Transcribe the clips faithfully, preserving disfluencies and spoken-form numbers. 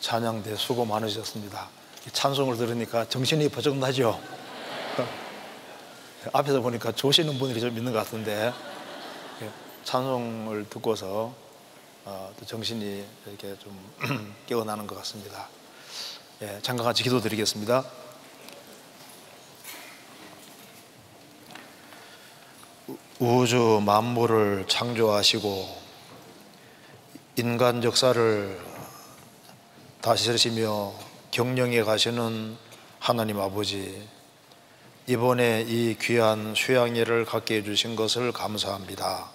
찬양대 수고 많으셨습니다. 찬송을 들으니까 정신이 버쩍 나죠. 앞에서 보니까 조시는 분들이 좀 있는 것 같은데, 찬송을 듣고서 어, 또 정신이 이렇게 좀 깨어나는 것 같습니다. 예, 잠깐 같이 기도드리겠습니다. 우주 만물을 창조하시고 인간 역사를 다스리시며 경영해 가시는 하나님 아버지, 이번에 이 귀한 수양예를 갖게 해주신 것을 감사합니다.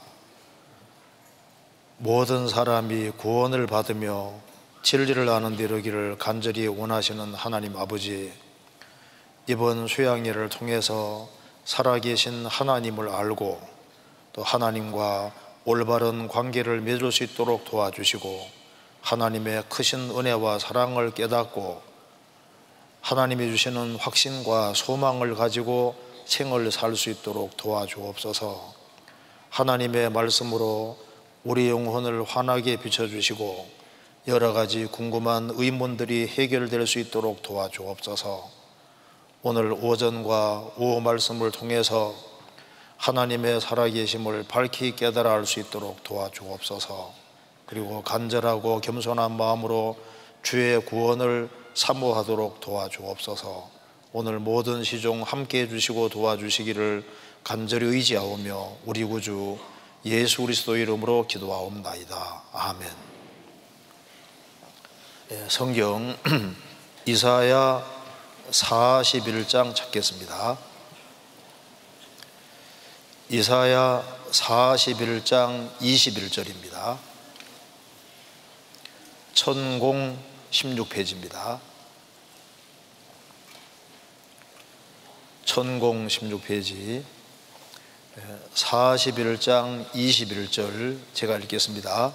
모든 사람이 구원을 받으며 진리를 아는 데 이르기를 간절히 원하시는 하나님 아버지, 이번 수양예를 통해서 살아계신 하나님을 알고 또 하나님과 올바른 관계를 맺을 수 있도록 도와주시고, 하나님의 크신 은혜와 사랑을 깨닫고 하나님이 주시는 확신과 소망을 가지고 생을 살 수 있도록 도와주옵소서. 하나님의 말씀으로 우리 영혼을 환하게 비춰주시고 여러 가지 궁금한 의문들이 해결될 수 있도록 도와주옵소서. 오늘 오전과 오후 말씀을 통해서 하나님의 살아계심을 밝히 깨달아 알 수 있도록 도와주옵소서. 그리고 간절하고 겸손한 마음으로 주의 구원을 사모하도록 도와주옵소서. 오늘 모든 시종 함께 해주시고 도와주시기를 간절히 의지하오며 우리 구주 예수 그리스도 이름으로 기도하옵나이다. 아멘. 예, 성경 이사야 사십일 장 찾겠습니다. 이사야 사십일 장 이십일 절입니다. 천공십육 페이지입니다. 천공십육 페이지 사십일 장 이십일 절 제가 읽겠습니다.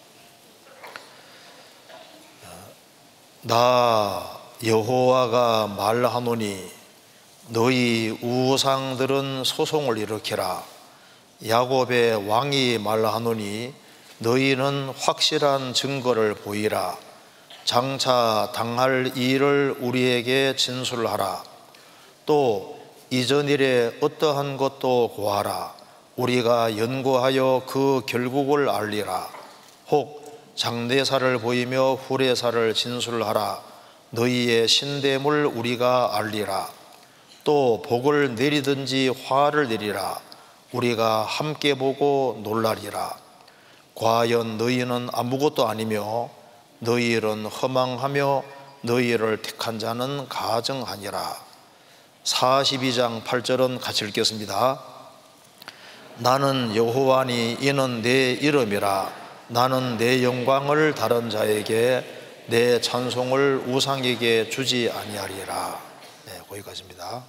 나 여호와가 말하노니 너희 우상들은 소송을 일으키라. 야곱의 왕이 말하노니 너희는 확실한 증거를 보이라. 장차 당할 일을 우리에게 진술하라. 또 이전 일에 어떠한 것도 고하라. 우리가 연구하여 그 결국을 알리라. 혹 장대사를 보이며 후레사를 진술하라. 너희의 신됨을 우리가 알리라. 또 복을 내리든지 화를 내리라. 우리가 함께 보고 놀라리라. 과연 너희는 아무것도 아니며 너희 일은 허망하며 너희를 택한 자는 가증하니라. 사십이 장 팔 절은 같이 읽겠습니다. 나는 여호와니 이는 내 이름이라. 나는 내 영광을 다른 자에게 내 찬송을 우상에게 주지 아니하리라. 네, 거기까지입니다.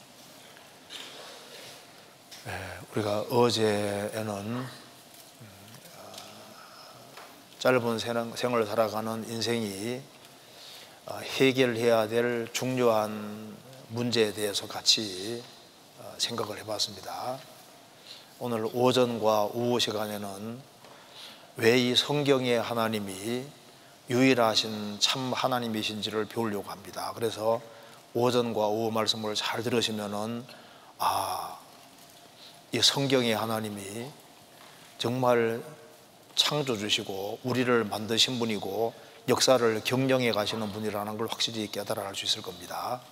네, 우리가 어제에는 짧은 생을 살아가는 인생이 해결해야 될 중요한 문제에 대해서 같이 생각을 해봤습니다. 오늘 오전과 오후 시간에는 왜 이 성경의 하나님이 유일하신 참 하나님이신지를 배우려고 합니다. 그래서 오전과 오후 말씀을 잘 들으시면은 아, 이 성경의 하나님이 정말 창조주시고 우리를 만드신 분이고 역사를 경영해 가시는 분이라는 걸 확실히 깨달아 알 수 있을 겁니다.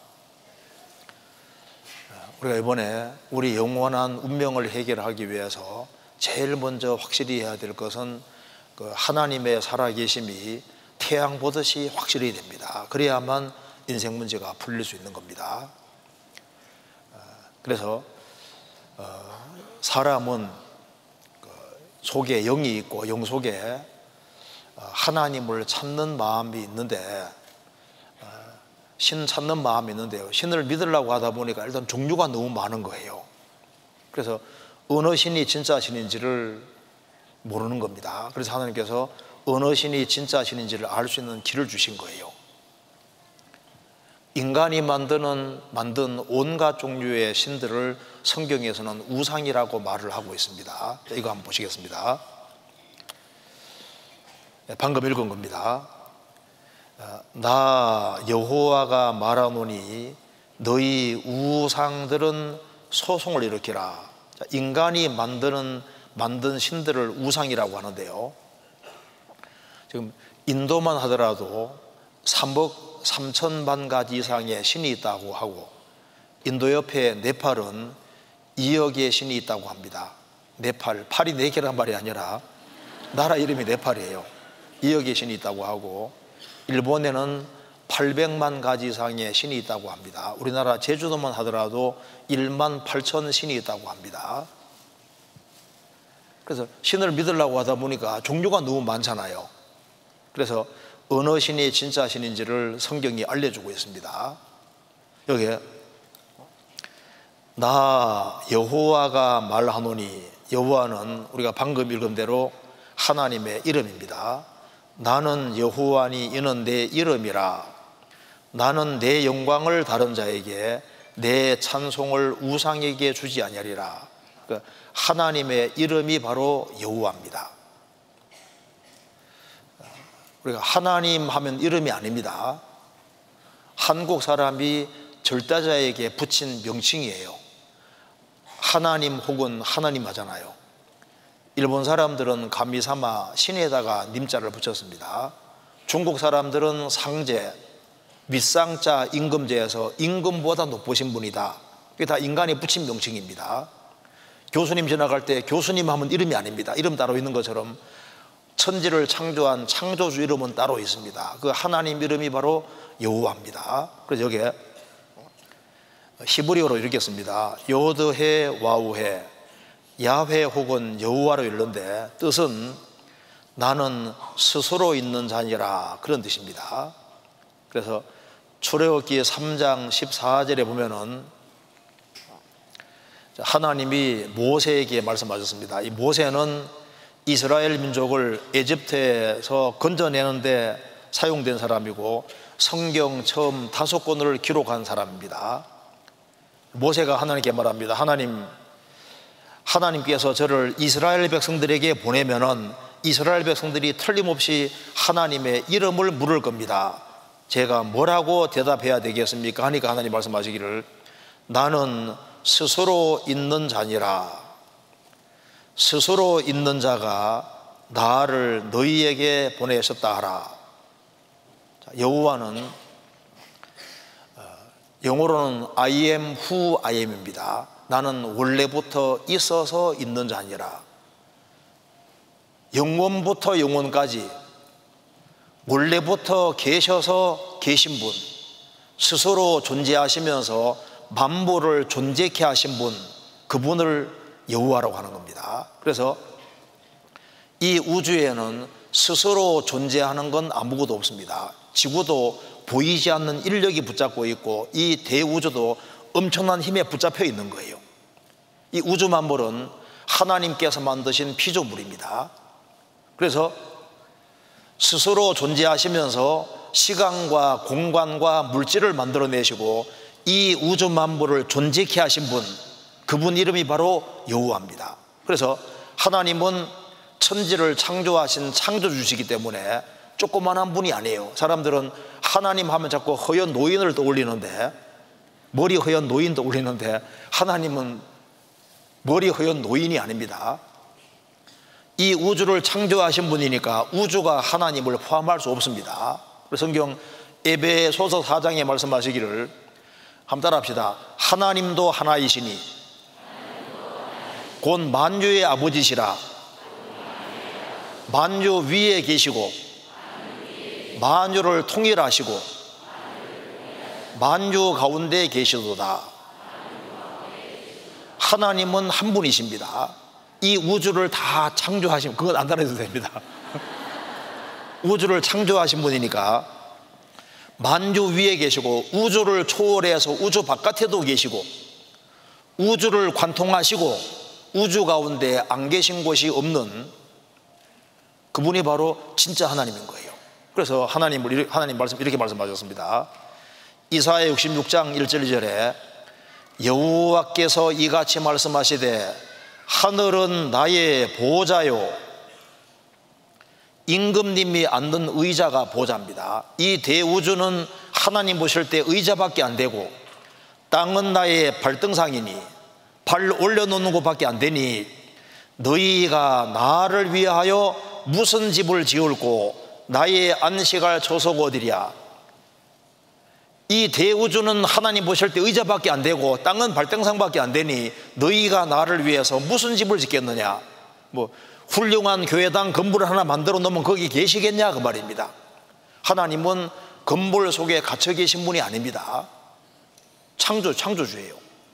우리가 이번에 우리 영원한 운명을 해결하기 위해서 제일 먼저 확실히 해야 될 것은 그 하나님의 살아계심이 태양 보듯이 확실히 됩니다. 그래야만 인생 문제가 풀릴 수 있는 겁니다. 그래서 사람은 속에 영이 있고 영 속에 하나님을 찾는 마음이 있는데, 신 찾는 마음이 있는데요, 신을 믿으려고 하다 보니까 일단 종류가 너무 많은 거예요. 그래서 어느 신이 진짜 신인지를 모르는 겁니다. 그래서 하나님께서 어느 신이 진짜 신인지를 알 수 있는 길을 주신 거예요. 인간이 만드는, 만든 온갖 종류의 신들을 성경에서는 우상이라고 말을 하고 있습니다. 이거 한번 보시겠습니다. 방금 읽은 겁니다. 나 여호와가 말하노니 너희 우상들은 소송을 일으키라. 인간이 만드는 만든 신들을 우상이라고 하는데요, 지금 인도만 하더라도 삼억 삼천만 가지 이상의 신이 있다고 하고, 인도 옆에 네팔은 이억의 신이 있다고 합니다. 네팔, 팔이 네 개란 말이 아니라 나라 이름이 네팔이에요. 이억의 신이 있다고 하고, 일본에는 팔백만 가지 이상의 신이 있다고 합니다. 우리나라 제주도만 하더라도 일만 팔천 신이 있다고 합니다. 그래서 신을 믿으려고 하다 보니까 종류가 너무 많잖아요. 그래서 어느 신이 진짜 신인지를 성경이 알려주고 있습니다. 여기에 나 여호와가 말하노니, 여호와는 우리가 방금 읽은 대로 하나님의 이름입니다. 나는 여호와니 이는 내 이름이라. 나는 내 영광을 다른 자에게, 내 찬송을 우상에게 주지 아니하리라. 그러니까 하나님의 이름이 바로 여호와입니다. 우리가 하나님 하면 이름이 아닙니다. 한국 사람이 절대자에게 붙인 명칭이에요. 하나님 혹은 하나님 하잖아요. 일본 사람들은 감미사마 신에다가 님자를 붙였습니다. 중국 사람들은 상제, 윗상자 임금제에서 임금보다 높으신 분이다. 이게 다 인간이 붙인 명칭입니다. 교수님 지나갈 때 교수님 하면 이름이 아닙니다. 이름 따로 있는 것처럼 천지를 창조한 창조주 이름은 따로 있습니다. 그 하나님 이름이 바로 여호와입니다. 그래서 여기에 히브리어로 읽겠습니다. 요드해 와우해, 야훼 혹은 여호와로 읽는데 뜻은 나는 스스로 있는 자니라, 그런 뜻입니다. 그래서 출애굽기 삼 장 십사 절에 보면은 하나님이 모세에게 말씀하셨습니다. 이 모세는 이스라엘 민족을 에집트에서 건져내는데 사용된 사람이고 성경 처음 다섯 권을 기록한 사람입니다. 모세가 하나님께 말합니다. 하나님, 하나님께서 저를 이스라엘 백성들에게 보내면은 이스라엘 백성들이 틀림없이 하나님의 이름을 물을 겁니다. 제가 뭐라고 대답해야 되겠습니까? 하니까 하나님 말씀하시기를 나는 스스로 있는 자니라. 스스로 있는 자가 나를 너희에게 보내셨다 하라. 여호와는 영어로는 I am who I am입니다. 나는 원래부터 있어서 있는 자니라. 영원부터 영원까지 원래부터 계셔서 계신 분, 스스로 존재하시면서 만물을 존재케 하신 분, 그분을 여호와라고 하는 겁니다. 그래서 이 우주에는 스스로 존재하는 건 아무것도 없습니다. 지구도 보이지 않는 인력이 붙잡고 있고 이 대우주도 엄청난 힘에 붙잡혀 있는 거예요. 이 우주 만물은 하나님께서 만드신 피조물입니다. 그래서 스스로 존재하시면서 시간과 공간과 물질을 만들어내시고 이 우주 만물을 존재케 하신 분, 그분 이름이 바로 여호와입니다. 그래서 하나님은 천지를 창조하신 창조주시기 때문에 조그만한 분이 아니에요. 사람들은 하나님 하면 자꾸 허연 노인을 떠올리는데, 머리 허연 노인 떠올리는데 하나님은 머리 허연 노인이 아닙니다. 이 우주를 창조하신 분이니까 우주가 하나님을 포함할 수 없습니다. 성경 에베소서 사 장에 말씀하시기를 한번 따라합시다. 하나님도 하나이시니 곧 만유의 아버지시라. 만유 위에 계시고 만유를 통일하시고 만유 가운데 계시도다. 하나님은 한 분이십니다. 이 우주를 다 창조하신, 그건 안 따라해도 됩니다. 우주를 창조하신 분이니까 만유 위에 계시고 우주를 초월해서 우주 바깥에도 계시고 우주를 관통하시고 우주 가운데 안 계신 곳이 없는 그분이 바로 진짜 하나님인 거예요. 그래서 하나님을, 하나님 말씀 이렇게 말씀하셨습니다. 이사야 육십육 장 일 절 이 절에 여호와께서 이같이 말씀하시되 하늘은 나의 보호자요 임금님이 앉는 의자가 보좌입니다. 이 대우주는 하나님 보실 때 의자밖에 안 되고, 땅은 나의 발등상이니 발 올려놓는 곳밖에 안 되니 너희가 나를 위하여 무슨 집을 지을고 나의 안식할 처소가 어디랴. 이 대우주는 하나님 보실 때 의자밖에 안 되고 땅은 발등상밖에 안 되니 너희가 나를 위해서 무슨 집을 짓겠느냐. 뭐 훌륭한 교회당 건물을 하나 만들어 놓으면 거기 계시겠냐 그 말입니다. 하나님은 건물 속에 갇혀 계신 분이 아닙니다. 창조, 창조주예요.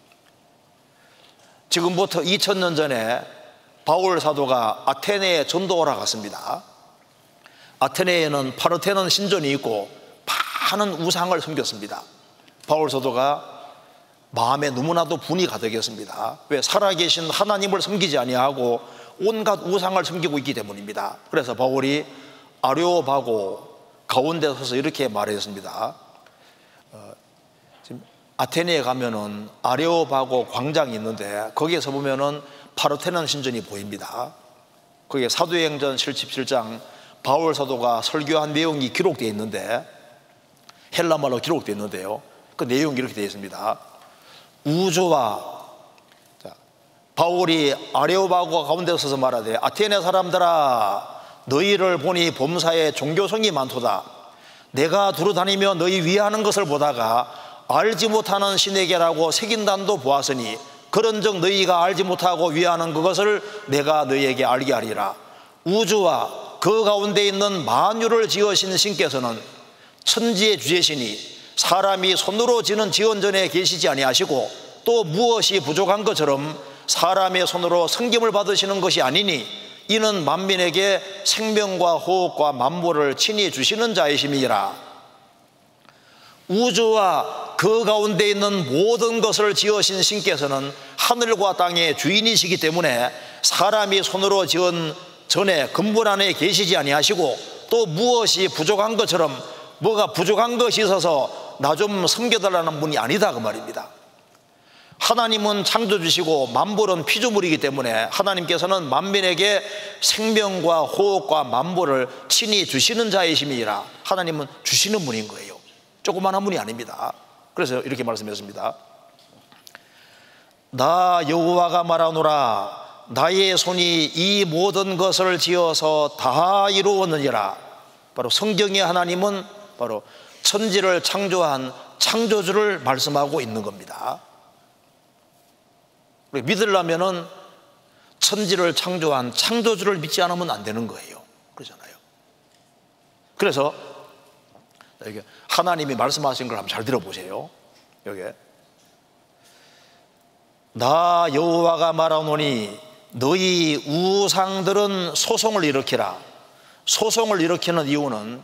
지금부터 이천 년 전에 바울 사도가 아테네에 전도하러 갔습니다. 아테네에는 파르테논 신전이 있고 많은 우상을 섬겼습니다. 바울 사도가 마음에 너무나도 분이 가득했습니다. 왜? 살아계신 하나님을 섬기지 아니하고 온갖 우상을 섬기고 있기 때문입니다. 그래서 바울이 아레오바고 가운데 서서 이렇게 말했습니다. 어, 지금 아테네에 가면은 아레오바고 광장이 있는데 거기에서 보면은 파르테논 신전이 보입니다. 거기에 사도행전 십칠 장 바울 사도가 설교한 내용이 기록되어 있는데, 헬라말로 기록되어 있는데요, 그 내용이 이렇게 되어 있습니다. 우주와, 자, 바울이 아레오바고 가운데 서서 말하되 아테네 사람들아 너희를 보니 범사에 종교성이 많도다. 내가 두루다니며 너희 위하는 것을 보다가 알지 못하는 신에게라고 색인단도 보았으니 그런즉 너희가 알지 못하고 위하는 그것을 내가 너희에게 알게 하리라. 우주와 그 가운데 있는 만유를 지으신 신께서는 천지의 주제시니 사람이 손으로 지는 지원전에 계시지 아니하시고 또 무엇이 부족한 것처럼 사람의 손으로 섬김을 받으시는 것이 아니니 이는 만민에게 생명과 호흡과 만물을 친히 주시는 자이심이라. 우주와 그 가운데 있는 모든 것을 지으신 신께서는 하늘과 땅의 주인이시기 때문에 사람이 손으로 지은 전에 건물 안에 계시지 아니하시고 또 무엇이 부족한 것처럼 뭐가 부족한 것이 있어서 나 좀 섬겨달라는 분이 아니다 그 말입니다. 하나님은 창조주시고 만물은 피조물이기 때문에 하나님께서는 만민에게 생명과 호흡과 만물을 친히 주시는 자이심이라. 하나님은 주시는 분인 거예요. 조그마한 분이 아닙니다. 그래서 이렇게 말씀했습니다. 나 여호와가 말하노라. 나의 손이 이 모든 것을 지어서 다 이루었느니라. 바로 성경의 하나님은 바로 천지를 창조한 창조주를 말씀하고 있는 겁니다. 믿으려면은 천지를 창조한 창조주를 믿지 않으면 안 되는 거예요. 그러잖아요. 그래서 여기 하나님이 말씀하신 걸 한번 잘 들어보세요. 여기 나 여호와가 말하노니 너희 우상들은 소송을 일으키라. 소송을 일으키는 이유는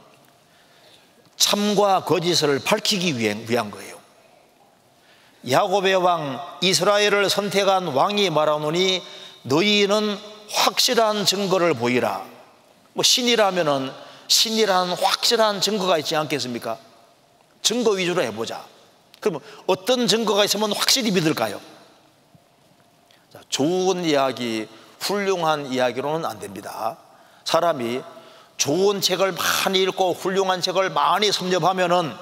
참과 거짓을 밝히기 위한 거예요. 야곱의 왕 이스라엘을 선택한 왕이 말하노니 너희는 확실한 증거를 보이라. 뭐 신이라면은 신이라는 확실한 증거가 있지 않겠습니까? 증거 위주로 해보자. 그러면 어떤 증거가 있으면 확실히 믿을까요? 자, 좋은 이야기, 훌륭한 이야기로는 안 됩니다. 사람이 좋은 책을 많이 읽고 훌륭한 책을 많이 섭렵하면은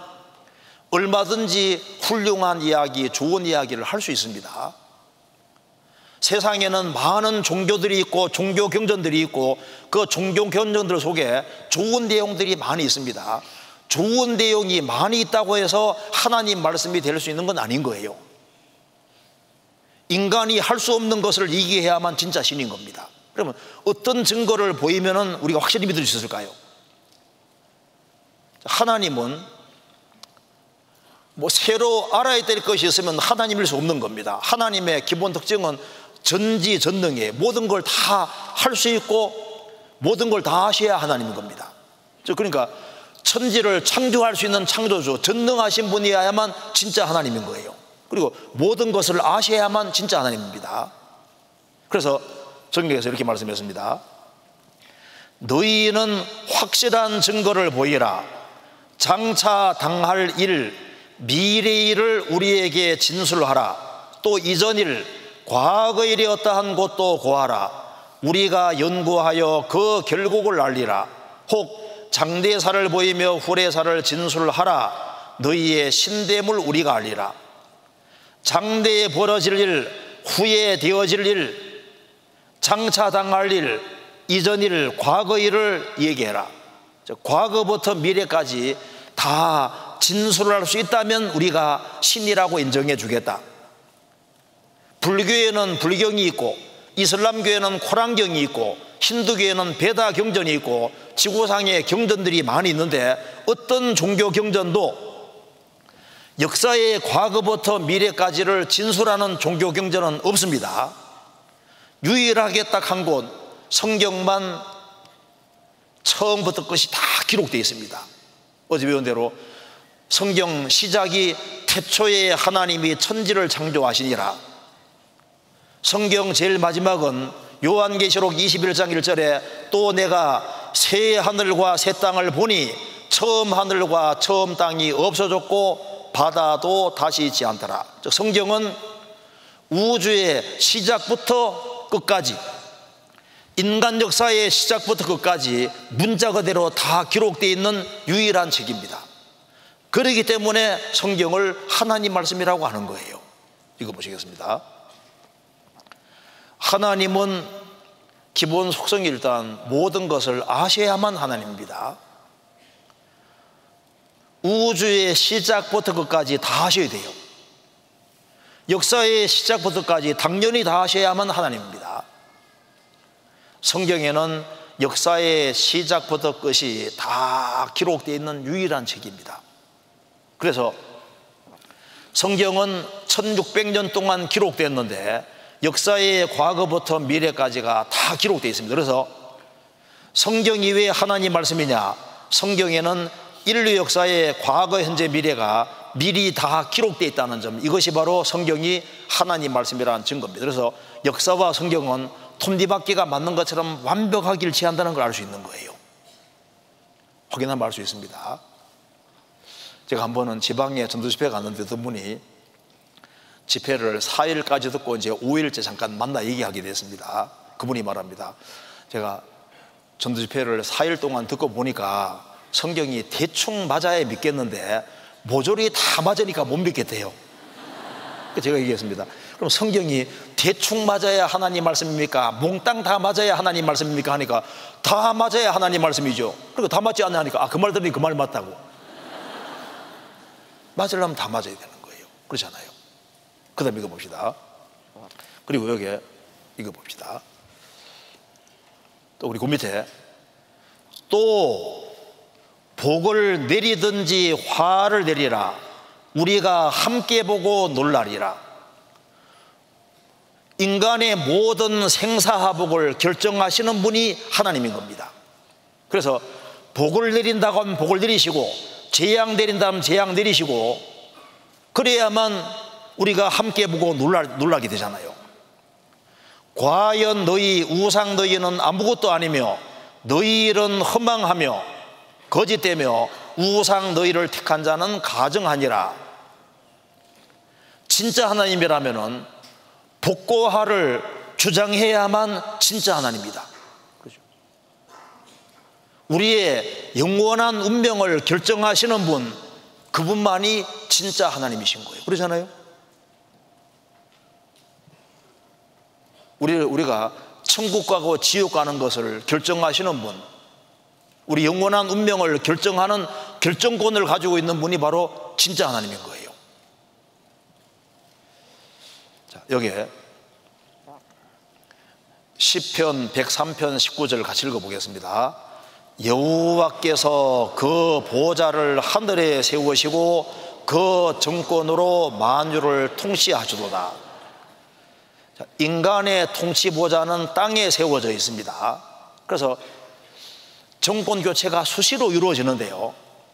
얼마든지 훌륭한 이야기, 좋은 이야기를 할 수 있습니다. 세상에는 많은 종교들이 있고 종교 경전들이 있고 그 종교 경전들 속에 좋은 내용들이 많이 있습니다. 좋은 내용이 많이 있다고 해서 하나님 말씀이 될 수 있는 건 아닌 거예요. 인간이 할 수 없는 것을 이기해야만 진짜 신인 겁니다. 그러면 어떤 증거를 보이면은 우리가 확실히 믿을 수 있을까요? 하나님은 뭐 새로 알아야 될 것이 있으면 하나님일 수 없는 겁니다. 하나님의 기본 특징은 전지전능이에요. 모든 걸 다 할 수 있고 모든 걸 다 하셔야 하나님인 겁니다. 그러니까 천지를 창조할 수 있는 창조주, 전능하신 분이어야만 진짜 하나님인 거예요. 그리고 모든 것을 아셔야만 진짜 하나님입니다. 그래서 성경에서 이렇게 말씀했습니다. 너희는 확실한 증거를 보이라. 장차 당할 일, 미래의 일을 우리에게 진술하라. 또 이전 일, 과거의 일이 어떠한 것도 고하라. 우리가 연구하여 그 결국을 알리라. 혹 장대사를 보이며 후레사를 진술하라. 너희의 신됨을 우리가 알리라. 장대에 벌어질 일, 후에 되어질 일, 장차 당할 일, 이전 일, 과거 일을 얘기해라. 과거부터 미래까지 다 진술할 수 있다면 우리가 신이라고 인정해 주겠다. 불교에는 불경이 있고, 이슬람교에는 코란경이 있고, 힌두교에는 베다 경전이 있고, 지구상에 경전들이 많이 있는데 어떤 종교 경전도 역사의 과거부터 미래까지를 진술하는 종교 경전은 없습니다. 유일하게 딱 한 곳, 성경만 처음부터 끝이 다 기록되어 있습니다. 어제 배운 대로 성경 시작이 태초에 하나님이 천지를 창조하시니라. 성경 제일 마지막은 요한계시록 이십일 장 일 절에 또 내가 새 하늘과 새 땅을 보니 처음 하늘과 처음 땅이 없어졌고 바다도 다시 있지 않더라. 즉 성경은 우주의 시작부터 끝까지, 인간 역사의 시작부터 끝까지 문자 그대로 다 기록되어 있는 유일한 책입니다. 그렇기 때문에 성경을 하나님 말씀이라고 하는 거예요. 읽어보시겠습니다. 하나님은 기본 속성이 일단 모든 것을 아셔야만 하나님입니다. 우주의 시작부터 끝까지 다 하셔야 돼요. 역사의 시작부터 끝까지 당연히 다 하셔야만 하나님입니다. 성경에는 역사의 시작부터 끝이 다 기록되어 있는 유일한 책입니다. 그래서 성경은 천육백 년 동안 기록됐는데 역사의 과거부터 미래까지가 다 기록되어 있습니다. 그래서 성경 이외에 하나님 말씀이냐? 성경에는 인류 역사의 과거, 현재, 미래가 미리 다 기록되어 있다는 점, 이것이 바로 성경이 하나님 말씀이라는 증거입니다. 그래서 역사와 성경은 톱니바퀴가 맞는 것처럼 완벽하게 일치한다는 걸 알 수 있는 거예요. 확인하면 알 수 있습니다. 제가 한 번은 지방에 전도 집회 갔는데 어떤 분이 집회를 사 일까지 듣고 이제 오 일째 잠깐 만나 얘기하게 됐습니다. 그분이 말합니다. 제가 전도 집회를 사 일 동안 듣고 보니까 성경이 대충 맞아야 믿겠는데 모조리 다 맞으니까 못 믿겠대요. 제가 얘기했습니다. 그럼 성경이 대충 맞아야 하나님 말씀입니까? 몽땅 다 맞아야 하나님 말씀입니까? 하니까 다 맞아야 하나님 말씀이죠. 그리고 다 맞지 않나 하니까 아, 그 말 들으니 그 말 맞다고. 맞으려면 다 맞아야 되는 거예요. 그렇잖아요. 그 다음 읽어봅시다. 그리고 여기 읽어봅시다. 또 우리 그 밑에 또 복을 내리든지 화를 내리라. 우리가 함께 보고 놀라리라. 인간의 모든 생사화복을 결정하시는 분이 하나님인 겁니다. 그래서 복을 내린다고 하면 복을 내리시고, 재앙 내린다면 재앙 내리시고, 그래야만 우리가 함께 보고 놀라, 놀라게 되잖아요. 과연 너희 우상 너희는 아무것도 아니며 너희 일은 허망하며 거짓되며 우상 너희를 택한 자는 가증하니라. 진짜 하나님이라면은 복과 화를 주장해야만 진짜 하나님이다. 그렇죠? 우리의 영원한 운명을 결정하시는 분, 그분만이 진짜 하나님이신 거예요. 그러잖아요. 우리, 우리가 천국 가고 지옥 가는 것을 결정하시는 분, 우리 영원한 운명을 결정하는 결정권을 가지고 있는 분이 바로 진짜 하나님인 거예요. 자, 여기에 시편 백삼 편 십구 절 같이 읽어보겠습니다. 여호와께서 그 보좌를 하늘에 세우시고 그 정권으로 만유를 통치하시도다. 자, 인간의 통치 보좌는 땅에 세워져 있습니다. 그래서 정권 교체가 수시로 이루어지는데요,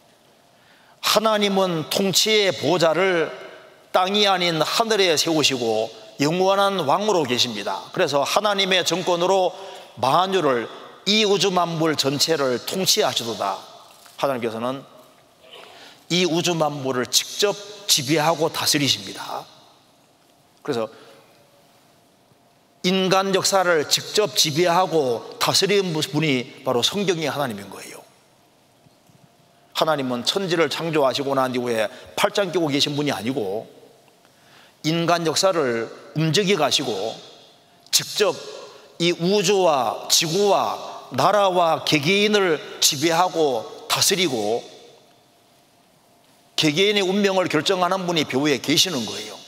하나님은 통치의 보좌를 땅이 아닌 하늘에 세우시고 영원한 왕으로 계십니다. 그래서 하나님의 정권으로 만유를, 이 우주 만물 전체를 통치하시도다. 하나님께서는 이 우주 만물을 직접 지배하고 다스리십니다. 그래서 인간 역사를 직접 지배하고 다스리는 분이 바로 성경의 하나님인 거예요. 하나님은 천지를 창조하시고 난 이후에 팔짱 끼고 계신 분이 아니고 인간 역사를 움직여 가시고 직접 이 우주와 지구와 나라와 개개인을 지배하고 다스리고 개개인의 운명을 결정하는 분이 배후에 계시는 거예요.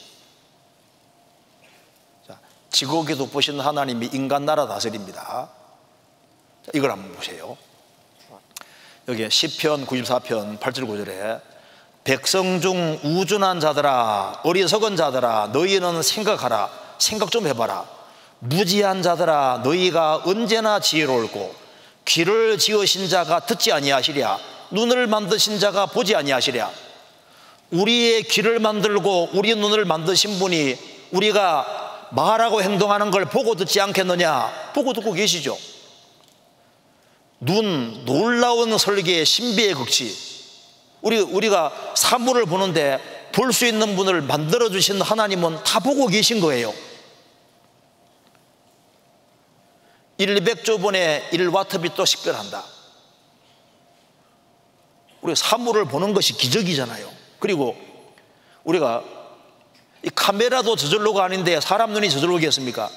자, 지극히 높으신 하나님이 인간 나라 다스립니다. 자, 이걸 한번 보세요. 여기 시편 구십사 편 팔 절 구 절에 백성 중 우준한 자들아, 어리석은 자들아, 너희는 생각하라. 생각 좀 해봐라. 무지한 자들아, 너희가 언제나 지혜로울고 귀를 지으신 자가 듣지 아니하시랴. 눈을 만드신 자가 보지 아니하시랴. 우리의 귀를 만들고 우리 눈을 만드신 분이 우리가 말하고 행동하는 걸 보고 듣지 않겠느냐? 보고 듣고 계시죠. 눈, 놀라운 설계의 신비의 극치. 우리, 우리가 사물을 보는데 볼 수 있는 분을 만들어주신 하나님은 다 보고 계신 거예요. 일백조 번의 일 와트빛도 식별한다. 우리가 사물을 보는 것이 기적이잖아요. 그리고 우리가 이 카메라도 저절로가 아닌데 사람 눈이 저절로겠습니까?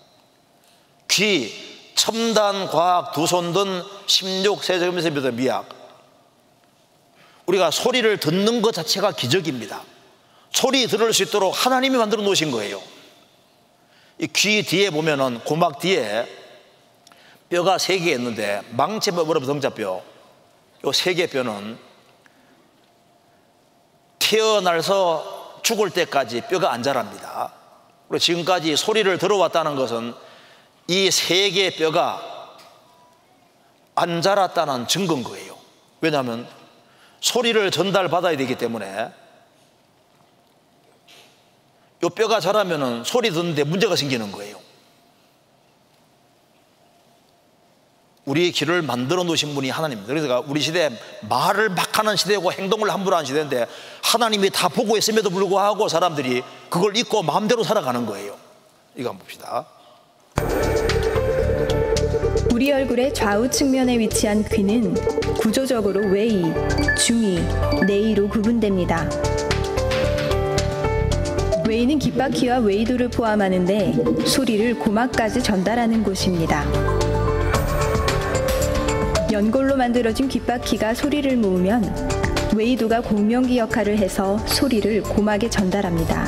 귀, 첨단 과학 두 손 든 십육 세제곱미터 미학. 우리가 소리를 듣는 것 자체가 기적입니다. 소리 들을 수 있도록 하나님이 만들어 놓으신 거예요. 이 귀 뒤에 보면은 고막 뒤에 뼈가 세 개 있는데 망체뼈, 등자뼈, 요 세 개 뼈는 태어나서 죽을 때까지 뼈가 안 자랍니다. 그리고 지금까지 소리를 들어왔다는 것은 이 세 개의 뼈가 안 자랐다는 증거인 거예요. 왜냐하면 소리를 전달받아야 되기 때문에 이 뼈가 자라면 소리 듣는데 문제가 생기는 거예요. 우리의 귀를 만들어 놓으신 분이 하나님입니다. 그러니까 우리 시대 말을 막 하는 시대고 행동을 함부로 하는 시대인데 하나님이 다 보고 있음에도 불구하고 사람들이 그걸 잊고 마음대로 살아가는 거예요. 이거 한번 봅시다. 우리 얼굴의 좌우 측면에 위치한 귀는 구조적으로 외이, 중이, 내이로 구분됩니다. 외이는 귓바퀴와 외이도를 포함하는데 소리를 고막까지 전달하는 곳입니다. 연골로 만들어진 귓바퀴가 소리를 모으면 외이도가 공명기 역할을 해서 소리를 고막에 전달합니다.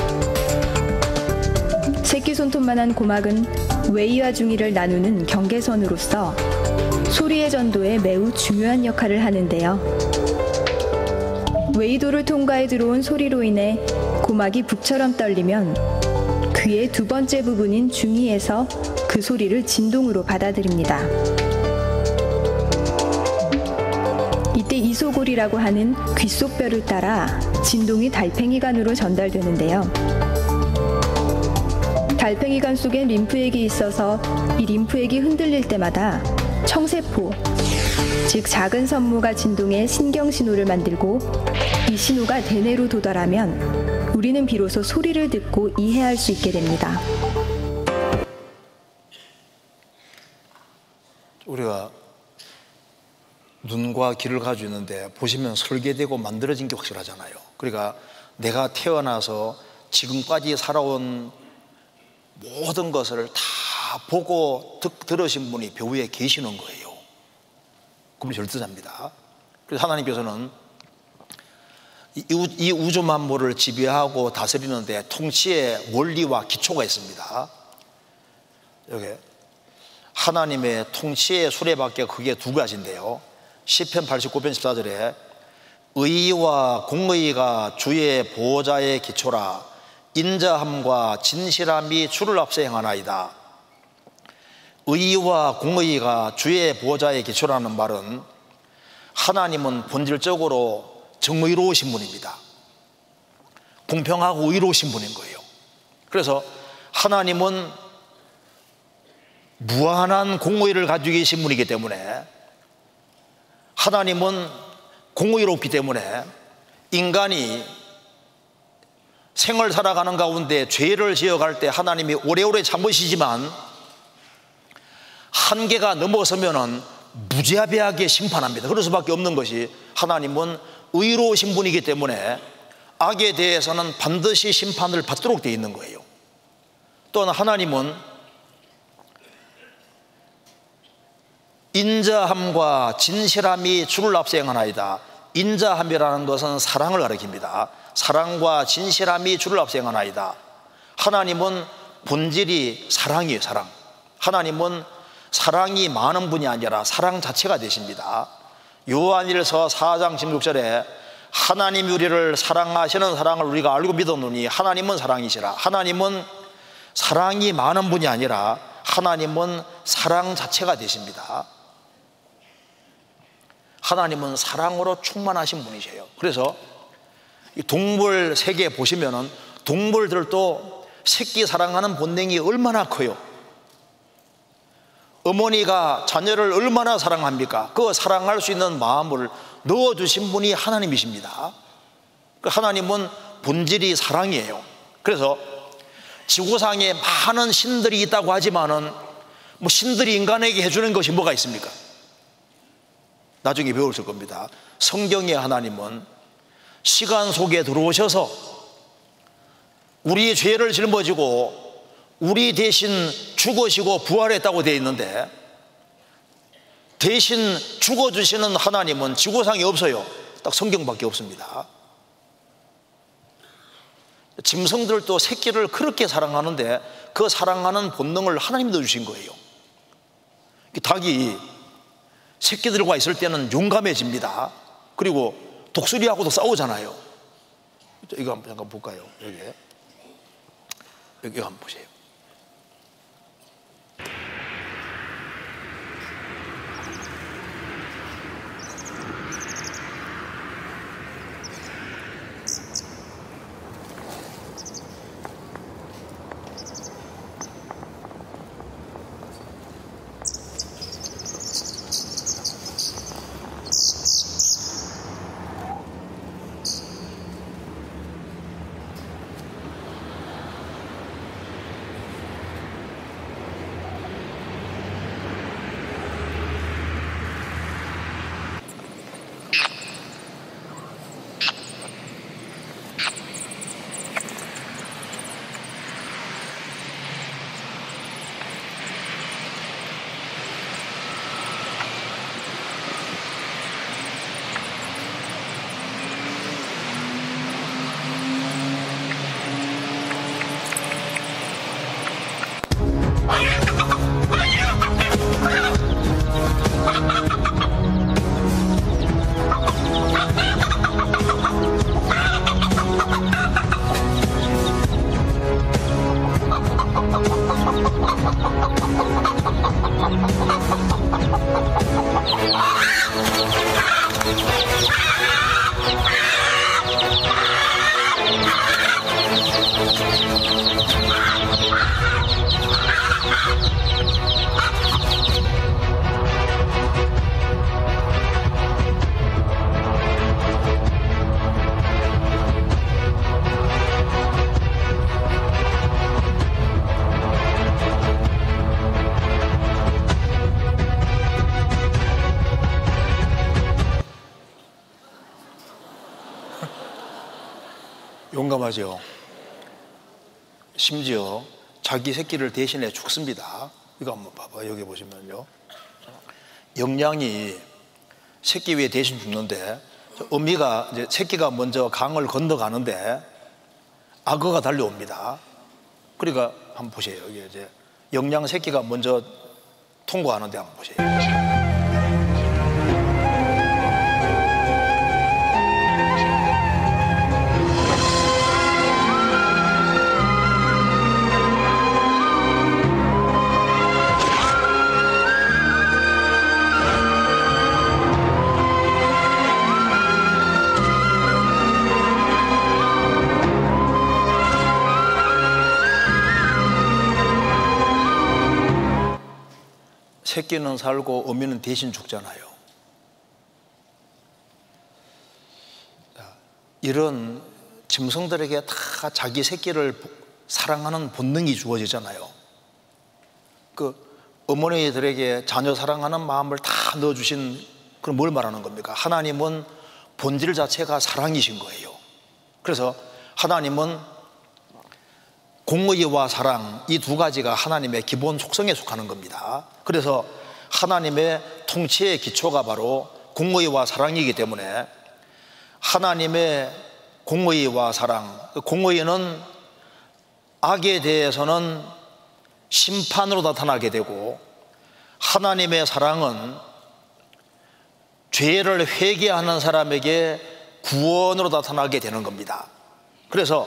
새끼손톱만한 고막은 외이와 중이를 나누는 경계선으로서 소리의 전도에 매우 중요한 역할을 하는데요. 외이도를 통과해 들어온 소리로 인해 고막이 북처럼 떨리면 귀의 두 번째 부분인 중이에서 그 소리를 진동으로 받아들입니다. 이때 이소골이라고 하는 귓속뼈를 따라 진동이 달팽이관으로 전달되는데요. 달팽이관 속엔 림프액이 있어서 이 림프액이 흔들릴 때마다 청세포, 즉 작은 선모가 진동해 신경신호를 만들고 이 신호가 대뇌로 도달하면 우리는 비로소 소리를 듣고 이해할 수 있게 됩니다. 우리가 눈과 귀를 가지고 있는데 보시면 설계되고 만들어진 게 확실하잖아요. 그러니까 내가 태어나서 지금까지 살아온 모든 것을 다 보고 듣, 들으신 분이 배후에 계시는 거예요. 그분이 절대자입니다. 그래서 하나님께서는 이, 이 우주 만물을 지배하고 다스리는데 통치의 원리와 기초가 있습니다. 여기 하나님의 통치의 수레바퀴가 크게 두 가지인데요. 시편 팔십구 편 십사 절에 의와 공의가 주의 보호자의 기초라 인자함과 진실함이 주를 앞서 행하나이다. 의와 공의가 주의 보호자의 기초라는 말은 하나님은 본질적으로 정의로우신 분입니다. 공평하고 의로우신 분인 거예요. 그래서 하나님은 무한한 공의를 가지고 계신 분이기 때문에 하나님은 공의롭기 때문에 인간이 생을 살아가는 가운데 죄를 지어갈 때 하나님이 오래오래 참으시지만 한계가 넘어서면은 무자비하게 심판합니다. 그럴 수밖에 없는 것이, 하나님은 의로우신 분이기 때문에 악에 대해서는 반드시 심판을 받도록 되어 있는 거예요. 또한 하나님은 인자함과 진실함이 주를 앞세행하나이다. 인자함이라는 것은 사랑을 가리킵니다. 사랑과 진실함이 주를 앞세행하나이다. 하나님은 본질이 사랑이에요. 사랑. 하나님은 사랑이 많은 분이 아니라 사랑 자체가 되십니다. 요한일서 사 장 십육 절에 하나님이 우리를 사랑하시는 사랑을 우리가 알고 믿었노니 하나님은 사랑이시라. 하나님은 사랑이 많은 분이 아니라 하나님은 사랑 자체가 되십니다. 하나님은 사랑으로 충만하신 분이세요. 그래서 이 동물 세계 보시면은 동물들도 새끼 사랑하는 본능이 얼마나 커요. 어머니가 자녀를 얼마나 사랑합니까? 그 사랑할 수 있는 마음을 넣어주신 분이 하나님이십니다. 하나님은 본질이 사랑이에요. 그래서 지구상에 많은 신들이 있다고 하지만은 뭐 신들이 인간에게 해주는 것이 뭐가 있습니까? 나중에 배우실 겁니다. 성경의 하나님은 시간 속에 들어오셔서 우리의 죄를 짊어지고 우리 대신 죽으시고 부활했다고 되어 있는데, 대신 죽어주시는 하나님은 지구상에 없어요. 딱 성경밖에 없습니다. 짐승들도 새끼를 그렇게 사랑하는데 그 사랑하는 본능을 하나님이 넣어주신 거예요. 닭이 새끼들과 있을 때는 용감해집니다. 그리고 독수리하고도 싸우잖아요. 이거 한번 잠깐 볼까요? 여기 여기 한번 보세요. 용감하죠. 심지어 자기 새끼를 대신해 죽습니다. 이거 한번 봐봐. 여기 보시면요, 영양이 새끼 위에 대신 죽는데, 어미가 이제 새끼가 먼저 강을 건너가는데 악어가 달려옵니다. 그러니까 한번 보세요. 이게 이제 영양 새끼가 먼저 통과하는데 한번 보세요. 새끼는 살고 어미는 대신 죽잖아요. 이런 짐승들에게 다 자기 새끼를 사랑하는 본능이 주어지잖아요. 그 어머니들에게 자녀 사랑하는 마음을 다 넣어주신, 그럼 뭘 말하는 겁니까? 하나님은 본질 자체가 사랑이신 거예요. 그래서 하나님은 공의와 사랑, 이 두 가지가 하나님의 기본 속성에 속하는 겁니다. 그래서 하나님의 통치의 기초가 바로 공의와 사랑이기 때문에 하나님의 공의와 사랑, 공의는 악에 대해서는 심판으로 나타나게 되고, 하나님의 사랑은 죄를 회개하는 사람에게 구원으로 나타나게 되는 겁니다. 그래서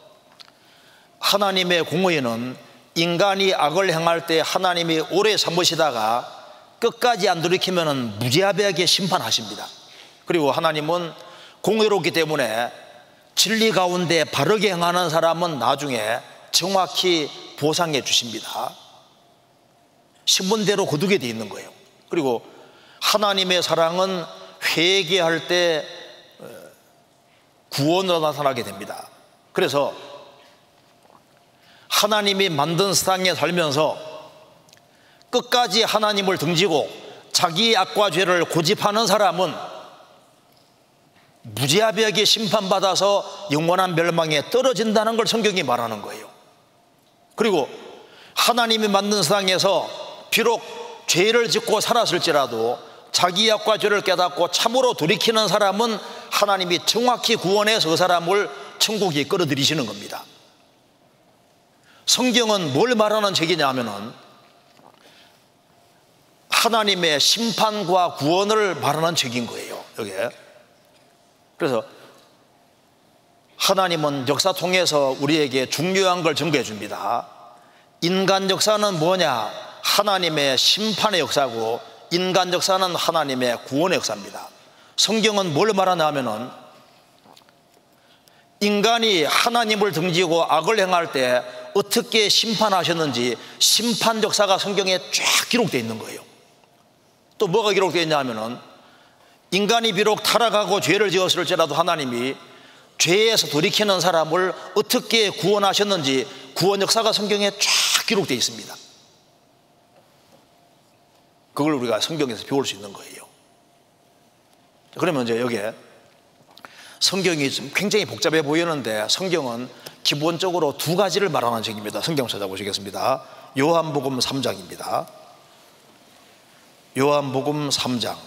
하나님의 공의는 인간이 악을 행할 때 하나님이 오래 참으시다가 끝까지 안 돌이키면 무자비하게 심판하십니다. 그리고 하나님은 공의롭기 때문에 진리 가운데 바르게 행하는 사람은 나중에 정확히 보상해 주십니다. 신분대로 거두게 돼 있는 거예요. 그리고 하나님의 사랑은 회개할 때 구원으로 나타나게 됩니다. 그래서 하나님이 만든 세상에 살면서 끝까지 하나님을 등지고 자기의 악과 죄를 고집하는 사람은 무자비하게 심판받아서 영원한 멸망에 떨어진다는 걸 성경이 말하는 거예요. 그리고 하나님이 만든 세상에서 비록 죄를 짓고 살았을지라도 자기 악과 죄를 깨닫고 참으로 돌이키는 사람은 하나님이 정확히 구원해서 그 사람을 천국에 끌어들이시는 겁니다. 성경은 뭘 말하는 책이냐 하면은 하나님의 심판과 구원을 말하는 책인 거예요, 여기에. 그래서 하나님은 역사 통해서 우리에게 중요한 걸 증거해 줍니다. 인간 역사는 뭐냐? 하나님의 심판의 역사고, 인간 역사는 하나님의 구원의 역사입니다. 성경은 뭘 말하냐 하면은 인간이 하나님을 등지고 악을 행할 때 어떻게 심판하셨는지 심판 역사가 성경에 쫙 기록되어 있는 거예요. 또 뭐가 기록되어 있냐 하면은 인간이 비록 타락하고 죄를 지었을지라도 하나님이 죄에서 돌이키는 사람을 어떻게 구원하셨는지 구원 역사가 성경에 쫙 기록되어 있습니다. 그걸 우리가 성경에서 배울 수 있는 거예요. 그러면 이제 여기에 성경이 좀 굉장히 복잡해 보이는데 성경은 기본적으로 두 가지를 말하는 책입니다. 성경 찾아보시겠습니다. 요한복음 삼 장입니다. 요한복음 삼 장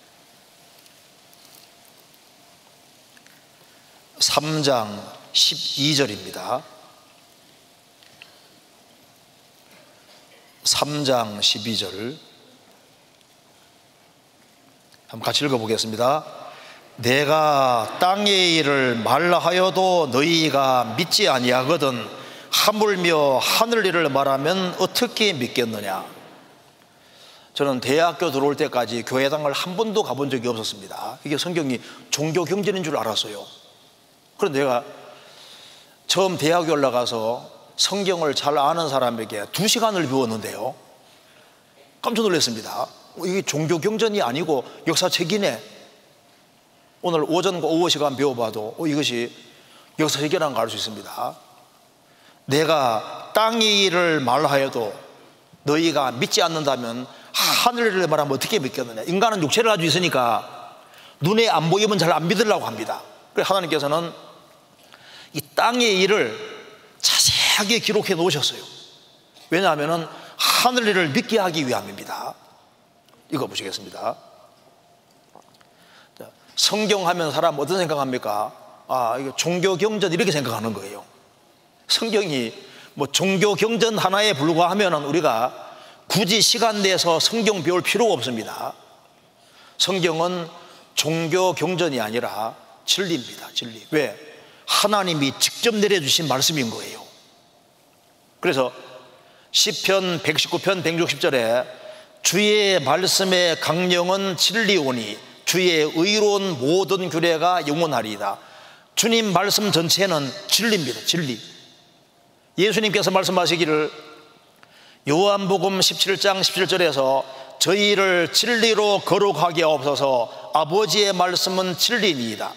삼 장 십이 절입니다. 삼 장 십이 절 한번 같이 읽어보겠습니다. 내가 땅의 일을 말하여도 너희가 믿지 아니하거든 하물며 하늘 일을 말하면 어떻게 믿겠느냐. 저는 대학교 들어올 때까지 교회당을 한 번도 가본 적이 없었습니다. 이게 성경이 종교 경전인 줄 알았어요. 그런데 내가 처음 대학에 올라가서 성경을 잘 아는 사람에게 두 시간을 배웠는데요, 깜짝 놀랐습니다. 이게 종교 경전이 아니고 역사책이네. 오늘 오전과 오후 시간 배워봐도 어, 이것이 역사책이라는 걸 알 수 있습니다. 내가 땅의 일을 말하여도 너희가 믿지 않는다면 하늘을 말하면 어떻게 믿겠느냐. 인간은 육체를 가지고 있으니까 눈에 안 보이면 잘 안 믿으려고 합니다. 그래서 하나님께서는 이 땅의 일을 자세하게 기록해 놓으셨어요. 왜냐하면 하늘 일을 믿게 하기 위함입니다. 이거 보시겠습니다. 성경 하면 사람 어떤 생각합니까? 아, 이거 종교 경전 이렇게 생각하는 거예요. 성경이 뭐 종교 경전 하나에 불과하면 우리가 굳이 시간 내서 성경 배울 필요가 없습니다. 성경은 종교 경전이 아니라 진리입니다. 진리. 왜? 하나님이 직접 내려주신 말씀인 거예요. 그래서 시편 백십구 편 백육십 절에 주의 말씀의 강령은 진리오니 주의 의로운 모든 규례가 영원하리이다. 주님 말씀 전체는 진리입니다. 진리. 예수님께서 말씀하시기를 요한복음 십칠 장 십칠 절에서 저희를 진리로 거룩하게 하옵소서. 아버지의 말씀은 진리니이다.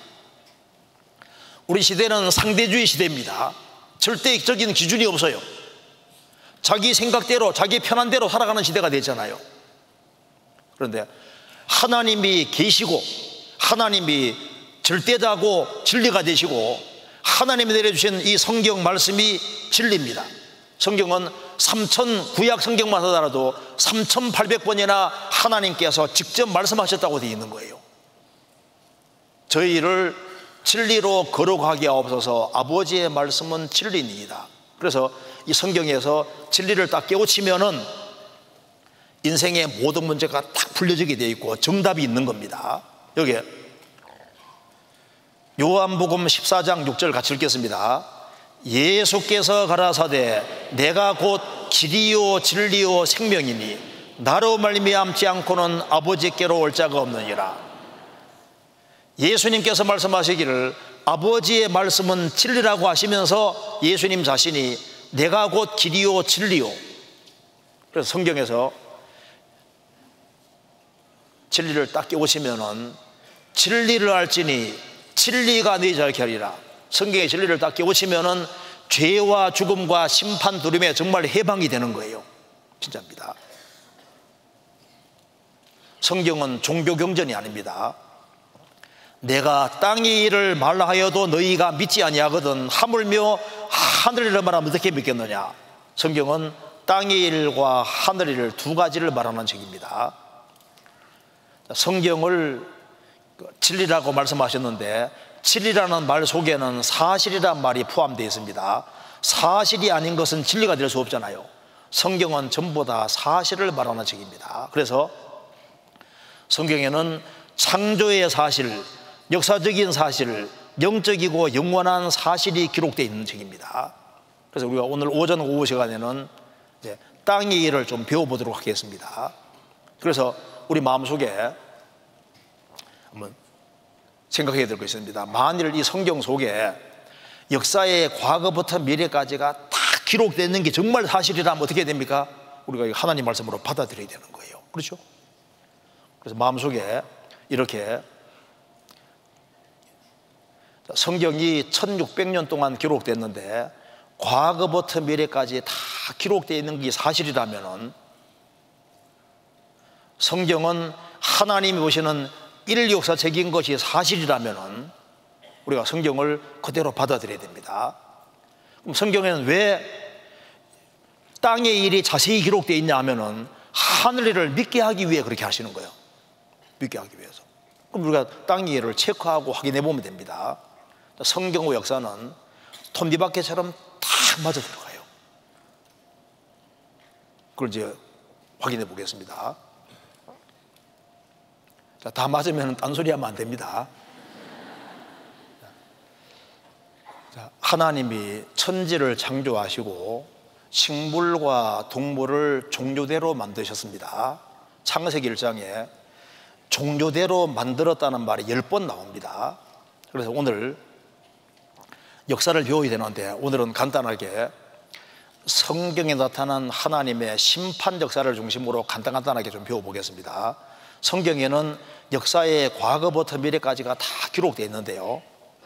우리 시대는 상대주의 시대입니다. 절대적인 기준이 없어요. 자기 생각대로 자기 편한 대로 살아가는 시대가 됐잖아요. 그런데 하나님이 계시고 하나님이 절대자고 진리가 되시고 하나님이 내려주신 이 성경 말씀이 진리입니다. 성경은 삼천 구약 성경만 하더라도 삼천팔백 번이나 하나님께서 직접 말씀하셨다고 되어 있는 거예요. 저희를 진리로 거룩하게 하옵소서. 아버지의 말씀은 진리입니다. 그래서 이 성경에서 진리를 딱 깨우치면은 인생의 모든 문제가 딱 풀려지게 되어 있고 정답이 있는 겁니다. 여기 요한복음 십사 장 육 절 같이 읽겠습니다. 예수께서 가라사대 내가 곧 길이요 진리요 생명이니 나로 말미암지 않고는 아버지께로 올 자가 없느니라. 예수님께서 말씀하시기를 아버지의 말씀은 진리라고 하시면서 예수님 자신이 내가 곧 길이요 진리요. 그래서 성경에서 진리를 딱 깨우치면은 진리를 알지니 진리가 너희 자유케 하리라. 성경의 진리를 딱 깨우치면은 죄와 죽음과 심판 두려움에 정말 해방이 되는 거예요. 진짜입니다. 성경은 종교 경전이 아닙니다. 내가 땅의 일을 말라 하여도 너희가 믿지 아니하거든 하물며 하늘 일을 말하면 어떻게 믿겠느냐. 성경은 땅의 일과 하늘 일을 두 가지를 말하는 책입니다. 성경을 진리라고 말씀하셨는데 진리라는 말 속에는 사실이란 말이 포함되어 있습니다. 사실이 아닌 것은 진리가 될 수 없잖아요. 성경은 전부 다 사실을 말하는 책입니다. 그래서 성경에는 창조의 사실, 역사적인 사실, 영적이고 영원한 사실이 기록되어 있는 책입니다. 그래서 우리가 오늘 오전 오후 시간에는 이제 땅의 일을 좀 배워보도록 하겠습니다. 그래서 우리 마음속에 한번 생각해야 될 것이 있습니다. 만일 이 성경 속에 역사의 과거부터 미래까지가 다 기록되는 게 정말 사실이라면 어떻게 됩니까? 우리가 하나님 말씀으로 받아들여야 되는 거예요. 그렇죠? 그래서 마음속에 이렇게 성경이 천육백 년 동안 기록됐는데 과거부터 미래까지 다 기록되어 있는 게 사실이라면 성경은 하나님이 보시는 인류 역사적인 것이 사실이라면 우리가 성경을 그대로 받아들여야 됩니다. 그럼 성경에는 왜 땅의 일이 자세히 기록되어 있냐 하면은 하늘 일을 믿게 하기 위해 그렇게 하시는 거예요. 믿게 하기 위해서. 그럼 우리가 땅의 일을 체크하고 확인해 보면 됩니다. 성경과 역사는 톱니바퀴처럼 딱 맞아 들어가요. 그걸 이제 확인해 보겠습니다. 자, 다 맞으면 딴소리 하면 안 됩니다. 자, 하나님이 천지를 창조하시고 식물과 동물을 종류대로 만드셨습니다. 창세기 일 장에 종류대로 만들었다는 말이 열 번 나옵니다. 그래서 오늘 역사를 배워야 되는데 오늘은 간단하게 성경에 나타난 하나님의 심판 역사를 중심으로 간단간단하게 좀 배워보겠습니다. 성경에는 역사의 과거부터 미래까지가 다 기록되어 있는데요,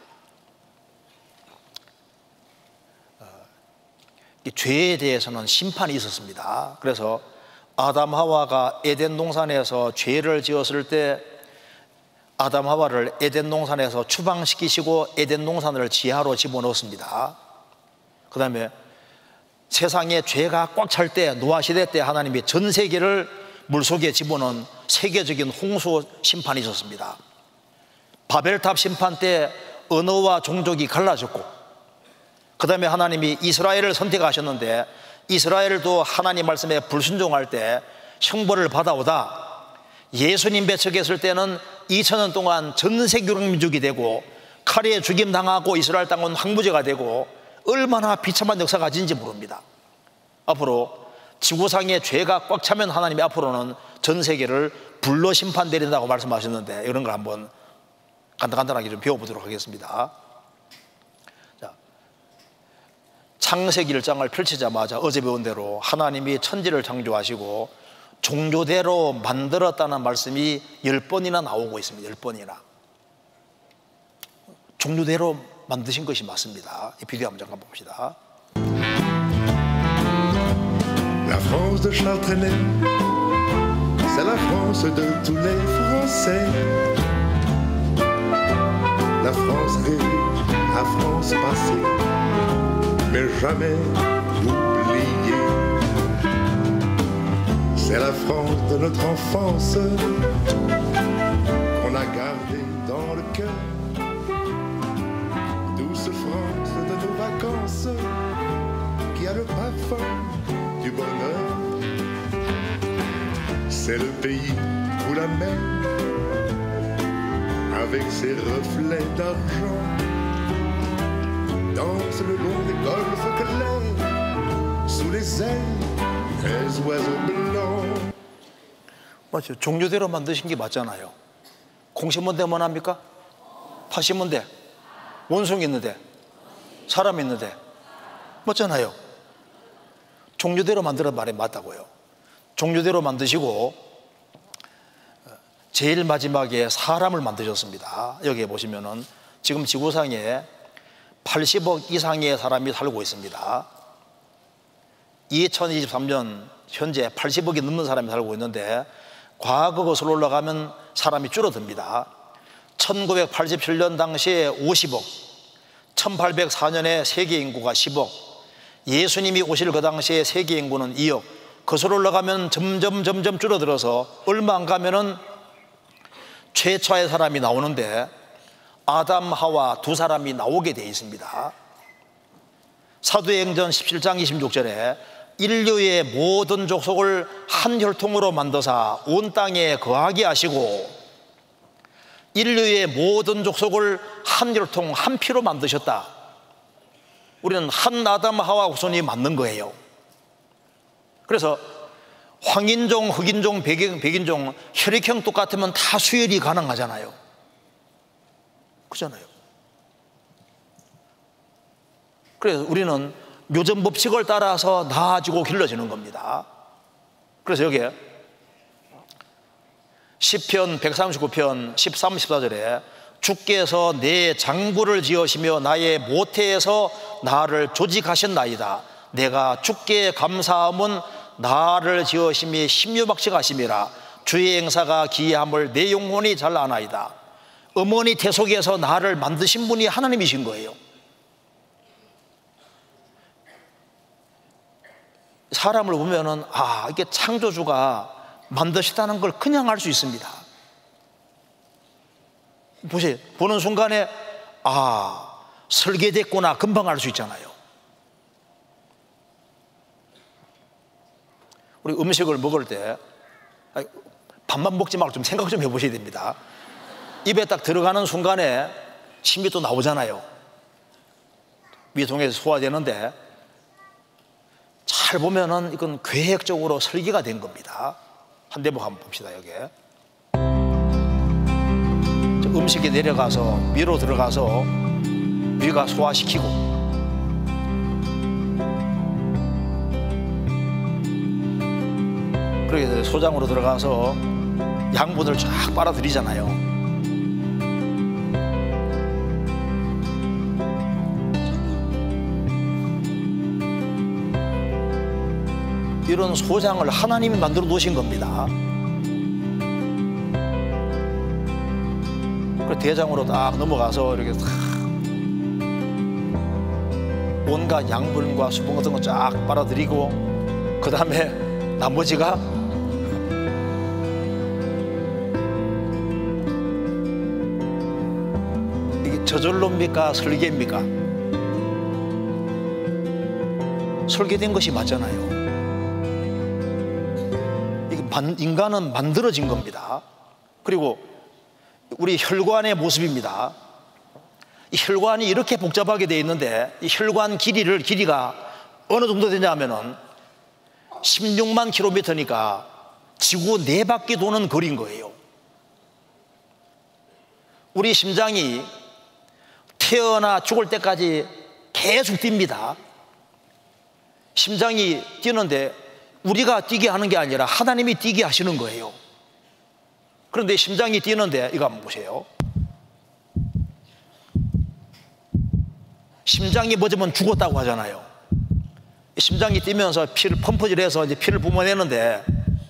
이 죄에 대해서는 심판이 있었습니다. 그래서 아담 하와가 에덴 동산에서 죄를 지었을 때 아담 하와를 에덴 동산에서 추방시키시고 에덴 동산을 지하로 집어넣었습니다. 그 다음에 세상에 죄가 꽉 찰 때 노아 시대 때 하나님이 전 세계를 물속에 집어넣은 세계적인 홍수 심판이 있었습니다. 바벨탑 심판 때 언어와 종족이 갈라졌고, 그 다음에 하나님이 이스라엘을 선택하셨는데 이스라엘도 하나님 말씀에 불순종할 때 형벌을 받아오다 예수님 배척했을 때는 이천 년 동안 전 세계 민족이 되고 칼에 죽임 당하고 이스라엘 땅은 황무지가 되고 얼마나 비참한 역사가 진지 모릅니다. 앞으로 지구상에 죄가 꽉 차면 하나님이 앞으로는 전 세계를 불로 심판드린다고 말씀하셨는데 이런 걸 한번 간단간단하게 좀 배워보도록 하겠습니다. 자, 창세기 일 장을 펼치자마자 어제 배운 대로 하나님이 천지를 창조하시고 종교대로 만들었다는 말씀이 열 번이나 나오고 있습니다. 열 번이나 종류대로 만드신 것이 맞습니다. 이 비디오 한번 잠깐 봅시다. La France de Charles Trenet, c'est la France de tous les Français. La France rêvée, la France passée, mais jamais oubliée. C'est la France de notre enfance qu'on a gardée dans le cœur. Douce France de nos vacances qui a le parfum du bonheur. C'est le pays où la mer, avec ses reflets d'argent, danse le long des golfes clairs, sous les ailes des oiseaux blancs. 맞죠? 종류대로 만드신 게 맞잖아요. 공 심은 데만 합니까? 파 심은 데, 원숭이 있는데, 사람 있는데, 맞잖아요. 종류대로 만들어 말이 맞다고요. 종류대로 만드시고 제일 마지막에 사람을 만드셨습니다. 여기에 보시면은 지금 지구상에 팔십억 이상의 사람이 살고 있습니다. 이천이십삼 년 현재 팔십억이 넘는 사람이 살고 있는데 과거 거슬러 올라가면 사람이 줄어듭니다. 천구백팔십칠 년 당시에 오십억, 천팔백사 년에 세계 인구가 십억, 예수님이 오실 그 당시에 세계 인구는 이억, 거슬러 올라가면 점점 점점 줄어들어서 얼마 안 가면은 최초의 사람이 나오는데 아담, 하와 두 사람이 나오게 되어 있습니다. 사도행전 십칠 장 이십육 절에 인류의 모든 족속을 한 혈통으로 만드사 온 땅에 거하게 하시고 인류의 모든 족속을 한 혈통 한 피로 만드셨다. 우리는 한 아담 하와 후손이 맞는 거예요. 그래서 황인종, 흑인종, 백인, 백인종 혈액형 똑같으면 다 수혈이 가능하잖아요. 그렇잖아요. 그래서 우리는 요즘 법칙을 따라서 나아지고 길러지는 겁니다. 그래서 여기에 시편 백삼십구 편 십삼, 십사 절에 주께서 내 장부를 지으시며 나의 모태에서 나를 조직하셨나이다. 내가 주께 감사함은 나를 지으심이 심유박식하심이라. 주의 행사가 기이함을 내 영혼이 잘 아나이다. 어머니 태속에서 나를 만드신 분이 하나님이신 거예요. 사람을 보면은 아, 이게 창조주가 만드셨다는 걸 그냥 알 수 있습니다. 보세요. 보는 순간에 아, 설계됐구나 금방 알 수 있잖아요. 우리 음식을 먹을 때 밥만 먹지 말고 좀 생각 좀 해보셔야 됩니다. 입에 딱 들어가는 순간에 침이 또 나오잖아요. 위통에서 소화되는데 잘 보면은 이건 계획적으로 설계가 된 겁니다. 한 대목 한번 봅시다. 여기에 음식이 내려가서 위로 들어가서 위가 소화시키고 그렇게 소장으로 들어가서 양분을 쫙 빨아들이잖아요. 이런 소장을 하나님이 만들어 놓으신 겁니다. 대장으로 딱 넘어가서 이렇게 탁 온갖 양분과 수분 같은 거 쫙 빨아들이고 그 다음에 나머지가 이게 저절로입니까? 설계입니까? 설계된 것이 맞잖아요. 이게 인간은 만들어진 겁니다. 그리고 우리 혈관의 모습입니다. 이 혈관이 이렇게 복잡하게 되어 있는데 이 혈관 길이를 길이가 어느 정도 되냐 하면은 십육만 킬로미터니까 지구 네 바퀴 도는 거리인 거예요. 우리 심장이 태어나 죽을 때까지 계속 뜁니다. 심장이 뛰는데 우리가 뛰게 하는 게 아니라 하나님이 뛰게 하시는 거예요. 그런데 심장이 뛰는데 이거 한번 보세요. 심장이 멎으면 죽었다고 하잖아요. 심장이 뛰면서 피를 펌프질해서 이제 피를 뿜어내는데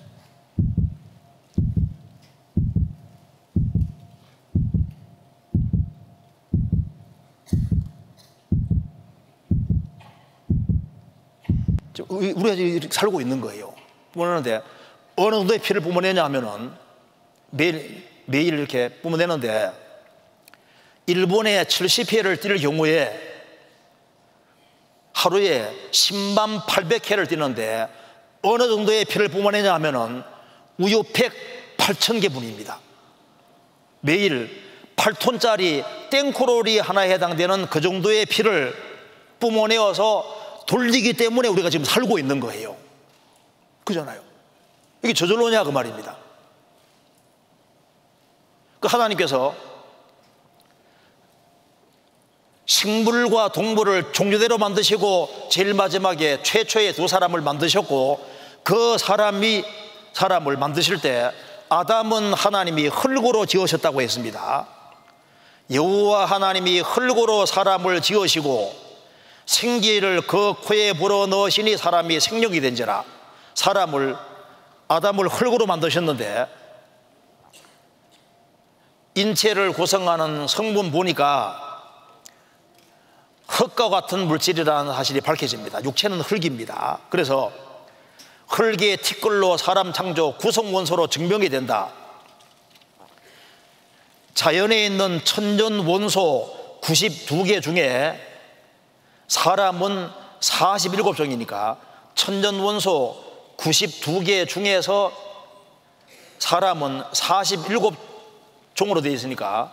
우리가 이렇게 살고 있는 거예요. 뿜어내는데 어느 정도의 피를 뿜어내냐 하면은 매일 매일 이렇게 뿜어내는데 일본에 칠십 회를 뛸 경우에 하루에 십만 팔백 회를 뛰는데 어느 정도의 피를 뿜어내냐 하면은 우유팩 팔천 개 분입니다. 매일 팔 톤짜리 땡코로리 하나에 해당되는 그 정도의 피를 뿜어내어서 돌리기 때문에 우리가 지금 살고 있는 거예요. 그잖아요. 이게 저절로냐 그 말입니다. 그 하나님께서 식물과 동물을 종류대로 만드시고 제일 마지막에 최초의 두 사람을 만드셨고 그 사람이 사람을 만드실 때 아담은 하나님이 흙으로 지으셨다고 했습니다. 여호와 하나님이 흙으로 사람을 지으시고 생기를 그 코에 불어넣으시니 사람이 생명이 된지라. 사람을 아담을 흙으로 만드셨는데 인체를 구성하는 성분 보니까 흙과 같은 물질이라는 사실이 밝혀집니다. 육체는 흙입니다. 그래서 흙의 티끌로 사람 창조 구성 원소로 증명이 된다. 자연에 있는 천연 원소 구십이 개 중에 사람은 사십칠 종이니까 천연 원소 구십이 개 중에서 사람은 사십칠 종으로 되어 있으니까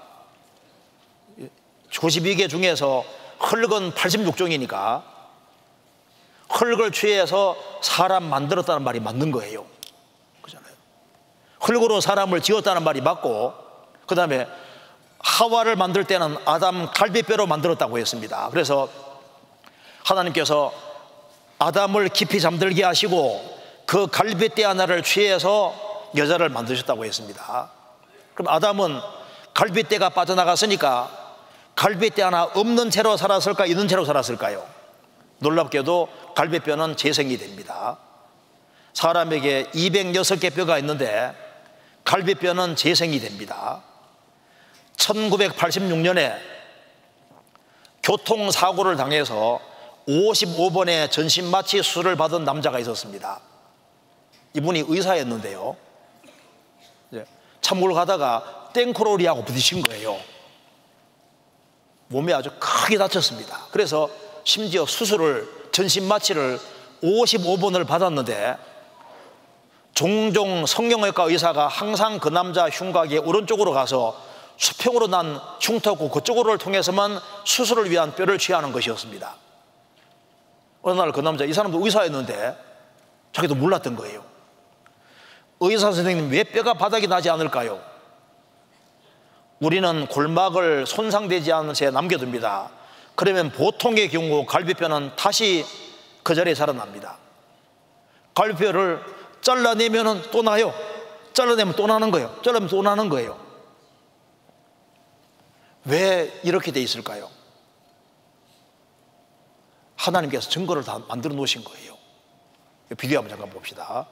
구십이 개 중에서 흙은 팔십육 종이니까 흙을 취해서 사람 만들었다는 말이 맞는 거예요. 그렇잖아요. 흙으로 사람을 지었다는 말이 맞고, 그 다음에 하와를 만들 때는 아담 갈비뼈로 만들었다고 했습니다. 그래서 하나님께서 아담을 깊이 잠들게 하시고 그 갈비뼈 하나를 취해서 여자를 만드셨다고 했습니다. 그럼 아담은 갈비뼈가 빠져나갔으니까 갈비뼈 하나 없는 채로 살았을까, 있는 채로 살았을까요? 놀랍게도 갈비뼈는 재생이 됩니다. 사람에게 이백육 개 뼈가 있는데 갈비뼈는 재생이 됩니다. 천구백팔십육 년에 교통사고를 당해서 오십오 번의 전신마취 수술을 받은 남자가 있었습니다. 이분이 의사였는데요, 참고를 가다가 땡코로리하고 부딪힌 거예요. 몸에 아주 크게 다쳤습니다. 그래서 심지어 수술을, 전신마취를 오십오 번을 받았는데 종종 성형외과 의사가 항상 그 남자 흉곽의 오른쪽으로 가서 수평으로 난 흉터고 그쪽으로를 통해서만 수술을 위한 뼈를 취하는 것이었습니다. 어느 날 그 남자, 이 사람도 의사였는데 자기도 몰랐던 거예요. 의사 선생님, 왜 뼈가 바닥이 나지 않을까요? 우리는 골막을 손상되지 않은 채 남겨둡니다. 그러면 보통의 경우 갈비뼈는 다시 그 자리에 살아납니다. 갈비뼈를 잘라내면 또 나요. 잘라내면 또 나는 거예요. 잘라내면 또 나는 거예요. 왜 이렇게 돼 있을까요? 하나님께서 증거를 다 만들어 놓으신 거예요. 비디오 한번 잠깐 봅시다.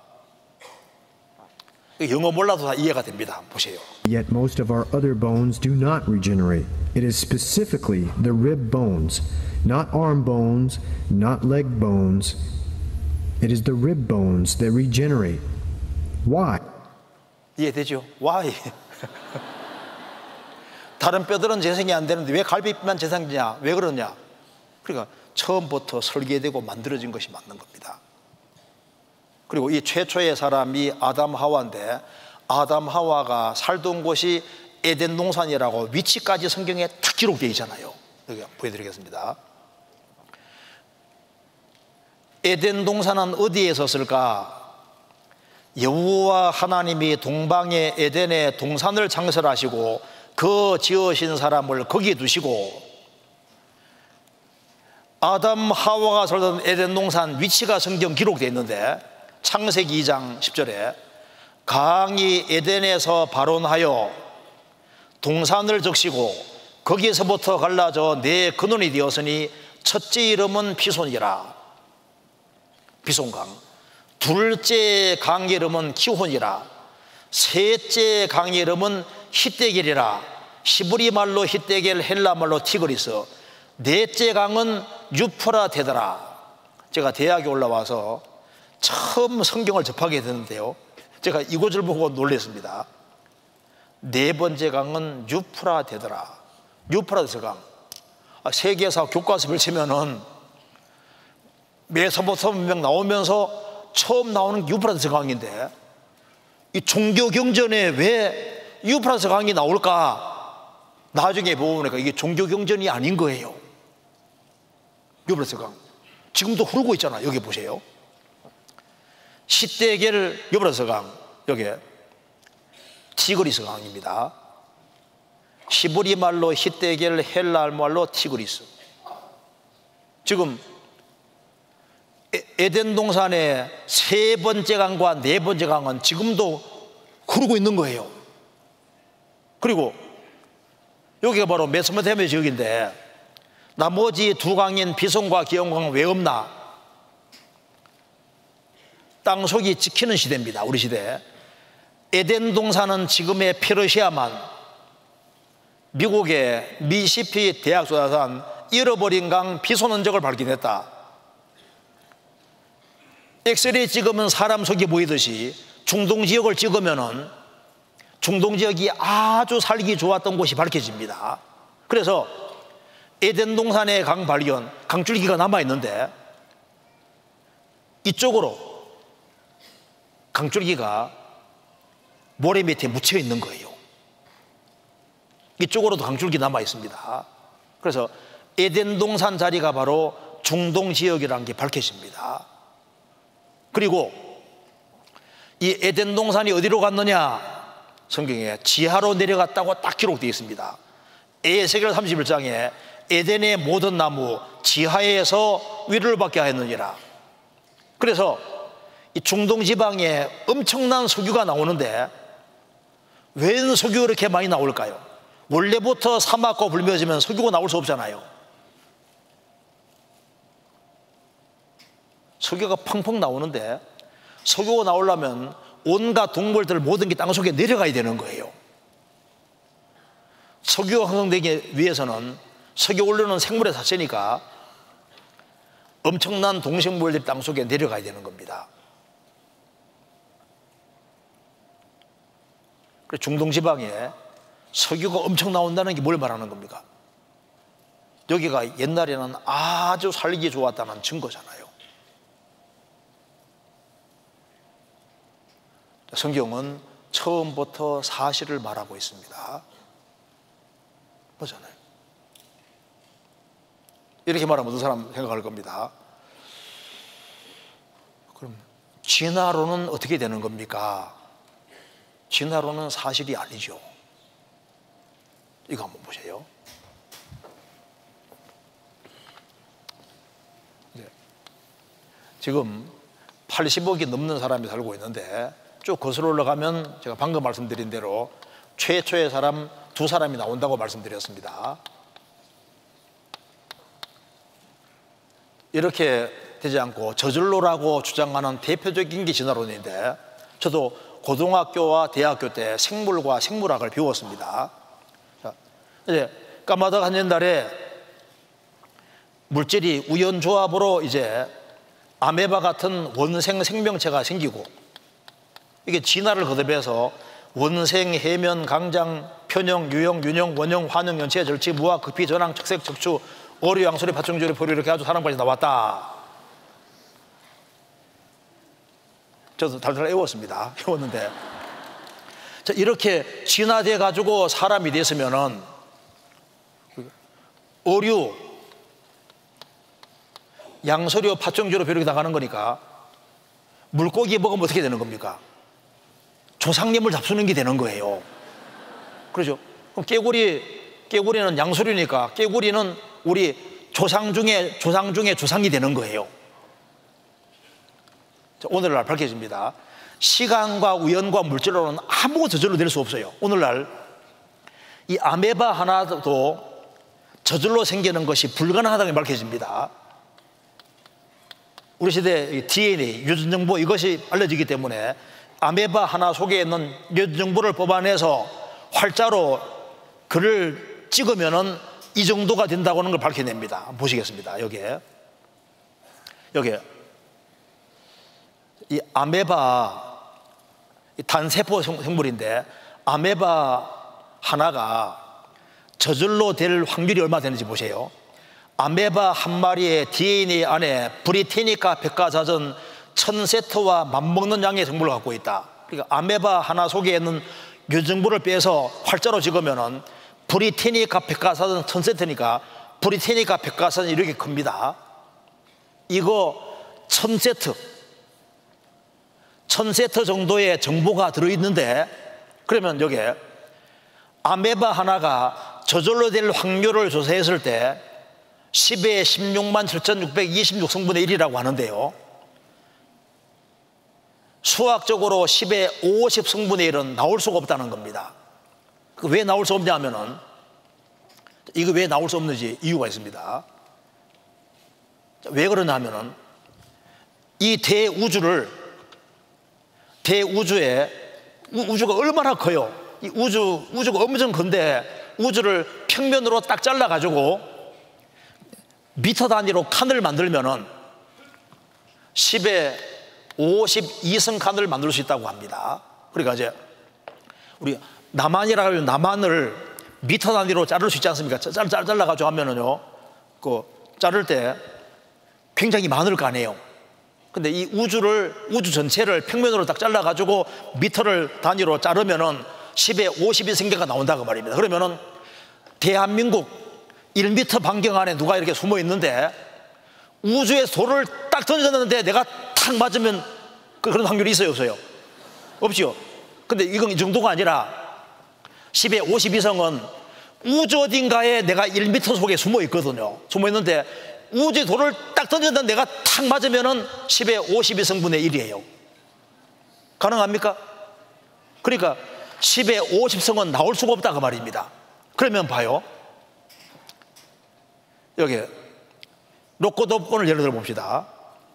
영어 몰라도 다 이해가 됩니다. 보세요. Yet most of our other bones do not regenerate. It is specifically the rib bones, not arm bones, not leg bones. It is the rib bones that regenerate. Why? 이해되죠? Why? 다른 뼈들은 재생이 안 되는데 왜 갈비뼈만 재생되냐? 왜 그러냐? 그러니까 처음부터 설계되고 만들어진 것이 맞는 겁니다. 그리고 이 최초의 사람이 아담 하와인데 아담 하와가 살던 곳이 에덴 동산이라고 위치까지 성경에 딱 기록되어 있잖아요. 여기 보여드리겠습니다. 에덴 동산은 어디에 있었을까? 여호와 하나님이 동방의 에덴에 동산을 창설하시고 그 지으신 사람을 거기에 두시고 아담 하와가 살던 에덴 동산 위치가 성경 기록되어 있는데 창세기 이 장 십 절에 강이 에덴에서 발원하여 동산을 적시고 거기에서부터 갈라져 네 근원이 되었으니 첫째 이름은 피손이라. 비송강. 둘째 강의 이름은 기혼이라. 셋째 강의 이름은 히데겔이라. 히브리 말로 히데겔, 헬라 말로 티그리스. 넷째 강은 유프라테더라. 제가 대학에 올라와서 처음 성경을 접하게 됐는데요, 제가 이곳을 보고 놀랐습니다. 네 번째 강은 유프라테더라. 유프라테스 강. 세계사 교과서 펼치면은 메소포타미아 나오면서 처음 나오는 유프라테스 강인데, 이 종교 경전에 왜 유프라테스 강이 나올까? 나중에 보니까 이게 종교 경전이 아닌 거예요. 유프라테스 강 지금도 흐르고 있잖아. 여기 보세요. 히데겔 유프라테스 강, 여기 티그리스 강입니다. 히브리 말로 히데겔, 헬라 말로 티그리스. 지금 에덴 동산의 세 번째 강과 네 번째 강은 지금도 흐르고 있는 거예요. 그리고 여기가 바로 메소포타미아 지역인데, 나머지 두 강인 비송과 기욤강은 왜 없나? 땅속이 지키는 시대입니다. 우리 시대. 에덴 동산은 지금의 페르시아만, 미국의 미시시피 대학 조사단 잃어버린 강 비손 흔적을 발견했다. 엑스레이 찍으면 사람 속이 보이듯이 중동 지역을 찍으면은 중동 지역이 아주 살기 좋았던 곳이 밝혀집니다. 그래서 에덴 동산의 강 발견, 강줄기가 남아있는데 이쪽으로 강줄기가 모래 밑에 묻혀 있는 거예요. 이쪽으로도 강줄기 남아있습니다. 그래서 에덴 동산 자리가 바로 중동 지역이라는 게 밝혀집니다. 그리고 이 에덴 동산이 어디로 갔느냐? 성경에 지하로 내려갔다고 딱 기록되어 있습니다. 에스겔 삼십일 장에 에덴의 모든 나무 지하에서 위를 받게 하였느니라. 그래서 이 중동 지방에 엄청난 석유가 나오는데 왜 석유가 이렇게 많이 나올까요? 원래부터 사막과 불며지면 석유가 나올 수 없잖아요. 석유가 펑펑 나오는데, 석유가 나오려면 온갖 동물들 모든 게 땅속에 내려가야 되는 거예요. 석유가 형성되기 위해서는 석유 올르는 생물의 자체니까 엄청난 동식물들이 땅속에 내려가야 되는 겁니다. 중동 지방에 석유가 엄청 나온다는 게 뭘 말하는 겁니까? 여기가 옛날에는 아주 살기 좋았다는 증거잖아요. 성경은 처음부터 사실을 말하고 있습니다. 보잖아요. 이렇게 말하면 어떤 사람 생각할 겁니다. 그럼 진화론은 어떻게 되는 겁니까? 진화론은 사실이 아니죠. 이거 한번 보세요. 네. 지금 팔십억이 넘는 사람이 살고 있는데 쭉 거슬러 올라가면 제가 방금 말씀드린 대로 최초의 사람 두 사람이 나온다고 말씀드렸습니다. 이렇게 되지 않고 저절로라고 주장하는 대표적인 게 진화론인데, 저도 고등학교와 대학교 때 생물과 생물학을 배웠습니다. 자, 이제 까마득 한 옛날에 물질이 우연조합으로 이제 아메바 같은 원생 생명체가 생기고, 이게 진화를 거듭해서 원생, 해면, 강장, 편형, 유형, 윤형, 원형, 환형, 연체, 절치, 무화, 급히, 전항, 척색, 척추, 어류, 양소리, 파충조리, 포류 이렇게 아주 사람까지 나왔다. 저도 달달 외웠습니다. 외웠는데, 자, 이렇게 진화돼 가지고 사람이 됐으면은 어류, 양소리, 파충조리, 포류 나가는 거니까 물고기 먹으면 어떻게 되는 겁니까? 조상님을 잡수는 게 되는 거예요. 그렇죠? 그럼 깨구리, 깨구리는 양소리니까 깨구리는 우리 조상 중에 조상 중에 조상이 되는 거예요. 자, 오늘날 밝혀집니다. 시간과 우연과 물질로는 아무 저절로 될 수 없어요. 오늘날 이 아메바 하나도 저절로 생기는 것이 불가능하다고 밝혀집니다. 우리 시대 디엔에이, 유전정보 이것이 알려지기 때문에 아메바 하나 속에 있는 유전정보를 뽑아내서 활자로 글을 찍으면은 이 정도가 된다고 하는 걸 밝혀냅니다. 보시겠습니다. 여기에 여기에 이 아메바 단세포 생물인데 아메바 하나가 저절로 될 확률이 얼마 되는지 보세요. 아메바 한 마리의 디엔에이 안에 브리테니카 백과사전 천 세트와 맞먹는 양의 정보를 갖고 있다. 그러니까 아메바 하나 속에 있는 유전정보를 빼서 활자로 찍으면은 브리테니카 백과사전 천 세트니까 브리테니카 백과사전이 이렇게 큽니다. 이거 천 세트 천 세트 정도의 정보가 들어있는데, 그러면 여기에 아메바 하나가 저절로 될 확률을 조사했을 때 십에 십육만 칠천육백이십육 성분의 일이라고 하는데요, 수학적으로 십에 오십 성분의 일은 나올 수가 없다는 겁니다. 왜 나올 수 없냐 하면은, 이거 왜 나올 수 없는지 이유가 있습니다. 왜 그러냐 하면은 이 대우주를 대우주에 우주가 얼마나 커요. 이 우주, 우주가 엄청 큰데 우주를 평면으로 딱 잘라가지고 미터 단위로 칸을 만들면은 십에 오십이 성 칸을 만들 수 있다고 합니다. 그러니까 이제 우리 남한이라고 하면 남한을 미터 단위로 자를 수 있지 않습니까? 잘, 잘, 잘라가지고 하면은요, 그 자를 때 굉장히 많을 거 아니에요. 근데 이 우주를, 우주 전체를 평면으로 딱 잘라가지고 미터를 단위로 자르면은 십에 오십이 성개가 나온다고 말입니다. 그러면은 대한민국 일 미터 반경 안에 누가 이렇게 숨어 있는데 우주에 돌을 딱 던졌는데 내가 탁 맞으면 그런 확률이 있어요, 없어요? 없죠. 근데 이건 이 정도가 아니라 십에 오십이 성은 우주 어딘가에 내가 일 미터 속에 숨어 있거든요. 숨어 있는데 우주에 돌을 딱 던졌는데 내가 탁 맞으면은 십에 오십이 성분의 일이에요. 가능합니까? 그러니까 십에 오십 성은 나올 수가 없다고 말입니다. 그러면 봐요. 여기 로또 복권을 예를 들어 봅시다.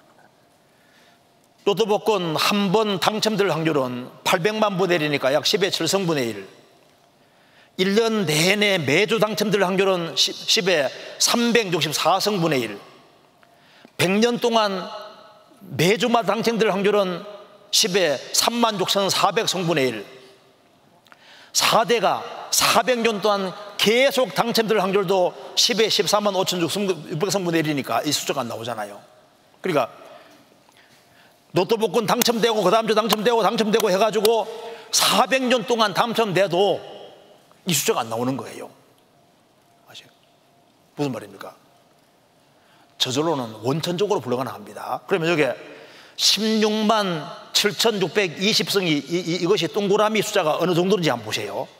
로또 복권 한 번 당첨될 확률은 팔백만 분의 일이니까 약 십에 칠 성분의 일. 일 년 내내 매주 당첨될 확률은 십에 삼백육십사 성분의 일. 백 년 동안 매주마다 당첨될 확률은 십에 삼만 육천사백 성분의 일. 사 대가 사백 년 동안 계속 당첨될 확률도 십에 십사만 오천육백 성분의 일이니까 이 숫자가 안 나오잖아요. 그러니까 로또 복권 당첨되고 그 다음 주 당첨되고 당첨되고 해가지고 사백 년 동안 당첨돼도 이 숫자가 안 나오는 거예요. 아시죠? 무슨 말입니까? 저절로는 원천적으로 불가능합니다. 그러면 여기 십육만 칠천육백이십 성이 이, 이, 이것이 동그라미 숫자가 어느 정도인지 한번 보세요.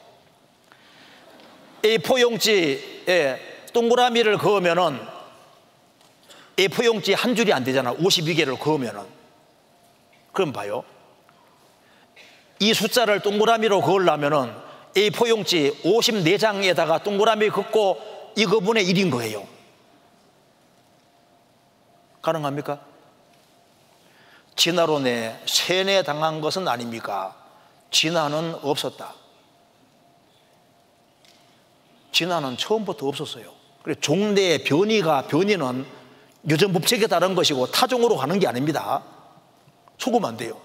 에이 사 용지에 동그라미를 그으면은 에이 사 용지 한 줄이 안 되잖아. 오십이 개를 그으면은. 그럼 봐요. 이 숫자를 동그라미로 그으려면은 에이 사 용지 오십사 장에다가 동그라미 긋고 이 그분의 일인 거예요. 가능합니까? 진화론에 세뇌당한 것은 아닙니까? 진화는 없었다. 진화는 처음부터 없었어요. 그래서 종래의 변이가, 변이는 유전 법칙에 따른 것이고 타종으로 가는 게 아닙니다. 속으면 안 돼요.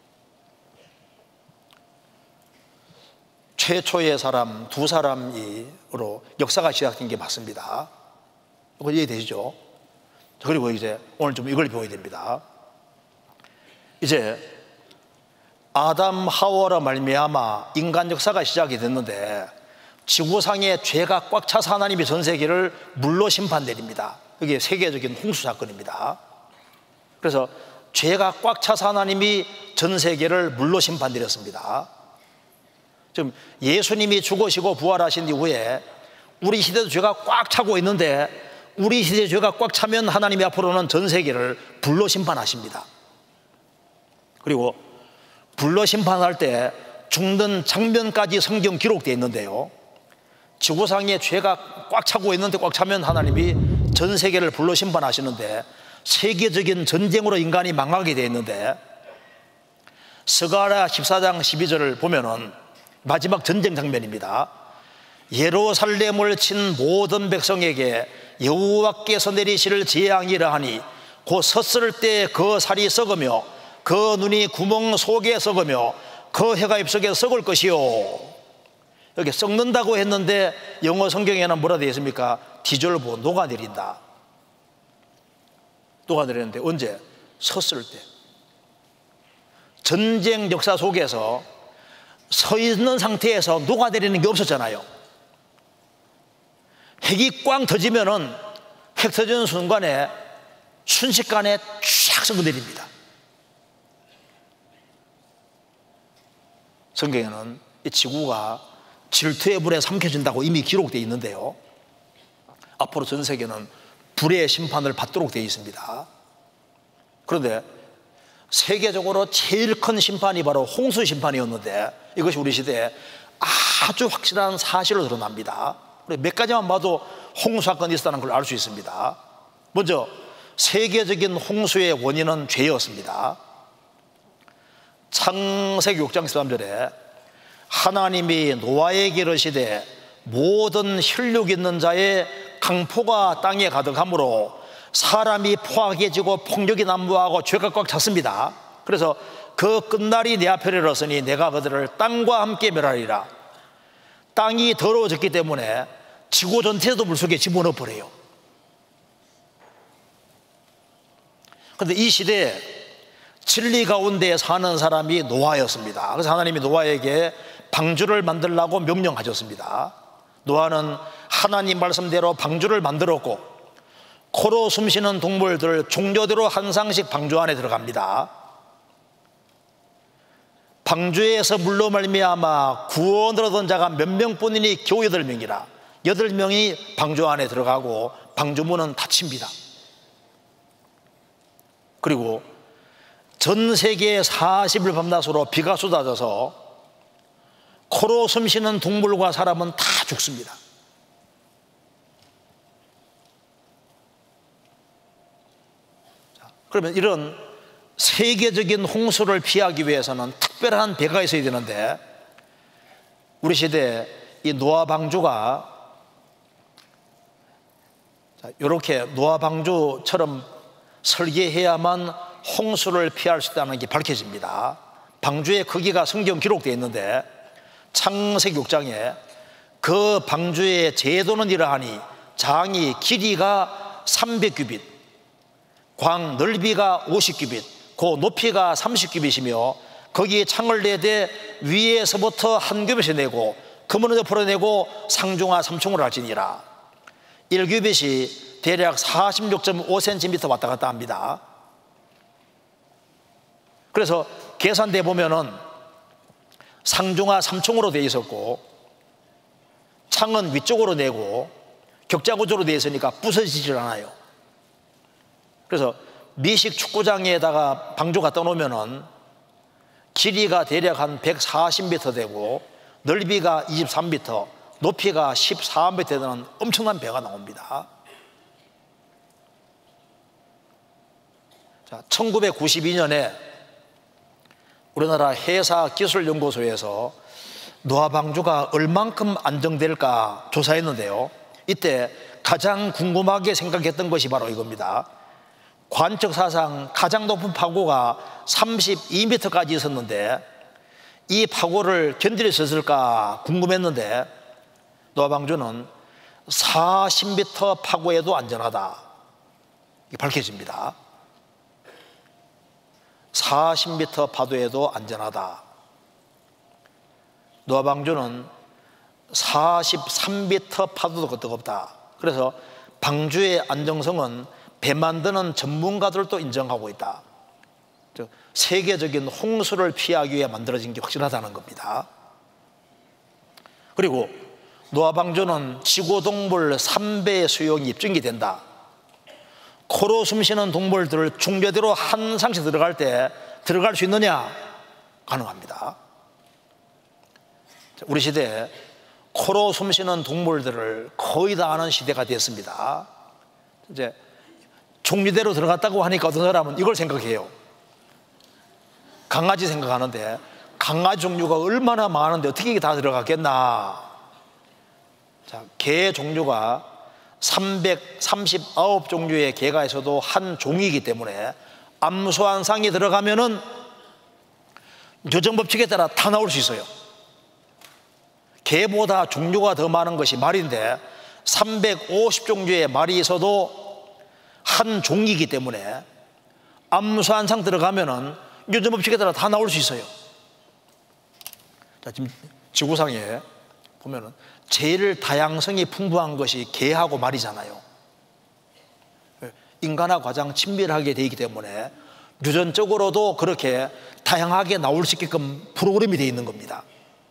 최초의 사람 두 사람으로 역사가 시작된 게 맞습니다. 이거 이해되시죠? 그리고 이제 오늘 좀 이걸 배워야 됩니다. 이제 아담 하와로 말미암아 인간 역사가 시작이 됐는데 지구상에 죄가 꽉 차서 하나님이 전 세계를 물로 심판 내립니다. 이게 세계적인 홍수 사건입니다. 그래서 죄가 꽉 차서 하나님이 전 세계를 물로 심판 내렸습니다. 지금 예수님이 죽으시고 부활하신 이후에 우리 시대도 죄가 꽉 차고 있는데 우리 시대 죄가 꽉 차면 하나님이 앞으로는 전 세계를 불로 심판하십니다. 그리고 불로 심판할 때 죽는 장면까지 성경 기록되어 있는데요, 지구상에 죄가 꽉 차고 있는데 꽉 차면 하나님이 전 세계를 불로 심판하시는데 세계적인 전쟁으로 인간이 망하게 되어 있는데, 스가랴 십사 장 십이 절을 보면은 마지막 전쟁 장면입니다. 예루살렘을 친 모든 백성에게 여호와께서 내리실 재앙이라 하니 곧 섰을 때 그 살이 썩으며 그 눈이 구멍 속에 썩으며 그 혀가 입속에 썩을 것이요. 여기 썩는다고 했는데 영어 성경에는 뭐라 되어 있습니까? 디졸브, 녹아내린다. 녹아내리는데 언제? 섰을 때. 전쟁 역사 속에서 서 있는 상태에서 녹아내리는 게 없었잖아요. 핵이 꽝 터지면은 핵 터지는 순간에 순식간에 쫙 썩어내립니다. 성경에는 이 지구가 질투의 불에 삼켜진다고 이미 기록되어 있는데요, 앞으로 전 세계는 불의 심판을 받도록 되어 있습니다. 그런데 세계적으로 제일 큰 심판이 바로 홍수 심판이었는데, 이것이 우리 시대에 아주 확실한 사실로 드러납니다. 몇 가지만 봐도 홍수 사건이 있었다는 걸 알 수 있습니다. 먼저 세계적인 홍수의 원인은 죄였습니다. 창세기 육 장 십삼 절에 하나님이 노아에게 이르시되 모든 혈육 있는 자의 강포가 땅에 가득하므로 사람이 포악해지고 폭력이 난무하고 죄가 꽉 찼습니다. 그래서 그 끝날이 내 앞에 이르렀으니 내가 그들을 땅과 함께 멸하리라. 땅이 더러워졌기 때문에 지구 전체도 물속에 집어넣어 버려요. 그런데 이 시대에 진리 가운데 사는 사람이 노아였습니다. 그래서 하나님이 노아에게 방주를 만들라고 명령하셨습니다. 노아는 하나님 말씀대로 방주를 만들었고, 코로 숨쉬는 동물들 종류대로 한 상씩 방주 안에 들어갑니다. 방주에서 물로 말미암아 구원을 얻은 자가 몇 명뿐이니 겨우 여덟 명이라. 여덟 명이 방주 안에 들어가고 방주문은 닫힙니다. 그리고 전 세계 사십 일 밤낮으로 비가 쏟아져서 코로 숨쉬는 동물과 사람은 다 죽습니다. 자, 그러면 이런 세계적인 홍수를 피하기 위해서는 특별한 배가 있어야 되는데, 우리 시대에 이 노아 방주가 이렇게 노아 방주처럼 설계해야만 홍수를 피할 수 있다는 게 밝혀집니다. 방주의 크기가 성경 기록되어 있는데, 창세기 육 장에 그 방주의 제도는 이러하니 장이 길이가 삼백 규빗, 광 넓이가 오십 규빗, 그 높이가 삼십 규빗이며 거기에 창을 내되 위에서부터 한 규빗을 내고 그물을 옆으로 내고 상중하 삼층으로 할지니라. 일 규빗이 대략 사십육 점 오 센티미터 왔다 갔다 합니다. 그래서 계산돼 보면은 상중하 삼층으로 되어 있었고 창은 위쪽으로 내고 격자구조로 되어 있으니까 부서지질 않아요. 그래서 미식 축구장에다가 방주 갖다 놓으면은 길이가 대략 한 백사십 미터 되고 넓이가 이십삼 미터, 높이가 십사 미터 되는 엄청난 배가 나옵니다. 자, 천구백구십이 년에 우리나라 해사기술연구소에서 노아 방주가 얼만큼 안정될까 조사했는데요, 이때 가장 궁금하게 생각했던 것이 바로 이겁니다. 관측사상 가장 높은 파고가 삼십이 미터까지 있었는데 이 파고를 견딜 수 있을까 궁금했는데, 노아 방주는 사십 미터 파고에도 안전하다, 이게 밝혀집니다. 사십 미터 파도에도 안전하다. 노아 방주는 사십삼 미터 파도도 뜨겁다. 그래서 방주의 안정성은 배 만드는 전문가들도 인정하고 있다. 즉 세계적인 홍수를 피하기 위해 만들어진 게 확실하다는 겁니다. 그리고 노아 방주는 지구 동물 삼 배의 수용이 입증이 된다. 코로 숨쉬는 동물들을 중대대로 한 상씩 들어갈 때 들어갈 수 있느냐? 가능합니다. 우리 시대에 코로 숨쉬는 동물들을 거의 다 아는 시대가 됐습니다. 이제 종류대로 들어갔다고 하니까 어떤 사람은 이걸 생각해요. 강아지 생각하는데 강아지 종류가 얼마나 많은데 어떻게 이게 다 들어갔겠나. 자, 개 종류가 삼백삼십구 종류의 개가 있어도 한 종이기 때문에 암소한상이 들어가면은 교정법칙에 따라 다 나올 수 있어요. 개보다 종류가 더 많은 것이 말인데 삼백오십 종류의 말이 있어도 한 종이기 때문에 암소한상 들어가면은 교정법칙에 따라 다 나올 수 있어요. 자, 지금 지구상에 보면은 제일 다양성이 풍부한 것이 개하고 말이잖아요. 인간하고 가장 친밀하게 되어 있기 때문에 유전적으로도 그렇게 다양하게 나올 수 있게끔 프로그램이 되어 있는 겁니다.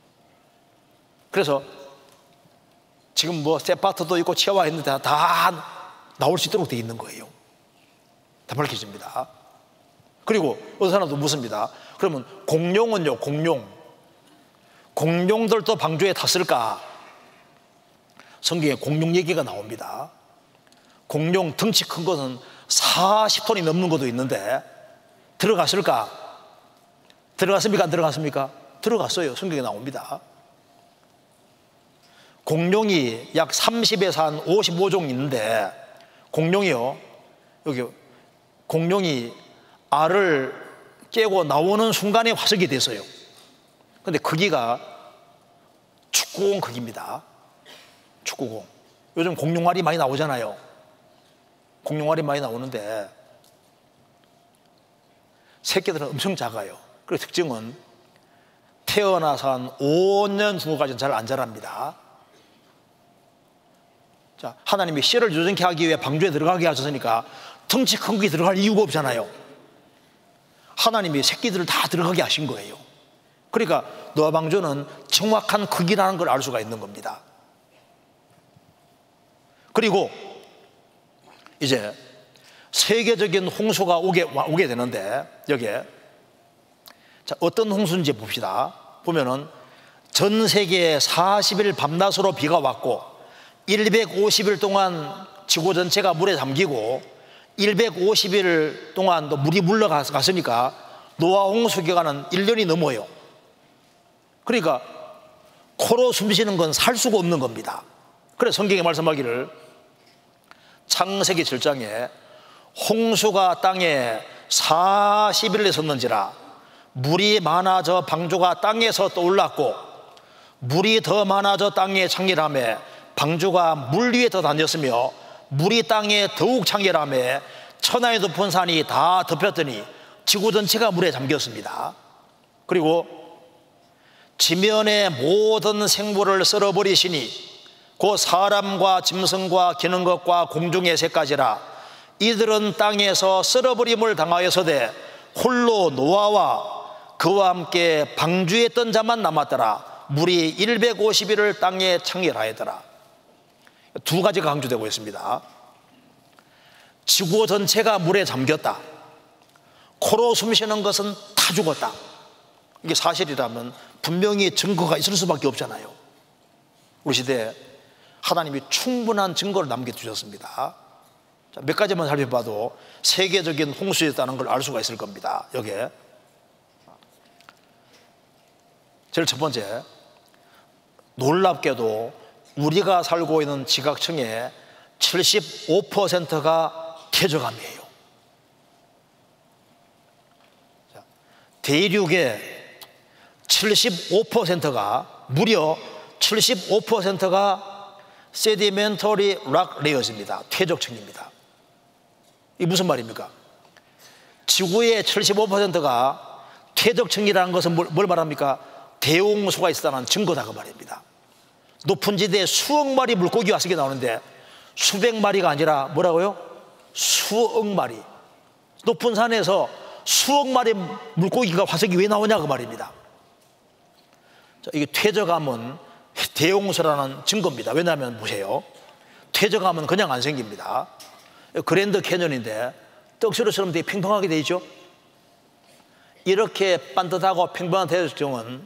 그래서 지금 뭐 세파트도 있고 치아와 있는데 다 나올 수 있도록 되어 있는 거예요. 다 밝혀집니다. 그리고 어떤 사람도 묻습니다. 그러면 공룡은요, 공룡 공룡들도 방주에 탔을까? 성경에 공룡 얘기가 나옵니다. 공룡 덩치 큰 것은 사십 톤이 넘는 것도 있는데 들어갔을까? 들어갔습니까? 안 들어갔습니까? 들어갔어요. 성경에 나옵니다. 공룡이 약 삼십에서 한 오십오 종 있는데 공룡이요, 여기 공룡이 알을 깨고 나오는 순간에 화석이 됐어요. 근데 크기가 축구공 크기입니다. 축구공. 요즘 공룡알이 많이 나오잖아요. 공룡알이 많이 나오는데 새끼들은 엄청 작아요. 그 특징은 태어나서 한 오 년 정도까지는 잘 안 자랍니다. 자, 하나님이 씨를 유전케 하기 위해 방주에 들어가게 하셨으니까 덩치 큰 게 들어갈 이유가 없잖아요. 하나님이 새끼들을 다 들어가게 하신 거예요. 그러니까 노아 방주는 정확한 크기라는 걸 알 수가 있는 겁니다. 그리고 이제 세계적인 홍수가 오게, 오게 되는데 여기에 자, 어떤 홍수인지 봅시다. 보면은 전 세계에 사십 일 밤낮으로 비가 왔고 백오십 일 동안 지구 전체가 물에 잠기고 백오십 일 동안 또 물이 물러갔으니까 노아 홍수 기간은 일 년이 넘어요. 그러니까 코로 숨쉬는 건 살 수가 없는 겁니다. 그래서 성경에 말씀하기를 창세기 칠 장에 홍수가 땅에 사십 일을 섰는지라 물이 많아져 방주가 땅에서 떠올랐고 물이 더 많아져 땅에 창렬하며 방주가 물 위에 더 다녔으며 물이 땅에 더욱 창렬하며 천하의 높은 산이 다 덮였더니 지구 전체가 물에 잠겼습니다. 그리고 지면의 모든 생물을 썰어버리시니 곧 사람과 짐승과 기는 것과 공중의 새까지라 이들은 땅에서 썰어버림을 당하여서되 홀로 노아와 그와 함께 방주에 있던 자만 남았더라. 물이 백오십 일을 땅에 창렬하였더라. 두 가지가 강조되고 있습니다. 지구 전체가 물에 잠겼다. 코로 숨쉬는 것은 다 죽었다. 이게 사실이라면 분명히 증거가 있을 수밖에 없잖아요. 우리 시대에 하나님이 충분한 증거를 남겨주셨습니다. 자, 몇 가지만 살펴봐도 세계적인 홍수였다는 걸 알 수가 있을 겁니다. 여기에 제일 첫 번째, 놀랍게도 우리가 살고 있는 지각층의 칠십오 퍼센트가 퇴적암이에요. 자, 대륙의 칠십오 퍼센트가 무려 칠십오 퍼센트가 세디멘터리 락 레이어즈입니다. 퇴적층입니다. 이게 무슨 말입니까? 지구의 칠십오 퍼센트가 퇴적층이라는 것은 뭘, 뭘 말합니까? 대홍수가 있었다는 증거다 그 말입니다. 높은 지대에 수억 마리 물고기가 쓰게 나오는데 수백 마리가 아니라 뭐라고요? 수억 마리. 높은 산에서 수억 마리 물고기가 화석이 왜 나오냐 그 말입니다. 자, 이게 퇴적암은 대홍수라는 증거입니다. 왜냐하면 보세요, 퇴적암은 그냥 안 생깁니다. 그랜드 캐년인데 떡시루처럼 되게 팽팽하게 되어 있죠. 이렇게 반듯하고 팽팽한 퇴적층은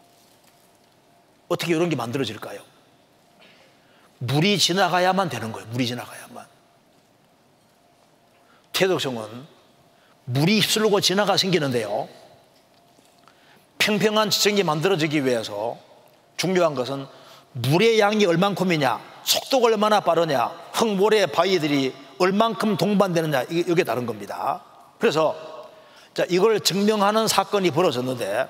어떻게 이런 게 만들어질까요? 물이 지나가야만 되는 거예요. 물이 지나가야만. 퇴적성은 물이 휩쓸고 진화가 생기는데요, 평평한 지층이 만들어지기 위해서 중요한 것은 물의 양이 얼만큼이냐, 속도가 얼마나 빠르냐, 흙모래 바위들이 얼만큼 동반되느냐, 이게 다른 겁니다. 그래서 자, 이걸 증명하는 사건이 벌어졌는데,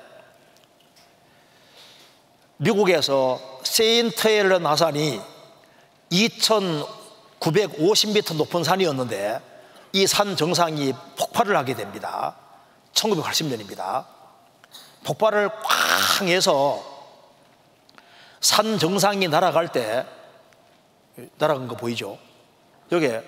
미국에서 세인트 헬런 하산이 이천구백오십 미터 높은 산이었는데 이 산 정상이 폭발을 하게 됩니다. 천구백팔십 년입니다. 폭발을 쾅 해서 산 정상이 날아갈 때, 날아간 거 보이죠? 여기에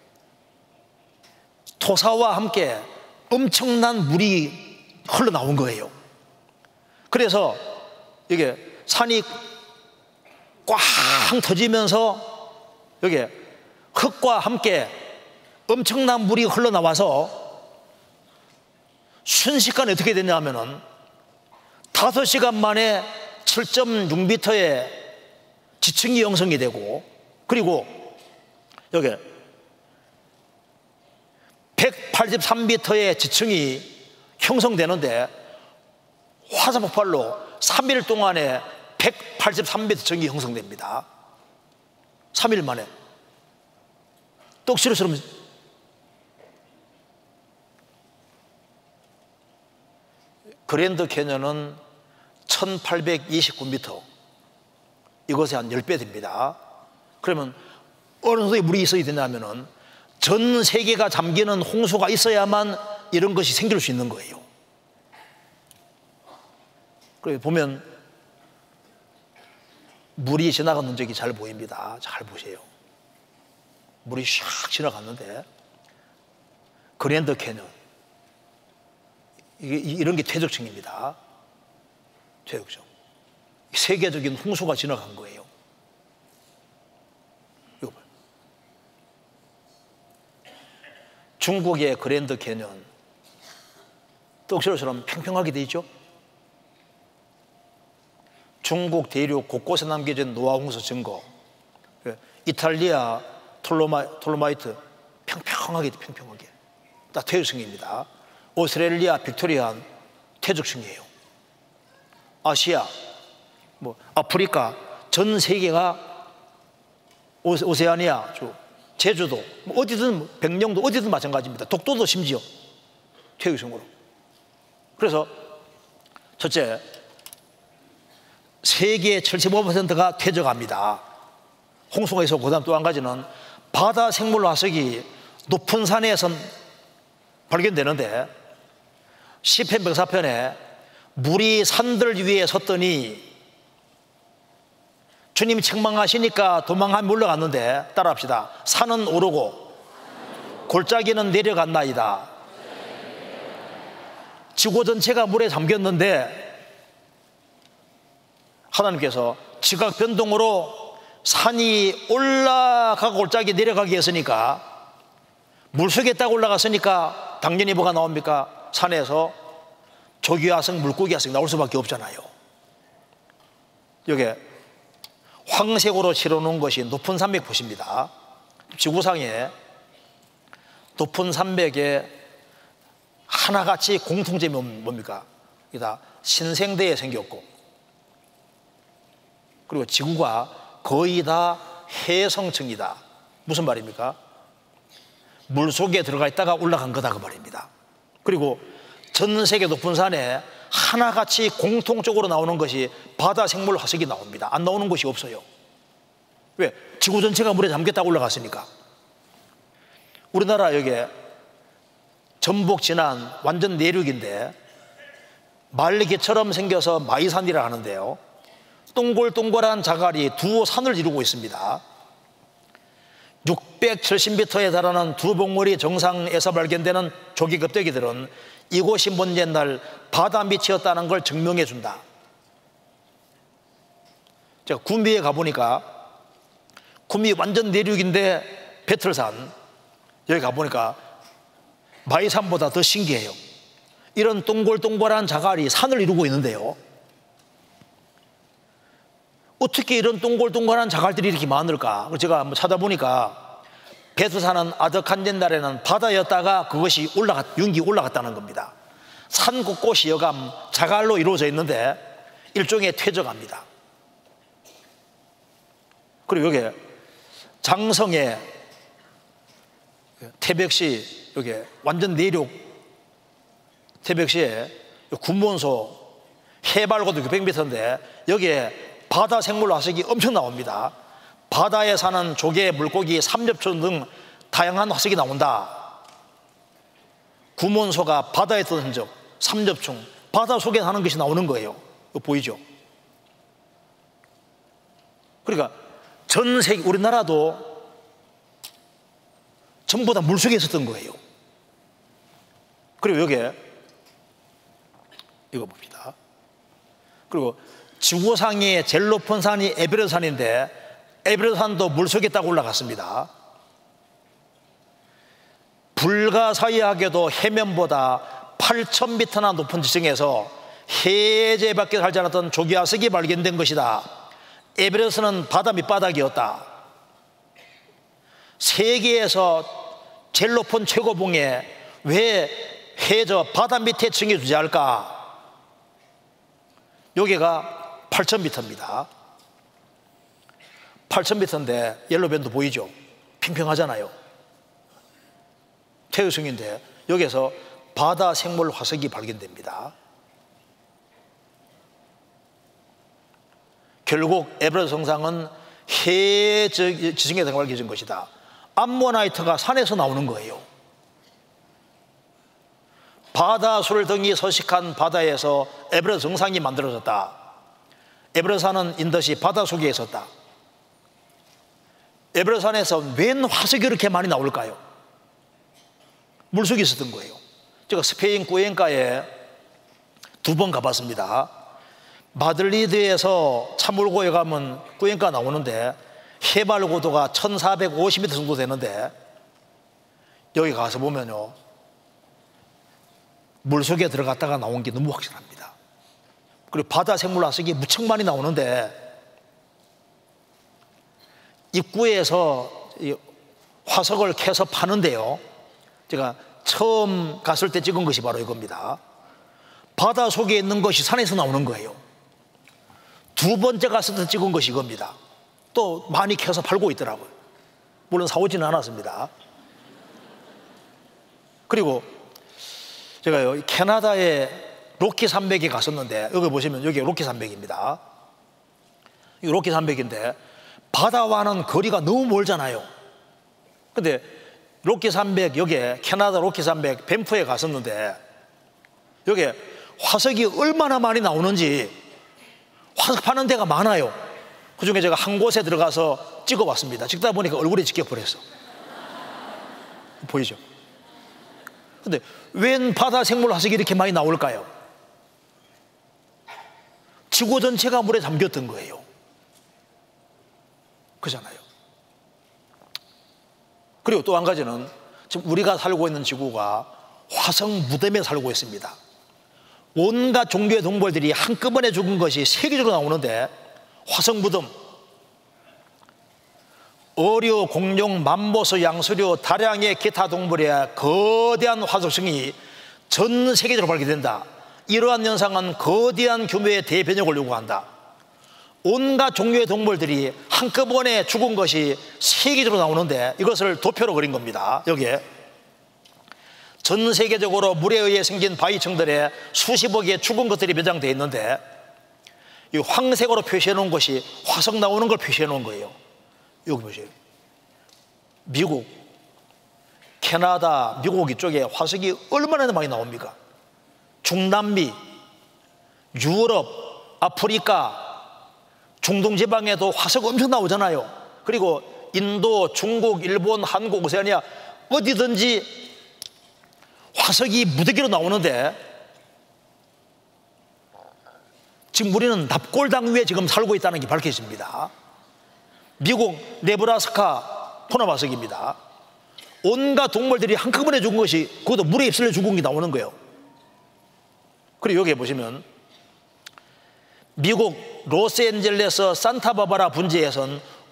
토사와 함께 엄청난 물이 흘러나온 거예요. 그래서 이게 산이 꽝 터지면서 여기에 흙과 함께 엄청난 물이 흘러나와서 순식간에 어떻게 됐냐 하면은 다섯 시간 만에 칠 점 육 미터의 지층이 형성이 되고, 그리고 여기 백팔십삼 미터의 지층이 형성되는데 화산 폭발로 삼 일 동안에 백팔십삼 미터 지층이 형성됩니다. 삼 일 만에. 떡시로처럼. 그랜드 캐년은 천팔백이십구 미터, 이것의 한 십 배 됩니다. 그러면 어느 정도의 물이 있어야 되냐면은 전 세계가 잠기는 홍수가 있어야만 이런 것이 생길 수 있는 거예요. 그래 보면 물이 지나간 흔적이 잘 보입니다. 잘 보세요. 물이 샥 지나갔는데, 그랜드 캐년, 이게, 이런 게 퇴적층입니다. 퇴적층. 세계적인 홍수가 지나간 거예요. 이거 봐요. 중국의 그랜드 캐년, 떡시로처럼 평평하게 돼 있죠? 중국 대륙 곳곳에 남겨진 노아 홍수 증거, 이탈리아 톨로마, 톨로마이트 평평하게 평평하게 다 퇴적층입니다. 오스트레일리아 빅토리안 퇴적층이에요. 아시아, 뭐 아프리카, 전 세계가 오세, 오세아니아, 제주도, 뭐 어디든, 백령도 어디든 마찬가지입니다. 독도도 심지어 퇴적층으로. 그래서 첫째, 세계의 칠십오 퍼센트가 퇴적합니다. 홍수가 있었고, 그다음 또 한 가지는 바다 생물 화석이 높은 산에서 발견되는데, 시편 백사 편에 물이 산들 위에 섰더니 주님이 책망하시니까 도망하며 올라갔는데, 따라합시다. 산은 오르고 골짜기는 내려갔나이다. 지구 전체가 물에 잠겼는데 하나님께서 지각 변동으로 산이 올라가고 골짜기 내려가게 했으니까, 물속에 딱 올라갔으니까 당연히 뭐가 나옵니까? 산에서 조기 화석, 물고기 화석 나올 수밖에 없잖아요. 여기 황색으로 칠해놓은 것이 높은 산맥 보십니다. 지구상에 높은 산맥에 하나같이 공통점이 뭡니까? 이게 다 신생대에 생겼고, 그리고 지구가 거의 다 해성층이다. 무슨 말입니까? 물속에 들어가 있다가 올라간 거다 그 말입니다. 그리고 전 세계 높은 산에 하나같이 공통적으로 나오는 것이 바다 생물 화석이 나옵니다. 안 나오는 곳이 없어요. 왜? 지구 전체가 물에 잠겼다가 올라갔으니까. 우리나라 여기에 전북 진안 완전 내륙인데 말개처럼 생겨서 마이산이라 하는데요, 동글동글한 자갈이 두 산을 이루고 있습니다. 육백칠십 미터에 달하는 두 봉우리 정상에서 발견되는 조기 껍데기들은 이곳이 먼 옛날 바다 밑이었다는 걸 증명해 준다. 제가 구미에 가보니까, 구미 완전 내륙인데 배틀산, 여기 가보니까 마이산보다 더 신기해요. 이런 동글동글한 자갈이 산을 이루고 있는데요, 어떻게 이런 동글동글한 자갈들이 이렇게 많을까? 제가 한번 찾아보니까 배도 사는 아드칸젠달에는 바다였다가 그것이 올라갔, 윤기 올라갔다는 겁니다. 산 곳곳이 여감 자갈로 이루어져 있는데 일종의 퇴적합니다. 그리고 여기 장성의 태백시, 여기 완전 내륙 태백시에 군문소 해발고도 육백 미터인데 여기에 바다 생물 화석이 엄청 나옵니다. 바다에 사는 조개, 물고기, 삼엽초 등 다양한 화석이 나온다. 구몬소가 바다에 떠 흔적, 삼엽충, 바다 속에 사는 것이 나오는 거예요. 이거 보이죠? 그러니까 전 세계, 우리나라도 전부 다 물속에 있었던 거예요. 그리고 여기에 이거 봅니다. 그리고 지구상의 제일 높은 산이 에베레스트산인데 에베레스트산도 물속에 딱 올라갔습니다. 불가사의하게도 해면보다 팔천 미터나 높은 지층에서 해제밖에 살지 않았던 조기화석이 발견된 것이다. 에베레스트는 바다 밑바닥이었다. 세계에서 제일 높은 최고봉에 왜 해저 바다 밑에 층이 존재할까? 여기가 팔천 미터입니다. 팔천 미터인데 옐로밴드 보이죠? 평평하잖아요. 태유성인데 여기에서 바다 생물 화석이 발견됩니다. 결국 에베레스트 정상은 해 지층에서 발견된 것이다. 암모나이트가 산에서 나오는 거예요. 바다술 등이 서식한 바다에서 에베레스트 정상이 만들어졌다. 에베레스트산은 인더시 바다 속에 있었다. 에베레스트산에서 웬 화석이 이렇게 많이 나올까요? 물속에 있었던 거예요. 제가 스페인 꾸엔카에 두 번 가봤습니다. 마들리드에서 차몰고에 가면 꾸엔카 나오는데 해발 고도가 천사백오십 미터 정도 되는데 여기 가서 보면요, 물속에 들어갔다가 나온 게 너무 확실합니다. 그리고 바다 생물 화석이 무척 많이 나오는데 입구에서 화석을 캐서 파는데요, 제가 처음 갔을 때 찍은 것이 바로 이겁니다. 바다 속에 있는 것이 산에서 나오는 거예요. 두 번째 갔을 때 찍은 것이 이겁니다. 또 많이 캐서 팔고 있더라고요. 물론 사오지는 않았습니다. 그리고 제가요, 캐나다의 로키 산맥에 갔었는데 여기 보시면 여기 로키 산맥입니다. 이 로키 산맥인데 바다와는 거리가 너무 멀잖아요. 근데 로키 산맥, 여기에 캐나다 로키 산맥 밴프에 갔었는데 여기에 화석이 얼마나 많이 나오는지 화석 파는 데가 많아요. 그 중에 제가 한 곳에 들어가서 찍어봤습니다. 찍다 보니까 얼굴이 지켜버렸어. 보이죠? 근데 웬 바다 생물 화석이 이렇게 많이 나올까요? 지구 전체가 물에 잠겼던 거예요. 그잖아요. 그리고 또 한 가지는 지금 우리가 살고 있는 지구가 화석 무덤에 살고 있습니다. 온갖 종류의 동물들이 한꺼번에 죽은 것이 세계적으로 나오는데 화석 무덤, 어류, 공룡, 맘보스, 양수류, 다량의 기타 동물의 거대한 화석층이 전 세계적으로 발견된다. 이러한 현상은 거대한 규모의 대변혁을 요구한다. 온갖 종류의 동물들이 한꺼번에 죽은 것이 세계적으로 나오는데 이것을 도표로 그린 겁니다. 여기에 전 세계적으로 물에 의해 생긴 바위층들에 수십억 개의 죽은 것들이 매장되어 있는데 이 황색으로 표시해 놓은 것이 화석 나오는 걸 표시해 놓은 거예요. 여기 보세요. 미국, 캐나다, 미국 이쪽에 화석이 얼마나 많이 나옵니까? 중남미, 유럽, 아프리카, 중동 지방에도 화석 엄청 나오잖아요. 그리고 인도, 중국, 일본, 한국, 오세아니아 어디든지 화석이 무더기로 나오는데 지금 우리는 납골당 위에 지금 살고 있다는 게 밝혀집니다. 미국 네브라스카 토너화석입니다. 온갖 동물들이 한꺼번에 죽은 것이, 그것도 물에 휩쓸려 죽은 게 나오는 거예요. 그리고 여기에 보시면 미국 로스앤젤레스 산타바바라 분지에선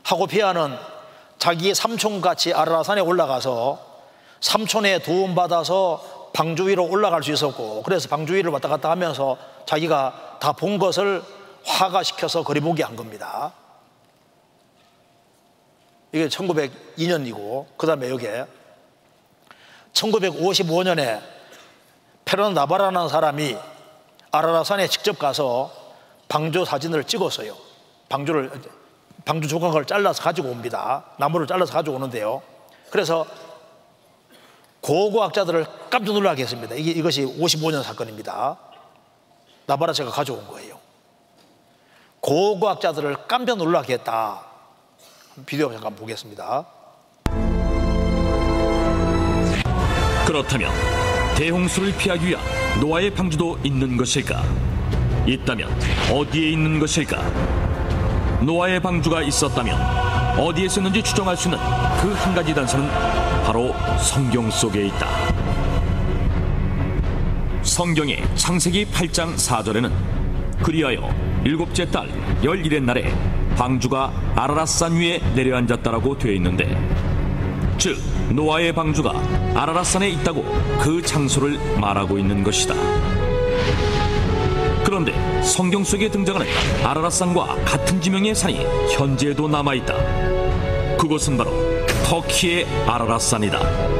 하고피아는 자기 삼촌같이 아라라산에 올라가서 삼촌의 도움받아서 방주 위로 올라갈 수 있었고, 그래서 방주 위를 왔다 갔다 하면서 자기가 다 본 것을 화가시켜서 그려보게 한 겁니다. 이게 천구백이 년이고, 그 다음에 여기에 천구백오십오 년에 페르난도 나바라라는 사람이 아라라산에 직접 가서 방주 사진을 찍었어요. 방주를, 방주 조각을 잘라서 가지고 옵니다. 나무를 잘라서 가지고 오는데요. 그래서 고고학자들을 깜짝 놀라게 했습니다. 이게, 이것이 오십오 년 사건입니다. 나바라체가 가져온 거예요. 고고학자들을 깜짝 놀라게 했다. 비디오 잠깐 보겠습니다. 그렇다면 대홍수를 피하기 위한 노아의 방주도 있는 것일까? 있다면 어디에 있는 것일까? 노아의 방주가 있었다면 어디에 있었는지 추정할 수 있는 그 한 가지 단서는 바로 성경 속에 있다. 성경의 창세기 팔 장 사 절에는 그리하여 일곱째 달 열일의 날에 방주가 아라랏산 위에 내려앉았다라고 되어 있는데, 즉 노아의 방주가 아라랏산에 있다고 그 장소를 말하고 있는 것이다. 그런데 성경 속에 등장하는 아라랏산과 같은 지명의 산이 현재에도 남아있다. 그곳은 바로 터키의 아라랏산이다.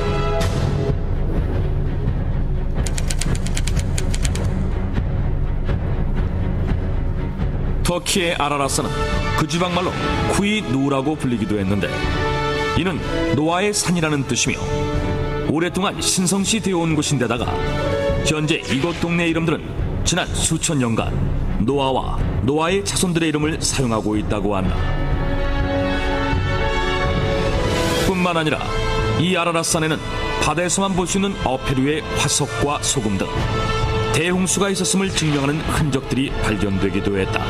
터키의 아라랏산은 그 지방말로 쿠이누라고 불리기도 했는데, 이는 노아의 산이라는 뜻이며 오랫동안 신성시 되어온 곳인데다가 현재 이곳 동네 이름들은 지난 수천 년간 노아와 노아의 자손들의 이름을 사용하고 있다고 한다. 뿐만 아니라 이 아라랏산에는 바다에서만 볼 수 있는 어패류의 화석과 소금 등 대홍수가 있었음을 증명하는 흔적들이 발견되기도 했다.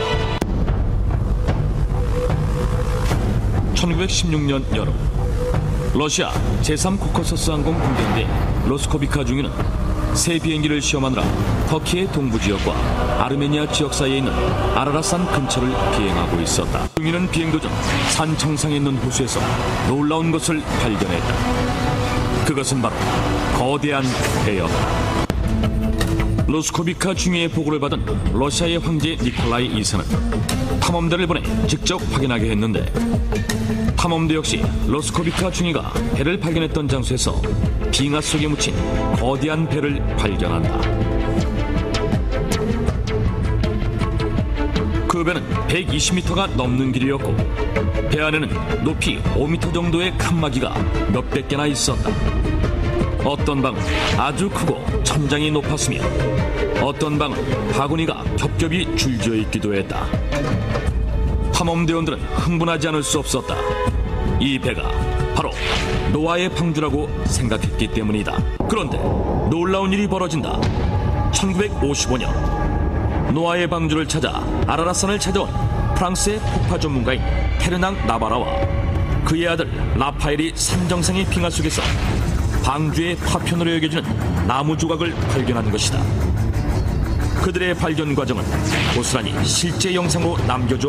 천구백십육 년 여름, 러시아 제삼 코커서스 항공 군대인데 로스코비카 중위는 새 비행기를 시험하느라 터키의 동부 지역과 아르메니아 지역 사이에 있는 아라랏산 근처를 비행하고 있었다. 중위는 비행 도중 산 정상에 있는 호수에서 놀라운 것을 발견했다. 그것은 바로 거대한 배였다. 로스코비카 중위의 보고를 받은 러시아의 황제 니콜라이 이 세는 탐험대를 보내 직접 확인하게 했는데, 탐험대 역시 로스코비카 중위가 배를 발견했던 장소에서 빙하 속에 묻힌 거대한 배를 발견한다. 그 배는 백이십 미터가 넘는 길이었고, 배 안에는 높이 오 미터 정도의 칸막이가 몇백 개나 있었다. 어떤 방은 아주 크고 천장이 높았으며 어떤 방은 바구니가 겹겹이 줄지어 있기도 했다. 탐험대원들은 흥분하지 않을 수 없었다. 이 배가 바로 노아의 방주라고 생각했기 때문이다. 그런데 놀라운 일이 벌어진다. 천구백오십오 년 노아의 방주를 찾아 아라랏산을 찾아온 프랑스의 폭파 전문가인 페르낭 나바라와 그의 아들 라파엘이 산정상의 빙하 속에서 방주의 파편으로 여겨지는 나무 조각을 발견한 것이다. 그들의 발견 과정은 고스란히 실제 영상으로 남겨져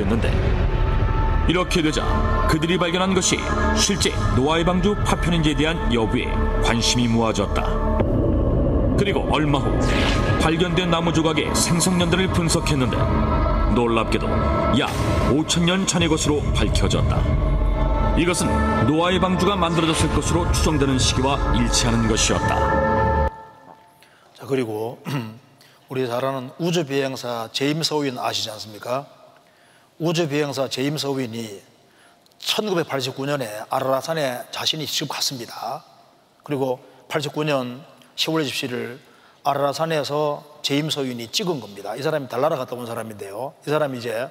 공개됐는데, 이렇게 되자 그들이 발견한 것이 실제 노아의 방주 파편인지에 대한 여부에 관심이 모아졌다. 그리고 얼마 후 발견된 나무 조각의 생성년대를 분석했는데 놀랍게도 약 오천 년 전의 것으로 밝혀졌다. 이것은 노아의 방주가 만들어졌을 것으로 추정되는 시기와 일치하는 것이었다. 자, 그리고 우리 잘 아는 우주비행사 제임스 오윈 아시지 않습니까? 우주비행사 제임스 오윈이 천구백팔십구 년에 아라랏산에 자신이 직접 갔습니다. 그리고 팔십구 년 시월 이십칠일 아라랏산에서 제임스 오윈이 찍은 겁니다. 이 사람이 달나라 갔다 온 사람인데요, 이 사람이 이제,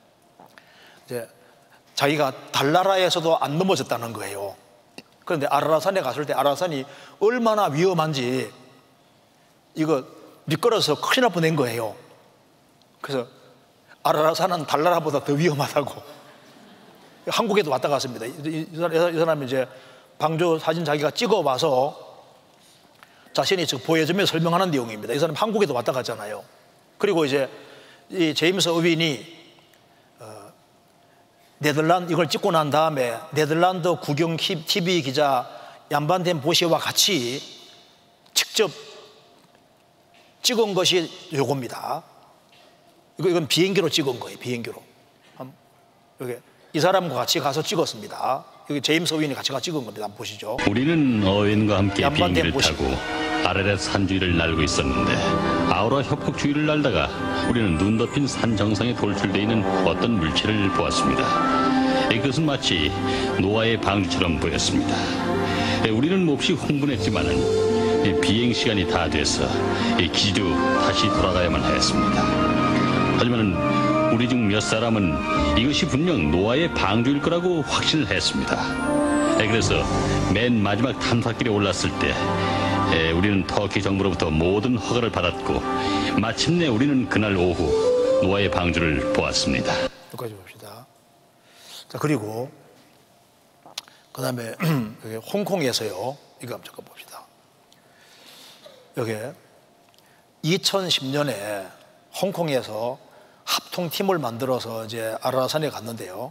이제 자기가 달나라에서도 안 넘어졌다는 거예요. 그런데 아라랏산에 갔을 때 아라랏산이 얼마나 위험한지 이거 미끄러서 큰일 날 뻔한 거예요. 그래서 아라랏산은 달나라보다 더 위험하다고 한국에도 왔다 갔습니다. 이, 이 사람이 이제 방주 사진 자기가 찍어 와서 자신이 즉 보여주며 설명하는 내용입니다. 이 사람이 한국에도 왔다 갔잖아요. 그리고 이제 이 제임스 오윈이 어, 네덜란드 이걸 찍고 난 다음에 네덜란드 국영 티비 기자 얀반덴 보시와 같이 직접 찍은 것이 요겁니다. 이거 이건 비행기로 찍은 거예요. 비행기로. 여기 이 사람과 같이 가서 찍었습니다. 여기 제임스 어윈이 같이 가서 찍은 겁니다. 한번 보시죠. 우리는 어윈과 함께 얀반덴 비행기를 보시. 타고 아라랏 산 주위를 날고 있었는데 아우라 협곡 주위를 날다가 우리는 눈 덮인 산 정상에 돌출되어 있는 어떤 물체를 보았습니다. 그것은 마치 노아의 방주처럼 보였습니다. 우리는 몹시 흥분했지만은 비행 시간이 다 돼서 기지로 다시 돌아가야만 하였습니다. 하지만 우리 중 몇 사람은 이것이 분명 노아의 방주일 거라고 확신을 했습니다. 그래서 맨 마지막 탐사길에 올랐을 때 우리는 터키 정부로부터 모든 허가를 받았고 마침내 우리는 그날 오후 노아의 방주를 보았습니다. 여기까지 봅시다. 자, 그리고 그 다음에 홍콩에서요. 이거 한번 잠깐 봅시다. 여기 이천십 년에 홍콩에서 합통팀을 만들어서 이제 아라라산에 갔는데요.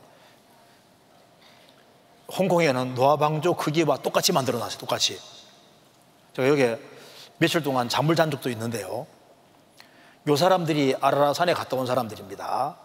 홍콩에는 노아 방주 크기와 똑같이 만들어 놨어요. 똑같이. 제가 여기 며칠 동안 잠을 잔 적도 있는데요. 요 사람들이 아라라산에 갔다 온 사람들입니다.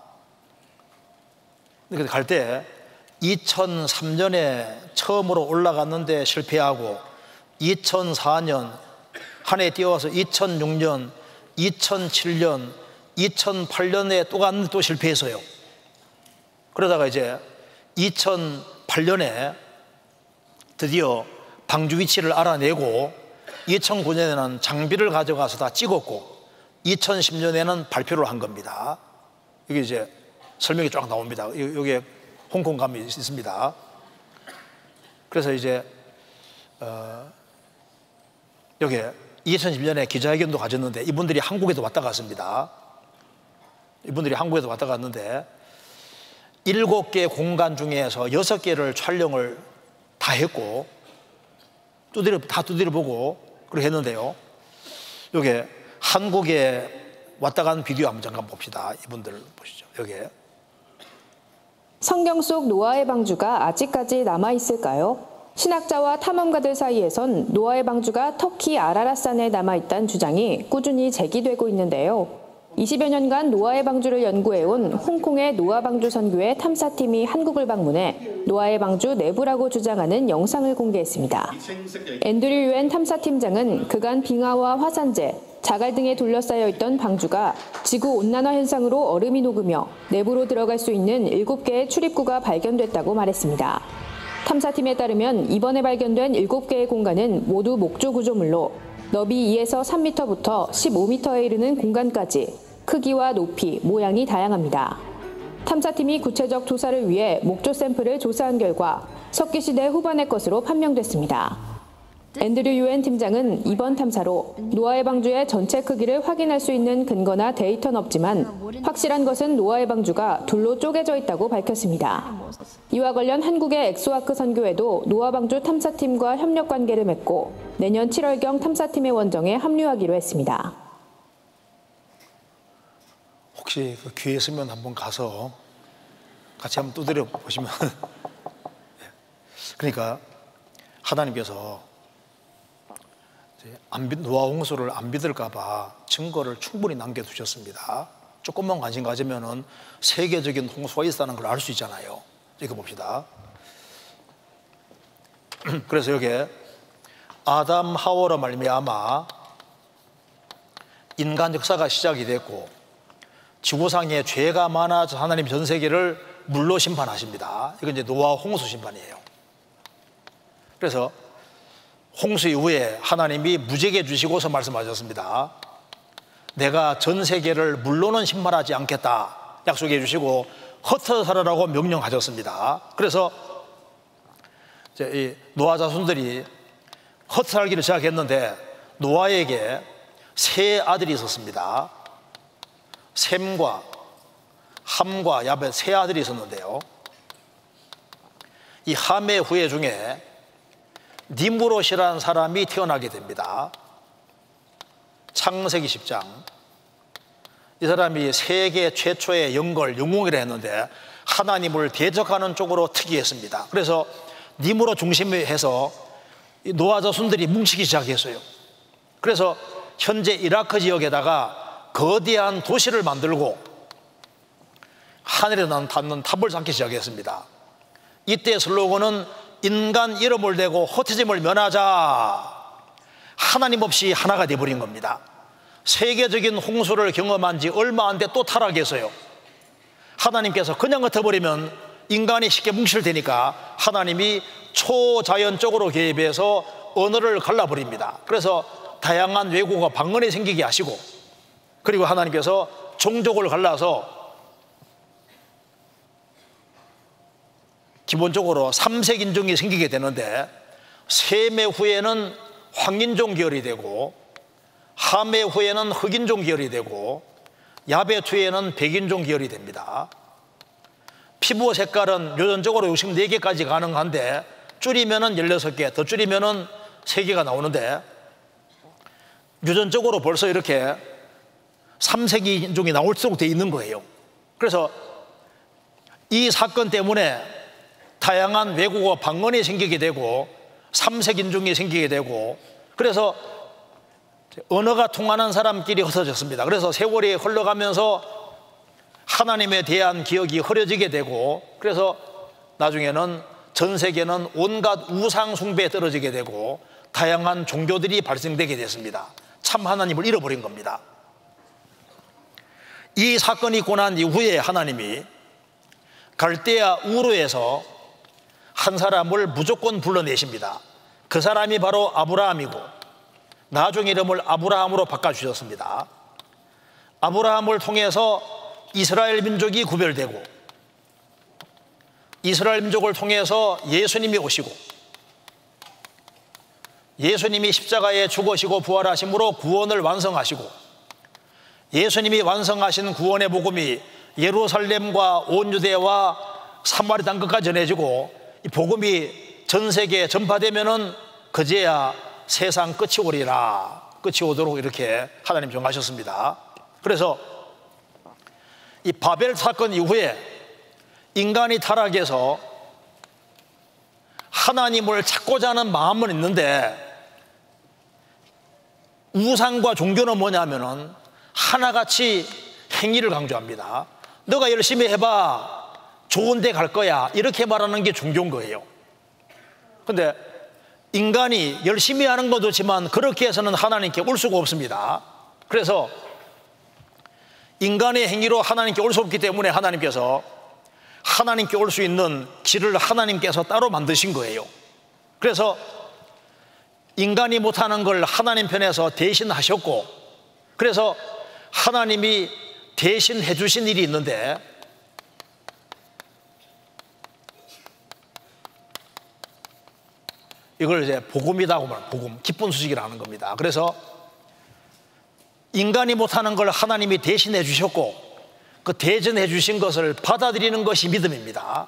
근데 갈 때 이천삼 년에 처음으로 올라갔는데 실패하고 이천사 년 한 해 뛰어와서 이천육 년, 이천칠 년, 이천팔 년에 또 갔는데 또 실패했어요. 그러다가 이제 이천팔 년에 드디어 방주 위치를 알아내고 이천구 년에는 장비를 가져가서 다 찍었고 이천십 년에는 발표를 한 겁니다. 여기 이제 설명이 쫙 나옵니다. 여기에 홍콩 감이 있습니다. 그래서 이제 어, 여기 이천십 년에 기자회견도 가졌는데 이분들이 한국에도 왔다 갔습니다. 이분들이 한국에도 왔다 갔는데 일곱 개 공간 중에서 여섯 개를 촬영을 다 했고 두드려, 다 두드려 보고 그렇게 했는데요. 여기 한국에 왔다 간 비디오 한번 잠깐 봅시다. 이분들 보시죠. 여기 성경 속 노아의 방주가 아직까지 남아있을까요? 신학자와 탐험가들 사이에선 노아의 방주가 터키 아라랏산에 남아있다는 주장이 꾸준히 제기되고 있는데요. 이십여 년간 노아의 방주를 연구해온 홍콩의 노아 방주 선교회 탐사팀이 한국을 방문해 노아의 방주 내부라고 주장하는 영상을 공개했습니다. 앤드류 유엔 탐사팀장은 그간 빙하와 화산재, 자갈 등에 둘러싸여 있던 방주가 지구온난화 현상으로 얼음이 녹으며 내부로 들어갈 수 있는 일곱 개의 출입구가 발견됐다고 말했습니다. 탐사팀에 따르면 이번에 발견된 일곱 개의 공간은 모두 목조 구조물로 너비 이에서 삼 미터부터 십오 미터에 이르는 공간까지 크기와 높이, 모양이 다양합니다. 탐사팀이 구체적 조사를 위해 목조 샘플을 조사한 결과 석기시대 후반의 것으로 판명됐습니다. 앤드류 유엔 팀장은 이번 탐사로 노아의 방주의 전체 크기를 확인할 수 있는 근거나 데이터는 없지만 확실한 것은 노아의 방주가 둘로 쪼개져 있다고 밝혔습니다. 이와 관련 한국의 엑소아크 선교회도 노아 방주 탐사팀과 협력 관계를 맺고 내년 칠월경 탐사팀의 원정에 합류하기로 했습니다. 혹시 그 기회 있으면 한번 가서 같이 한번 두드려 보시면 그러니까 하나님께서 안, 노아 홍수를 안 믿을까 봐 증거를 충분히 남겨두셨습니다. 조금만 관심 가지면은 세계적인 홍수가 있다는 걸 알 수 있잖아요. 이거 봅시다. 그래서 여기 아담 하와로 말미암아 인간 역사가 시작이 됐고 지구상에 죄가 많아져 하나님 전 세계를 물로 심판하십니다. 이건 이제 노아 홍수 심판이에요. 그래서 홍수 이후에 하나님이 무죄게 주시고서 말씀하셨습니다. 내가 전 세계를 물로는 심판하지 않겠다 약속해 주시고 흩어져 살아라고 명령하셨습니다. 그래서 이제 이 노아 자손들이 흩어져 살기를 시작했는데 노아에게 세 아들이 있었습니다. 셈과 함과 야벳 세 아들이 있었는데요. 이 함의 후예 중에 니무롯이라는 사람이 태어나게 됩니다. 창세기 십 장. 이 사람이 세계 최초의 영걸, 영웅이라 했는데 하나님을 대적하는 쪽으로 특이했습니다. 그래서 니므로 중심해서 노아 자손들이 뭉치기 시작했어요. 그래서 현재 이라크 지역에다가 거대한 도시를 만들고 하늘에 닿는 탑을 쌓기 시작했습니다. 이때 슬로건은 인간 이름을 대고 흩어짐을 면하자. 하나님 없이 하나가 되어버린 겁니다. 세계적인 홍수를 경험한 지 얼마 안 돼 또 타락했어요. 하나님께서 그냥 흩어버리면 인간이 쉽게 뭉칠 테니까 하나님이 초자연적으로 개입해서 언어를 갈라버립니다. 그래서 다양한 왜곡과 방언이 생기게 하시고, 그리고 하나님께서 종족을 갈라서 기본적으로 삼색 인종이 생기게 되는데, 셈의 후에는 황인종 계열이 되고, 함의 후에는 흑인종 계열이 되고, 야벳 후에는 백인종 계열이 됩니다. 피부 색깔은 유전적으로 육십사 개까지 가능한데 줄이면은 열여섯 개, 더 줄이면은 세 개가 나오는데, 유전적으로 벌써 이렇게 삼색 인종이 나올 수 되어 있는 거예요. 그래서 이 사건 때문에 다양한 왜곡과 방언이 생기게 되고 삼색 인종이 생기게 되고, 그래서 언어가 통하는 사람끼리 흩어졌습니다. 그래서 세월이 흘러가면서 하나님에 대한 기억이 흐려지게 되고, 그래서 나중에는 전 세계는 온갖 우상 숭배에 떨어지게 되고 다양한 종교들이 발생되게 됐습니다. 참 하나님을 잃어버린 겁니다. 이 사건이 있고 난 이후에 하나님이 갈대아 우르에서 한 사람을 무조건 불러내십니다. 그 사람이 바로 아브라함이고 나중 이름을 아브라함으로 바꿔주셨습니다. 아브라함을 통해서 이스라엘 민족이 구별되고, 이스라엘 민족을 통해서 예수님이 오시고, 예수님이 십자가에 죽으시고 부활하심으로 구원을 완성하시고, 예수님이 완성하신 구원의 복음이 예루살렘과 온 유대와 사마리 땅끝까지 전해지고, 이 복음이 전 세계에 전파되면은 그제야 세상 끝이 오리라, 끝이 오도록 이렇게 하나님 정하셨습니다. 그래서 이 바벨 사건 이후에 인간이 타락해서 하나님을 찾고자 하는 마음은 있는데, 우상과 종교는 뭐냐면은 하나같이 행위를 강조합니다. 너가 열심히 해봐, 좋은 데 갈 거야, 이렇게 말하는 게 종교인 거예요. 근데 인간이 열심히 하는 것도 좋지만 그렇게 해서는 하나님께 올 수가 없습니다. 그래서 인간의 행위로 하나님께 올 수 없기 때문에 하나님께서 하나님께 올 수 있는 길을 하나님께서 따로 만드신 거예요. 그래서 인간이 못하는 걸 하나님 편에서 대신 하셨고, 그래서 하나님이 대신 해주신 일이 있는데, 이걸 이제 복음이라고 말합니다. 복음, 기쁜 소식이라는 겁니다. 그래서 인간이 못하는 걸 하나님이 대신해 주셨고, 그 대전해 주신 것을 받아들이는 것이 믿음입니다.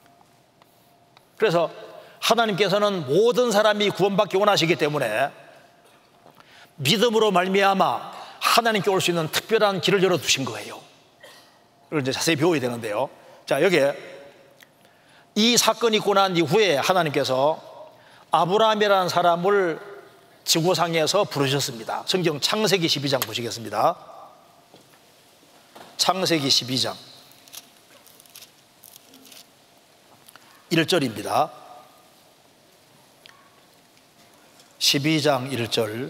그래서 하나님께서는 모든 사람이 구원받기 원하시기 때문에 믿음으로 말미암아 하나님께 올 수 있는 특별한 길을 열어두신 거예요. 이걸 이제 자세히 배워야 되는데요. 자, 여기에 이 사건이 있고 난 이후에 하나님께서 아브라함이라는 사람을 지구상에서 부르셨습니다. 성경 창세기 십이 장 보시겠습니다. 창세기 십이 장 일 절입니다. 십이 장 일 절.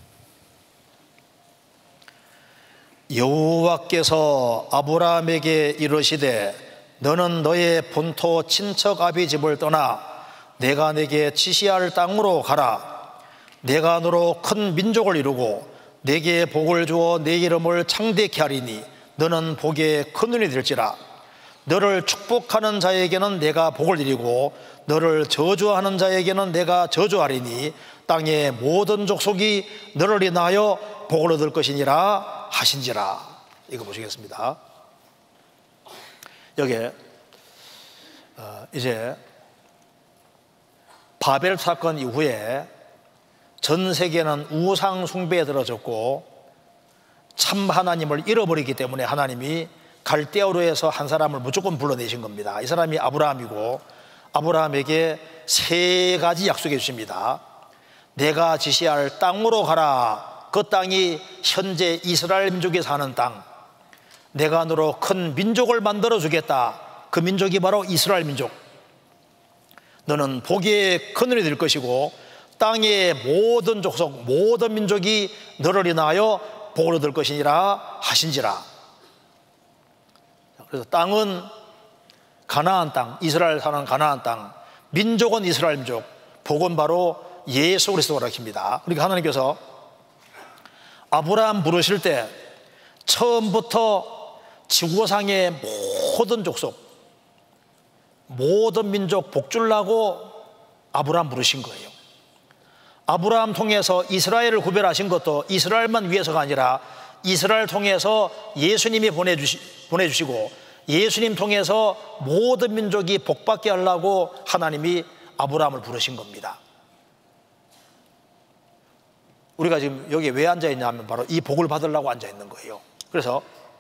여호와께서 아브라함에게 이르시되 너는 너의 본토 친척 아비 집을 떠나 내가 내게 지시할 땅으로 가라. 내가 너로 큰 민족을 이루고 내게 복을 주어 내 이름을 창대케 하리니 너는 복의 큰 눈이 될지라. 너를 축복하는 자에게는 내가 복을 드리고 너를 저주하는 자에게는 내가 저주하리니 땅의 모든 족속이 너를 인하여 복을 얻을 것이니라 하신지라. 이거 보시겠습니다. 여기에 어, 이제 바벨 사건 이후에 전 세계는 우상 숭배에 들어졌고 참 하나님을 잃어버리기 때문에 하나님이 갈대아로에서 한 사람을 무조건 불러내신 겁니다. 이 사람이 아브라함이고, 아브라함에게 세 가지 약속해 주십니다. 내가 지시할 땅으로 가라. 그 땅이 현재 이스라엘 민족이 사는 땅. 내가 너로 큰 민족을 만들어 주겠다. 그 민족이 바로 이스라엘 민족. 너는 복의 그늘이 될 것이고 땅의 모든 족속, 모든 민족이 너를 인하여 복을 얻을 것이니라 하신지라. 그래서 땅은 가나안 땅, 이스라엘 사는 가나안 땅, 민족은 이스라엘 민족, 복은 바로 예수 그리스도라 킵니다. 그러니까 하나님께서 아브라함 부르실 때 처음부터 지구상의 모든 족속, 모든 민족 복 주려고 아브라함 부르신 거예요. 아브라함 통해서 이스라엘을 구별하신 것도 이스라엘만 위해서가 아니라 이스라엘 통해서 예수님이 보내주시, 보내주시고 예수님 통해서 모든 민족이 복받게 하려고 하나님이 아브라함을 부르신 겁니다. 우리가 지금 여기에 왜 앉아있냐 하면 바로 이 복을 받으려고 앉아있는 거예요. 그래서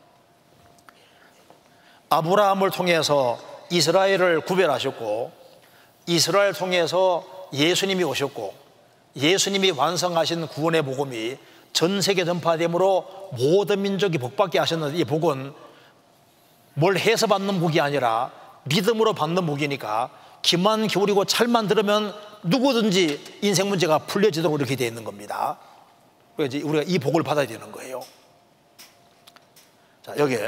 아브라함을 통해서 이스라엘을 구별하셨고 이스라엘 통해서 예수님이 오셨고 예수님이 완성하신 구원의 복음이 전 세계 전파됨으로 모든 민족이 복받게 하셨는데, 이 복은 뭘 해서 받는 복이 아니라 믿음으로 받는 복이니까 귀만 기울이고 찰만 들으면 누구든지 인생 문제가 풀려지도록 이렇게 되어 있는 겁니다. 그래서 우리가 이 복을 받아야 되는 거예요. 자, 여기에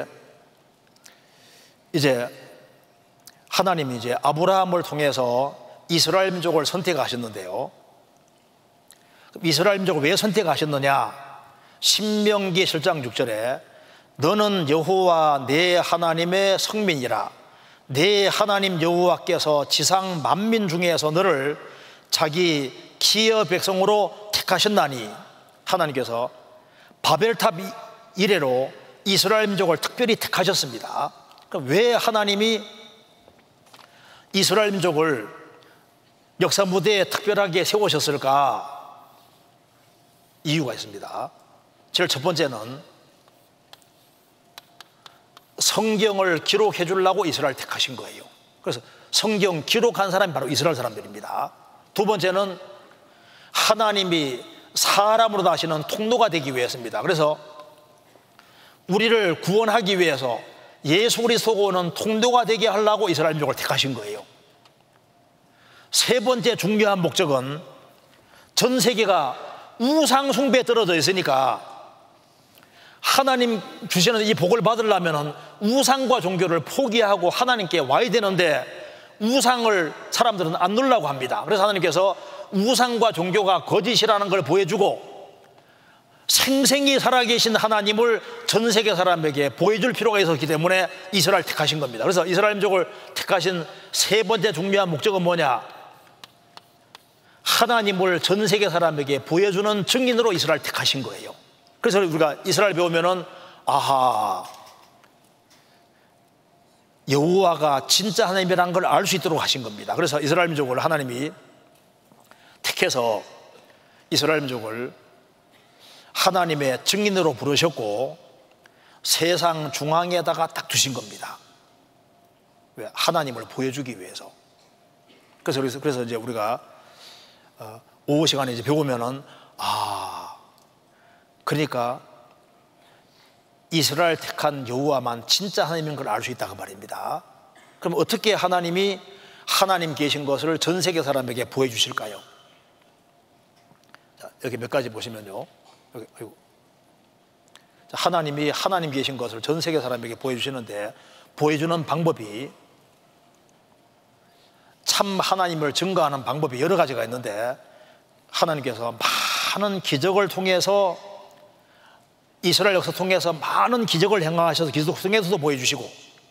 이제 하나님이 이제 아브라함을 통해서 이스라엘 민족을 선택하셨는데요. 이스라엘 민족을 왜 선택하셨느냐? 신명기 칠 장 육 절에 너는 여호와 내 하나님의 성민이라. 내 하나님 여호와께서 지상 만민 중에서 너를 자기 기업 백성으로 택하셨나니, 하나님께서 바벨탑 이래로 이스라엘 민족을 특별히 택하셨습니다. 그럼 왜 하나님이 이스라엘 민족을 역사 무대에 특별하게 세우셨을까? 이유가 있습니다. 제일 첫 번째는 성경을 기록해 주려고 이스라엘 택하신 거예요. 그래서 성경 기록한 사람이 바로 이스라엘 사람들입니다. 두 번째는 하나님이 사람으로 나시는 통로가 되기 위해서입니다. 그래서 우리를 구원하기 위해서 예수 그리스도가 오는 통로가 되게 하려고 이스라엘 민족을 택하신 거예요. 세 번째 중요한 목적은 전 세계가 우상 숭배에 떨어져 있으니까 하나님 주시는 이 복을 받으려면 우상과 종교를 포기하고 하나님께 와야 되는데 우상을 사람들은 안 누르려고 합니다. 그래서 하나님께서 우상과 종교가 거짓이라는 걸 보여주고 생생히 살아계신 하나님을 전 세계 사람에게 보여줄 필요가 있었기 때문에 이스라엘 택하신 겁니다. 그래서 이스라엘 민족을 택하신 세 번째 중요한 목적은 뭐냐? 하나님을 전 세계 사람에게 보여주는 증인으로 이스라엘 택하신 거예요. 그래서 우리가 이스라엘 배우면은 아하, 여호와가 진짜 하나님이라는 걸 알 수 있도록 하신 겁니다. 그래서 이스라엘 민족을 하나님이 택해서 이스라엘 민족을 하나님의 증인으로 부르셨고 세상 중앙에다가 딱 두신 겁니다. 왜? 하나님을 보여주기 위해서. 그래서 그래서 이제 우리가 어, 오후 시간에 이제 배우면은 아, 그러니까 이스라엘 택한 여호와만 진짜 하나님인 걸 알 수 있다 그 말입니다. 그럼 어떻게 하나님이 하나님 계신 것을 전 세계 사람에게 보여주실까요? 자, 여기 몇 가지 보시면요. 여기, 아이고. 자, 하나님이 하나님 계신 것을 전 세계 사람에게 보여주시는데 보여주는 방법이 참 하나님을 증거하는 방법이 여러 가지가 있는데 하나님께서 많은 기적을 통해서 이스라엘 역사 통해서 많은 기적을 행하셔서 기적 통해서도 보여주시고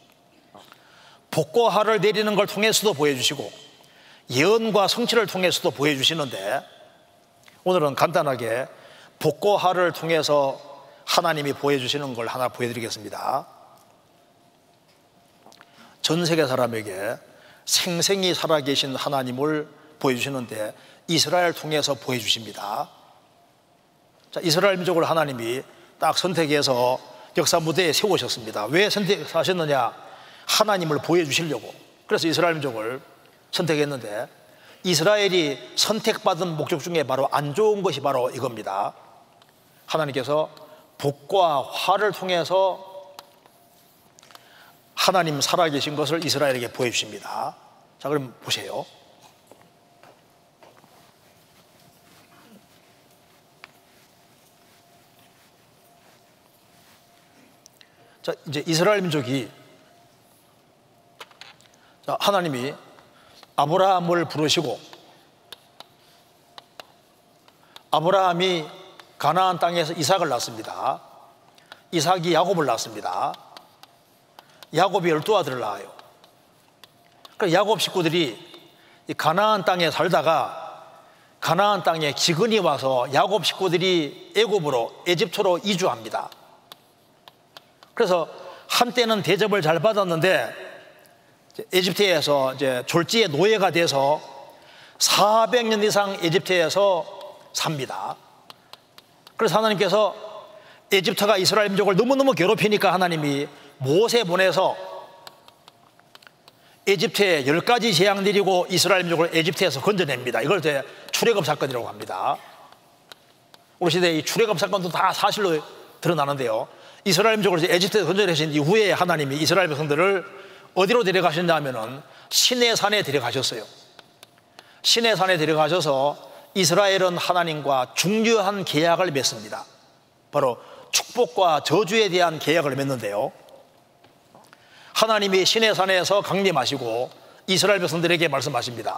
복과 화를 내리는 걸 통해서도 보여주시고 예언과 성취를 통해서도 보여주시는데 오늘은 간단하게 복과 화를 통해서 하나님이 보여주시는 걸 하나 보여드리겠습니다. 전 세계 사람에게 생생히 살아계신 하나님을 보여주시는데 이스라엘 통해서 보여주십니다. 자, 이스라엘 민족을 하나님이 딱 선택해서 역사 무대에 세우셨습니다. 왜 선택하셨느냐? 하나님을 보여주시려고. 그래서 이스라엘 민족을 선택했는데, 이스라엘이 선택받은 목적 중에 바로 안 좋은 것이 바로 이겁니다. 하나님께서 복과 화를 통해서 하나님 살아계신 것을 이스라엘에게 보여주십니다. 자, 그럼 보세요. 자, 이제 이스라엘 민족이, 자, 하나님이 아브라함을 부르시고, 아브라함이 가나안 땅에서 이삭을 낳습니다. 이삭이 야곱을 낳습니다. 야곱이 열두 아들을 낳아요. 그래서 야곱 식구들이 이 가나안 땅에 살다가 가나안 땅에 기근이 와서 야곱 식구들이 애굽으로, 에집트로 이주합니다. 그래서 한때는 대접을 잘 받았는데 에집트에서 이제 졸지의 노예가 돼서 사백 년 이상 에집트에서 삽니다. 그래서 하나님께서 에집트가 이스라엘 민족을 너무너무 괴롭히니까 하나님이 모세 보내서 에집트에 열 가지 재앙 내리고 이스라엘 민족을 에집트에서 건져냅니다. 이걸 이제 출애굽 사건이라고 합니다. 우리 시대의 이 출애굽 사건도 다 사실로 드러나는데요, 이스라엘 민족을 에집트에서 건져내신 이후에 하나님이 이스라엘 백성들을 어디로 데려가셨냐 하면은 시내산에 데려가셨어요. 시내산에 데려가셔서 이스라엘은 하나님과 중요한 계약을 맺습니다. 바로 축복과 저주에 대한 계약을 맺는데요, 하나님이 시내산에서 강림하시고 이스라엘 백성들에게 말씀하십니다.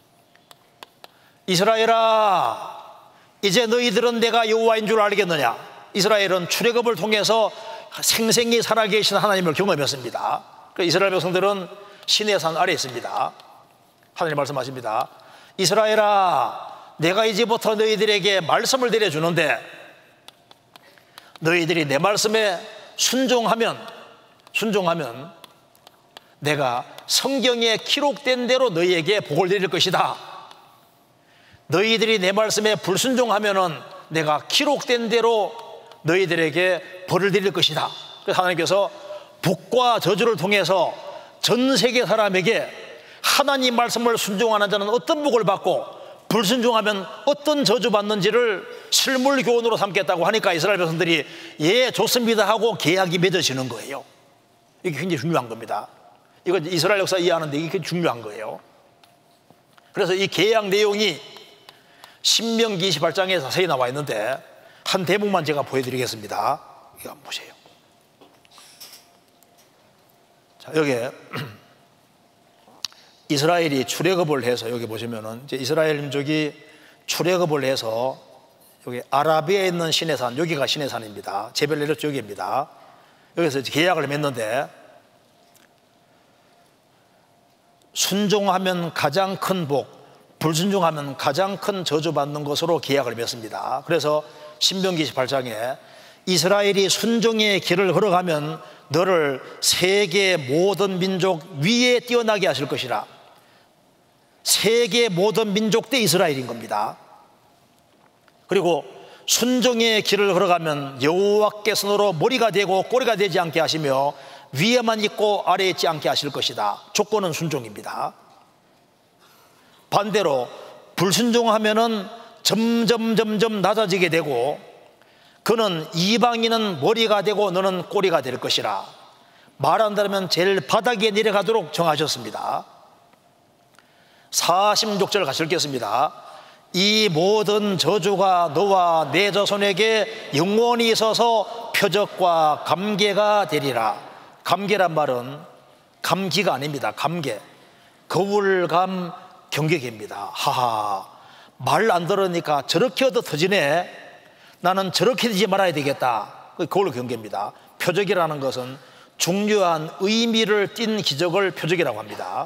이스라엘아, 이제 너희들은 내가 여호와인 줄 알겠느냐? 이스라엘은 출애굽을 통해서 생생히 살아계신 하나님을 경험했습니다. 그래서 이스라엘 백성들은 시내산 아래에 있습니다. 하나님 말씀하십니다. 이스라엘아, 내가 이제부터 너희들에게 말씀을 내려주는데 너희들이 내 말씀에 순종하면 순종하면 내가 성경에 기록된 대로 너희에게 복을 내릴 것이다. 너희들이 내 말씀에 불순종하면은 내가 기록된 대로 너희들에게 벌을 드릴 것이다. 그래서 하나님께서 복과 저주를 통해서 전 세계 사람에게 하나님 말씀을 순종하는 자는 어떤 복을 받고 불순종하면 어떤 저주 받는지를 실물 교훈으로 삼겠다고 하니까 이스라엘 백성들이 예, 좋습니다 하고 계약이 맺어지는 거예요. 이게 굉장히 중요한 겁니다. 이거 이스라엘 역사 이해하는데 이게 중요한 거예요. 그래서 이 계약 내용이 신명기 이십팔 장에 자세히 나와 있는데 한 대목만 제가 보여드리겠습니다. 이거 한번 보세요. 자, 여기에 이스라엘이 출애굽을 해서 여기 보시면은 이제 이스라엘 민족이 출애굽을 해서 여기 아라비아에 있는 시내산, 여기가 시내산입니다. 제벨레르 쪽입니다. 여기서 계약을 맺는데 순종하면 가장 큰 복, 불순종하면 가장 큰 저주받는 것으로 계약을 맺습니다. 그래서 신명기 이십팔 장에 이스라엘이 순종의 길을 걸어가면 너를 세계 모든 민족 위에 뛰어나게 하실 것이라. 세계 모든 민족 대 이스라엘인 겁니다. 그리고 순종의 길을 걸어가면 여호와께서 너로 머리가 되고 꼬리가 되지 않게 하시며 위에만 있고 아래에 있지 않게 하실 것이다. 조건은 순종입니다. 반대로 불순종하면은 점점 점점 낮아지게 되고 그는 이방인은 머리가 되고 너는 꼬리가 될 것이라. 말한다면 제일 바닥에 내려가도록 정하셨습니다. 사십육 절 같이 읽겠습니다. 이 모든 저주가 너와 내 자손에게 영원히 있어서 표적과 감개가 되리라. 감개란 말은 감기가 아닙니다. 감개, 거울감, 경계계입니다. 하하, 말 안 들으니까 저렇게 얻어 터지네. 나는 저렇게 되지 말아야 되겠다. 그걸로 경계입니다. 표적이라는 것은 중요한 의미를 띤 기적을 표적이라고 합니다.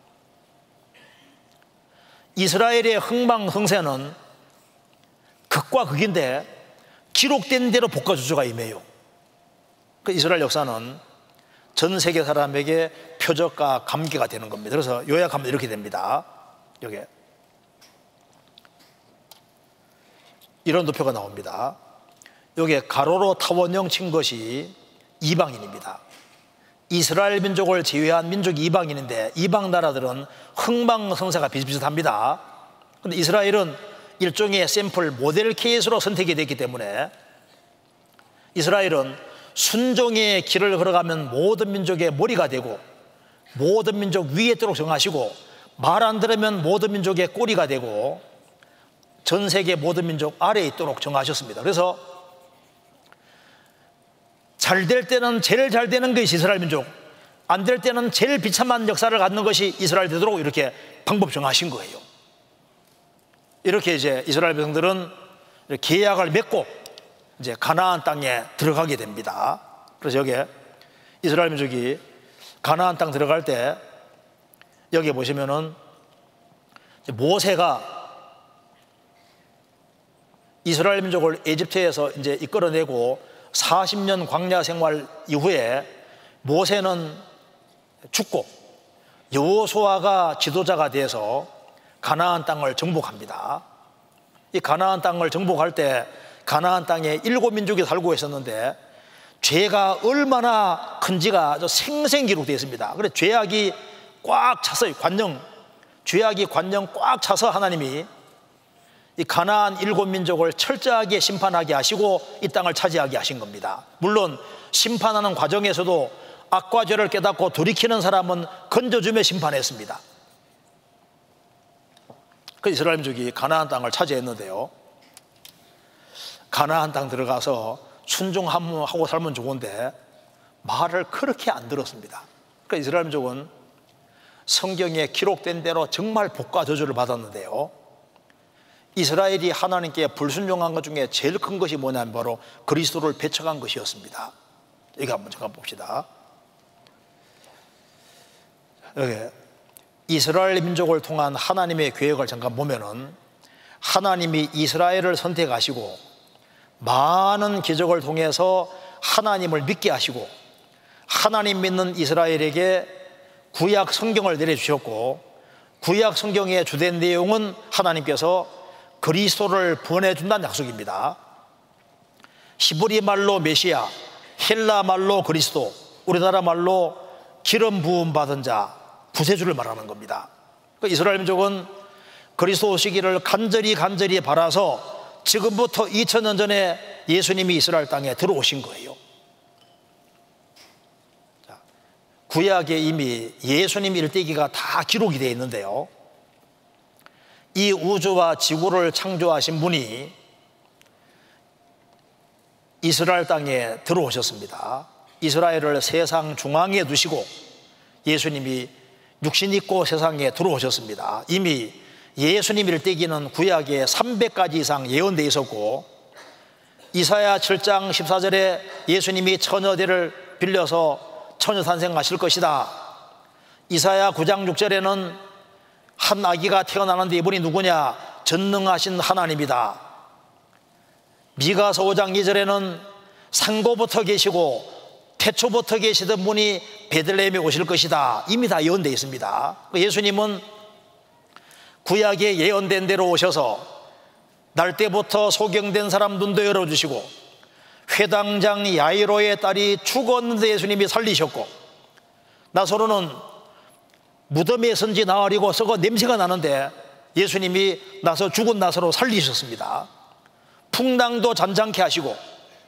이스라엘의 흥망성쇠는 극과 극인데 기록된 대로 복과 저주가 임해요. 그 이스라엘 역사는 전 세계 사람에게 표적과 감개가 되는 겁니다. 그래서 요약하면 이렇게 됩니다. 여기 이런 도표가 나옵니다. 여기에 가로로 타원형 친 것이 이방인입니다. 이스라엘 민족을 제외한 민족이 이방인인데 이방 나라들은 흥망성쇠가 비슷비슷합니다. 그런데 이스라엘은 일종의 샘플 모델 케이스로 선택이 됐기 때문에 이스라엘은 순종의 길을 걸어가면 모든 민족의 머리가 되고 모든 민족 위에 있도록 정하시고 말 안 들으면 모든 민족의 꼬리가 되고 전 세계 모든 민족 아래에 있도록 정하셨습니다. 그래서 잘 될 때는 제일 잘 되는 것이 이스라엘 민족, 안 될 때는 제일 비참한 역사를 갖는 것이 이스라엘 되도록 이렇게 방법 정하신 거예요. 이렇게 이제 이스라엘 백성들은 계약을 맺고 이제 가나안 땅에 들어가게 됩니다. 그래서 여기에 이스라엘 민족이 가나안 땅 들어갈 때 여기 보시면은 모세가 이스라엘 민족을 에집트에서 이제 이끌어내고 사십 년 광야 생활 이후에 모세는 죽고 여호수아가 지도자가 돼서 가나안 땅을 정복합니다. 이 가나안 땅을 정복할 때 가나안 땅에 일곱 민족이 살고 있었는데 죄가 얼마나 큰지가 생생 기록되어 있습니다. 그래서 죄악이 꽉 찼어요. 관영, 죄악이 관영 꽉 차서 하나님이 이 가나안 일곱 민족을 철저하게 심판하게 하시고 이 땅을 차지하게 하신 겁니다. 물론 심판하는 과정에서도 악과 죄를 깨닫고 돌이키는 사람은 건져주며 심판했습니다. 그 이스라엘 민족이 가나안 땅을 차지했는데요, 가나안 땅 들어가서 순종하고 살면 좋은데 말을 그렇게 안 들었습니다. 그러니까 이스라엘 민족은 성경에 기록된 대로 정말 복과 저주를 받았는데요, 이스라엘이 하나님께 불순종한 것 중에 제일 큰 것이 뭐냐면 바로 그리스도를 배척한 것이었습니다. 여기 한번 잠깐 봅시다. 여기 이스라엘 민족을 통한 하나님의 계획을 잠깐 보면은 하나님이 이스라엘을 선택하시고 많은 기적을 통해서 하나님을 믿게 하시고 하나님 믿는 이스라엘에게 구약 성경을 내려주셨고 구약 성경의 주된 내용은 하나님께서 그리스도를 보내준다는 약속입니다. 히브리 말로 메시아, 헬라 말로 그리스도, 우리나라 말로 기름 부음 받은 자, 구세주를 말하는 겁니다. 이스라엘 민족은 그리스도 오시기를 간절히 간절히 바라서 지금부터 이천 년 전에 예수님이 이스라엘 땅에 들어오신 거예요. 구약에 이미 예수님 일대기가 다 기록이 되어 있는데요, 이 우주와 지구를 창조하신 분이 이스라엘 땅에 들어오셨습니다. 이스라엘을 세상 중앙에 두시고 예수님이 육신 입고 세상에 들어오셨습니다. 이미 예수님 일대기는 구약에 삼백 가지 이상 예언되어 있었고 이사야 칠 장 십사 절에 예수님이 처녀대를 빌려서 처녀 탄생하실 것이다. 이사야 구 장 육 절에는 한 아기가 태어나는데 이분이 누구냐? 전능하신 하나님이다. 미가서 오 장 이 절에는 상고부터 계시고 태초부터 계시던 분이 베들레헴에 오실 것이다. 이미 다 예언되어 있습니다. 예수님은 구약에 예언된 대로 오셔서 날 때부터 소경된 사람 눈도 열어주시고 회당장 야이로의 딸이 죽었는데 예수님이 살리셨고 나사로는 무덤에 선지 나으리고 썩어 냄새가 나는데 예수님이 나서 죽은 나사로 살리셨습니다. 풍랑도 잔잔케 하시고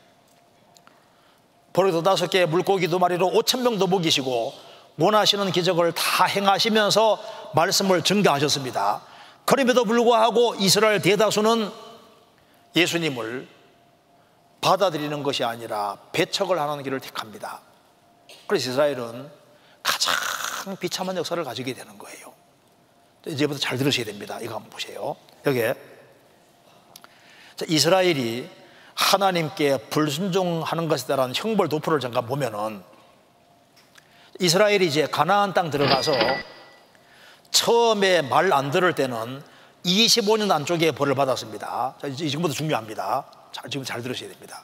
버릇도 다섯 개의 물고기 두 마리로 오천 명도 먹이시고 원하시는 기적을 다 행하시면서 말씀을 증거하셨습니다. 그럼에도 불구하고 이스라엘 대다수는 예수님을 받아들이는 것이 아니라 배척을 하는 길을 택합니다. 그래서 이스라엘은 가장 비참한 역사를 가지게 되는 거예요. 이제부터 잘 들으셔야 됩니다. 이거 한번 보세요. 여기에 이스라엘이 하나님께 불순종하는 것에 따른 형벌 도표를 잠깐 보면은 이스라엘이 이제 가나안 땅 들어가서 처음에 말 안 들을 때는 이십오 년 안쪽에 벌을 받았습니다. 자, 지금부터 중요합니다. 잘, 지금 잘 들으셔야 됩니다.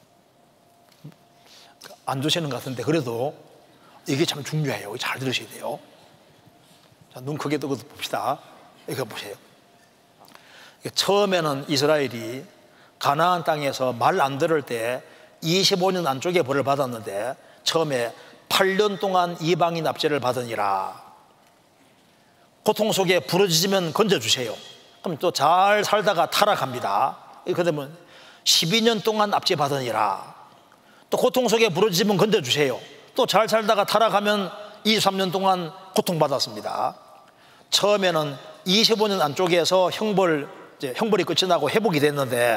안 드시는 것 같은데 그래도 이게 참 중요해요. 잘 들으셔야 돼요. 자, 눈 크게 뜨고 봅시다. 이거 보세요. 처음에는 이스라엘이 가나안 땅에서 말 안 들을 때 이십오 년 안쪽에 벌을 받았는데 처음에 팔 년 동안 이방인 압제를 받으니라. 고통 속에 부러지면 건져주세요. 그럼 또 잘 살다가 타락합니다. 그러면 십이 년 동안 압제 받으니라. 또 고통 속에 부러지면 건져주세요. 또 잘 살다가 타락하면 이십삼 년 동안 고통받았습니다. 처음에는 이십오 년 안쪽에서 형벌, 이제 형벌이 끝이 나고 회복이 됐는데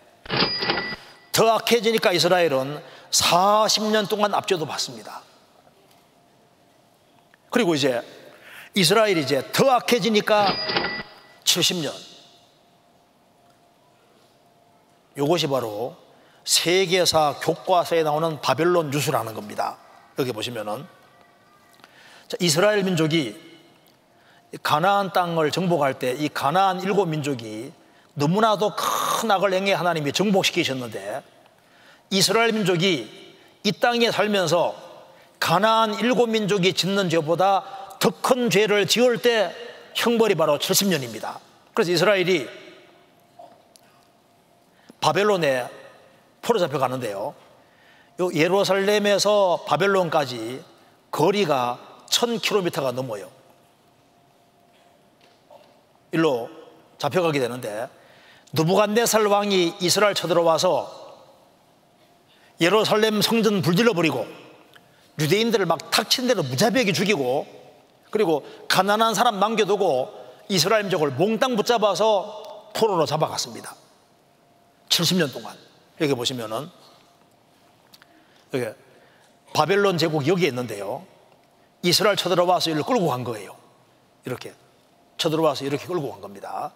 더 악해지니까 이스라엘은 사십 년 동안 압제도 받습니다. 그리고 이제 이스라엘이 이제 더 악해지니까 칠십 년. 이것이 바로 세계사 교과서에 나오는 바벨론 유수라는 겁니다. 여기 보시면은 자, 이스라엘 민족이 가나안 땅을 정복할 때 이 가나안 일곱 민족이 너무나도 큰 악을 행해 하나님이 정복시키셨는데 이스라엘 민족이 이 땅에 살면서 가나안 일곱 민족이 짓는 죄보다 더 큰 죄를 지을 때 형벌이 바로 칠십 년입니다. 그래서 이스라엘이 바벨론에 포로 잡혀가는데요, 요 예루살렘에서 바벨론까지 거리가 천 킬로미터가 넘어요. 일로 잡혀가게 되는데 느부갓네살 왕이 이스라엘 쳐들어와서 예루살렘 성전 불질러버리고 유대인들을 막 닥친 대로 무자비하게 죽이고, 그리고 가난한 사람 남겨두고 이스라엘 민족을 몽땅 붙잡아서 포로로 잡아갔습니다. 칠십 년 동안. 여기 보시면은 여기 바벨론 제국이 여기에 있는데요, 이스라엘 쳐들어와서 이를 끌고 간 거예요. 이렇게 쳐들어와서 이렇게 끌고 간 겁니다.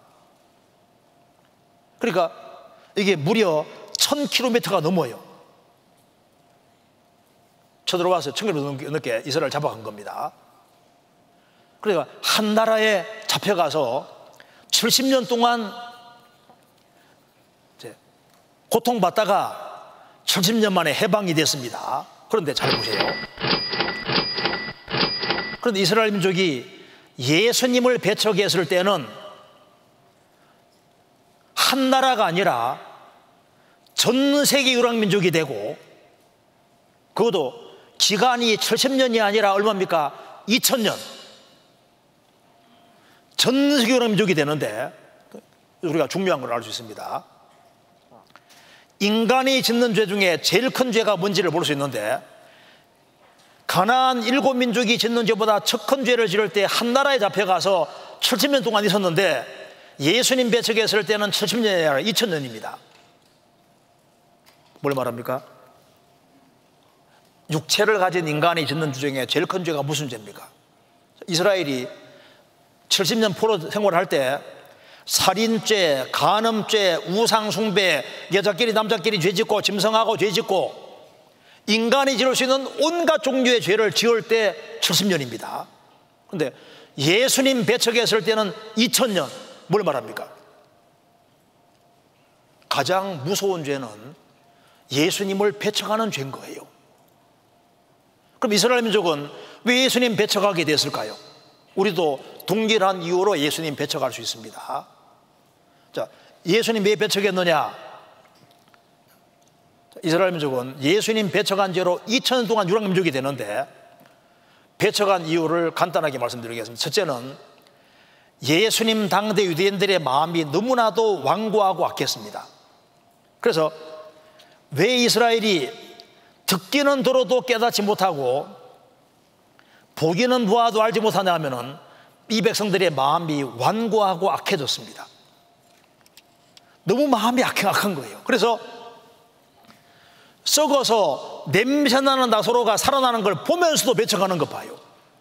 그러니까 이게 무려 천 킬로미터가 넘어요. 쳐들어와서 천 킬로미터 넘게 이스라엘 잡아간 겁니다. 그러니까 한 나라에 잡혀가서 칠십 년 동안 고통받다가 칠십 년 만에 해방이 됐습니다. 그런데 잘 보세요. 그런데 이스라엘 민족이 예수님을 배척했을 때는 한 나라가 아니라 전 세계 유랑민족이 되고, 그것도 기간이 칠십 년이 아니라 얼마입니까? 이천 년. 전 세계 유랑민족이 되는데 우리가 중요한 걸 알 수 있습니다. 인간이 짓는 죄 중에 제일 큰 죄가 뭔지를 볼 수 있는데, 가나안 일곱 민족이 짓는 죄보다 더 큰 죄를 지을 때 한 나라에 잡혀가서 칠십 년 동안 있었는데 예수님 배척했을 때는 칠십 년이 아니라 이천 년입니다. 뭘 말합니까? 육체를 가진 인간이 짓는 죄 중에 제일 큰 죄가 무슨 죄입니까? 이스라엘이 칠십 년 포로 생활을 할 때 살인죄, 간음죄, 우상숭배, 여자끼리 남자끼리 죄짓고 짐승하고 죄짓고 인간이 지을 수 있는 온갖 종류의 죄를 지을 때 칠십 년입니다. 그런데 예수님 배척했을 때는 이천 년. 뭘 말합니까? 가장 무서운 죄는 예수님을 배척하는 죄인 거예요. 그럼 이스라엘 민족은 왜 예수님 배척하게 됐을까요? 우리도 동일한 이유로 예수님 배척할 수 있습니다. 자, 예수님 왜 배척했느냐? 이스라엘 민족은 예수님 배척한 죄로 이천 년 동안 유랑민족이 되는데, 배척한 이유를 간단하게 말씀드리겠습니다. 첫째는 예수님 당대 유대인들의 마음이 너무나도 완고하고 악했습니다. 그래서 왜 이스라엘이 듣기는 들어도 깨닫지 못하고 보기는 보아도 알지 못하냐 하면은 이 백성들의 마음이 완고하고 악해졌습니다. 너무 마음이 악한 거예요. 그래서 썩어서 냄새나는 나사로가 살아나는 걸 보면서도 배척하는 거 봐요.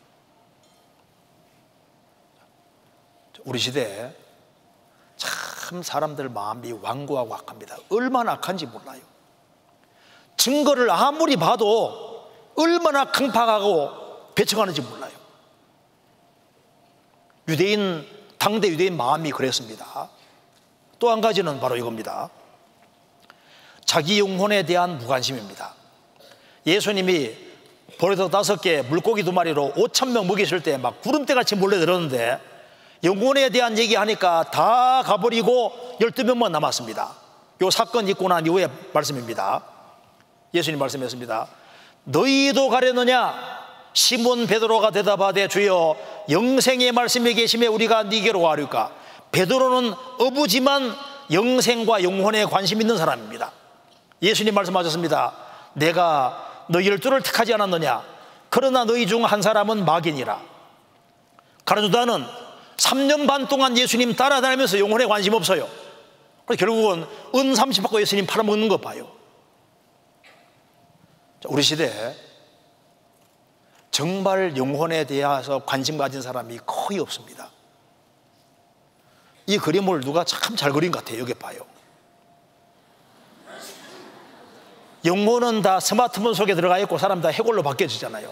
우리 시대에 참 사람들 마음이 완고하고 악합니다. 얼마나 악한지 몰라요. 증거를 아무리 봐도 얼마나 강팍하고 배척하는지 몰라요. 유대인, 당대 유대인 마음이 그랬습니다. 또 한 가지는 바로 이겁니다. 자기 영혼에 대한 무관심입니다. 예수님이 보리떡 다섯 개, 물고기 두 마리로 오천 명 먹이실 때 막 구름대같이 몰려들었는데 영혼에 대한 얘기하니까 다 가버리고 열두 명만 남았습니다. 이 사건 있고 난 이후의 말씀입니다. 예수님 말씀했습니다. 너희도 가려느냐? 시몬 베드로가 대답하되 주여 영생의 말씀이 계심에 우리가 네게로 가려까? 베드로는 어부지만 영생과 영혼에 관심 있는 사람입니다. 예수님 말씀하셨습니다. 내가 너희 열두를 택하지 않았느냐? 그러나 너희 중 한 사람은 마귀니라. 가룟유다는 삼 년 반 동안 예수님 따라다니면서 영혼에 관심 없어요. 그래서 결국은 은 삼십 받고 예수님 팔아먹는 거 봐요. 우리 시대에 정말 영혼에 대해서 관심 가진 사람이 거의 없습니다. 이 그림을 누가 참 잘 그린 것 같아요. 여기 봐요. 영혼은 다 스마트폰 속에 들어가 있고 사람 다 해골로 바뀌어지잖아요.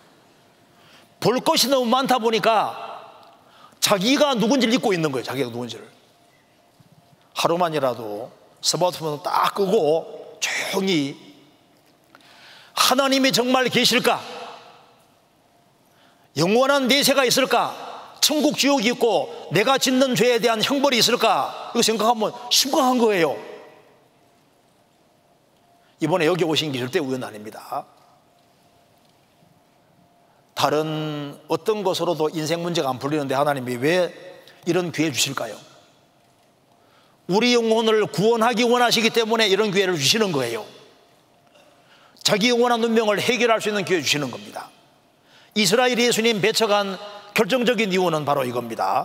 볼 것이 너무 많다 보니까 자기가 누군지를 잊고 있는 거예요. 자기가 누군지를. 하루만이라도 스마트폰을 딱 끄고 조용히 하나님이 정말 계실까? 영원한 내세가 있을까? 천국 지옥이 있고 내가 짓는 죄에 대한 형벌이 있을까? 이거 생각하면 심각한 거예요. 이번에 여기 오신 게 절대 우연 아닙니다. 다른 어떤 것으로도 인생 문제가 안 풀리는데 하나님이 왜 이런 기회 주실까요? 우리 영혼을 구원하기 원하시기 때문에 이런 기회를 주시는 거예요. 자기 영원한 운명을 해결할 수 있는 기회 주시는 겁니다. 이스라엘 예수님 배척한 결정적인 이유는 바로 이겁니다.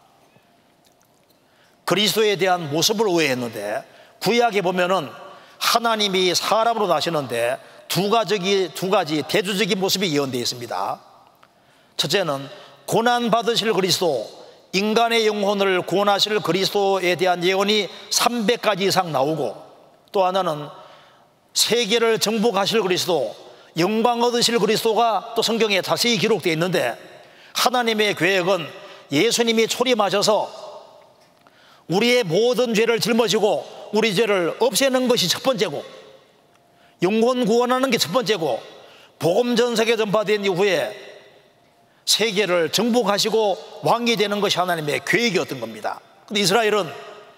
그리스도에 대한 모습을 오해했는데, 구약에 보면은 하나님이 사람으로 나시는데 두 가지, 두 가지 대조적인 모습이 예언되어 있습니다. 첫째는 고난 받으실 그리스도, 인간의 영혼을 구원하실 그리스도에 대한 예언이 삼백 가지 이상 나오고, 또 하나는 세계를 정복하실 그리스도, 영광 얻으실 그리스도가 또 성경에 자세히 기록되어 있는데, 하나님의 계획은 예수님이 초림하셔서 우리의 모든 죄를 짊어지고 우리 죄를 없애는 것이 첫 번째고, 영혼 구원하는 게 첫 번째고, 복음 전 세계 전파된 이후에 세계를 정복하시고 왕이 되는 것이 하나님의 계획이었던 겁니다. 그런데 이스라엘은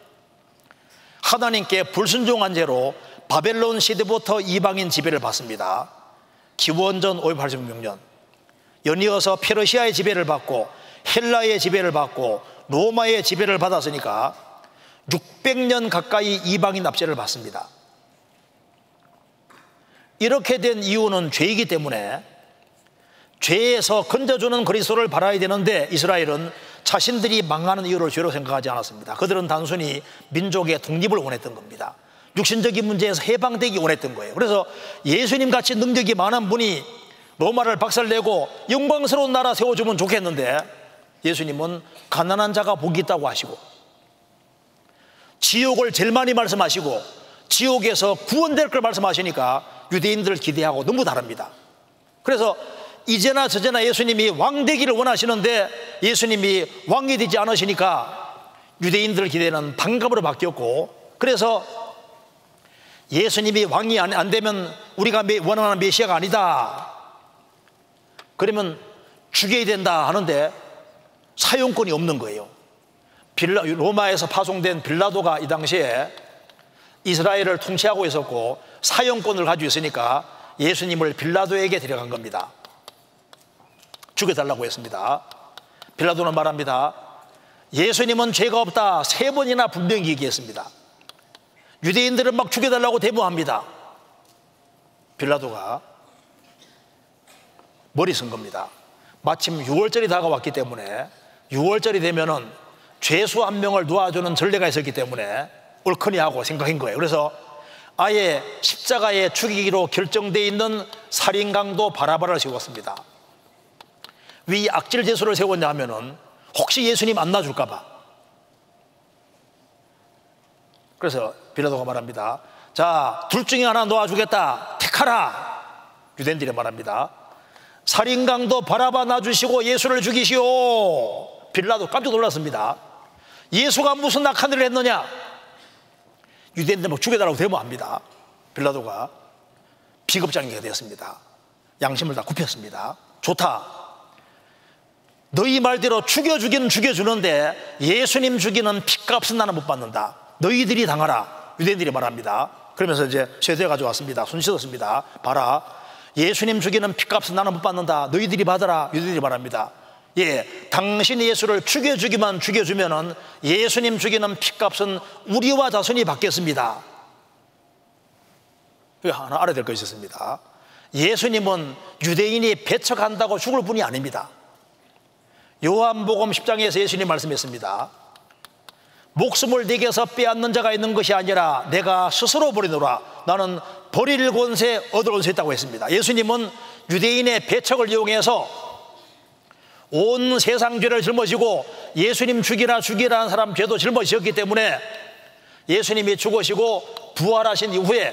하나님께 불순종한 죄로 바벨론 시대부터 이방인 지배를 받습니다. 기원전 오백팔십육 년 연이어서 페르시아의 지배를 받고 헬라의 지배를 받고 로마의 지배를 받았으니까 육백 년 가까이 이방인 납세를 받습니다. 이렇게 된 이유는 죄이기 때문에 죄에서 건져주는 그리스도를 바라야 되는데, 이스라엘은 자신들이 망하는 이유를 죄로 생각하지 않았습니다. 그들은 단순히 민족의 독립을 원했던 겁니다. 육신적인 문제에서 해방되기 원했던 거예요. 그래서 예수님 같이 능력이 많은 분이 로마를 박살내고 영광스러운 나라 세워주면 좋겠는데, 예수님은 가난한 자가 복이 있다고 하시고 지옥을 제일 많이 말씀하시고 지옥에서 구원될 걸 말씀하시니까 유대인들 기대하고 너무 다릅니다. 그래서 이제나 저제나 예수님이 왕 되기를 원하시는데 예수님이 왕이 되지 않으시니까 유대인들 기대는 반감으로 바뀌었고, 그래서 예수님이 왕이 안 되면 우리가 원하는 메시아가 아니다, 그러면 죽여야 된다 하는데 사용권이 없는 거예요. 빌라, 로마에서 파송된 빌라도가 이 당시에 이스라엘을 통치하고 있었고 사용권을 가지고 있으니까 예수님을 빌라도에게 데려간 겁니다. 죽여달라고 했습니다. 빌라도는 말합니다. 예수님은 죄가 없다 세 번이나 분명히 얘기했습니다. 유대인들은 막 죽여달라고 대모합니다. 빌라도가 머리 쓴 겁니다. 마침 유월절이 다가왔기 때문에 유월절이 되면은 죄수 한 명을 놓아주는 전례가 있었기 때문에 옳거니 하고 생각한 거예요. 그래서 아예 십자가에 죽이기로 결정되어 있는 살인강도 바라바를 세웠습니다. 왜 이 악질 제수를 세웠냐 하면은 혹시 예수님 안 놔줄까 봐. 그래서 빌라도가 말합니다. 자, 둘 중에 하나 놓아주겠다, 택하라. 유대인들이 말합니다. 살인강도 바라바 놔주시고 예수를 죽이시오. 빌라도 깜짝 놀랐습니다. 예수가 무슨 악한 일을 했느냐? 유대인들 막 죽여달라고 데모합니다. 빌라도가 비겁장이가 되었습니다. 양심을 다 굽혔습니다. 좋다, 너희 말대로 죽여주기는 죽여주는데 예수님 죽이는 핏값은 나는 못 받는다. 너희들이 당하라. 유대인들이 말합니다. 그러면서 이제 세대 가져왔습니다. 손 씻었습니다. 봐라, 예수님 죽이는 핏값은 나는 못 받는다. 너희들이 받아라. 유대인들이 말합니다. 예, 당신이 예수를 죽여주기만 죽여주면은 예수님 죽이는 핏값은 우리와 자손이 받겠습니다. 이거 하나 알아야 될 것이 있습니다. 예수님은 유대인이 배척한다고 죽을 분이 아닙니다. 요한복음 십 장에서 예수님 말씀했습니다. 목숨을 내게서 빼앗는 자가 있는 것이 아니라 내가 스스로 버리노라. 나는 버릴 권세 얻을 수 있다고 했습니다. 예수님은 유대인의 배척을 이용해서 온 세상 죄를 짊어지고 예수님 죽이라 죽이라 하는 사람 죄도 짊어지셨기 때문에 예수님이 죽으시고 부활하신 이후에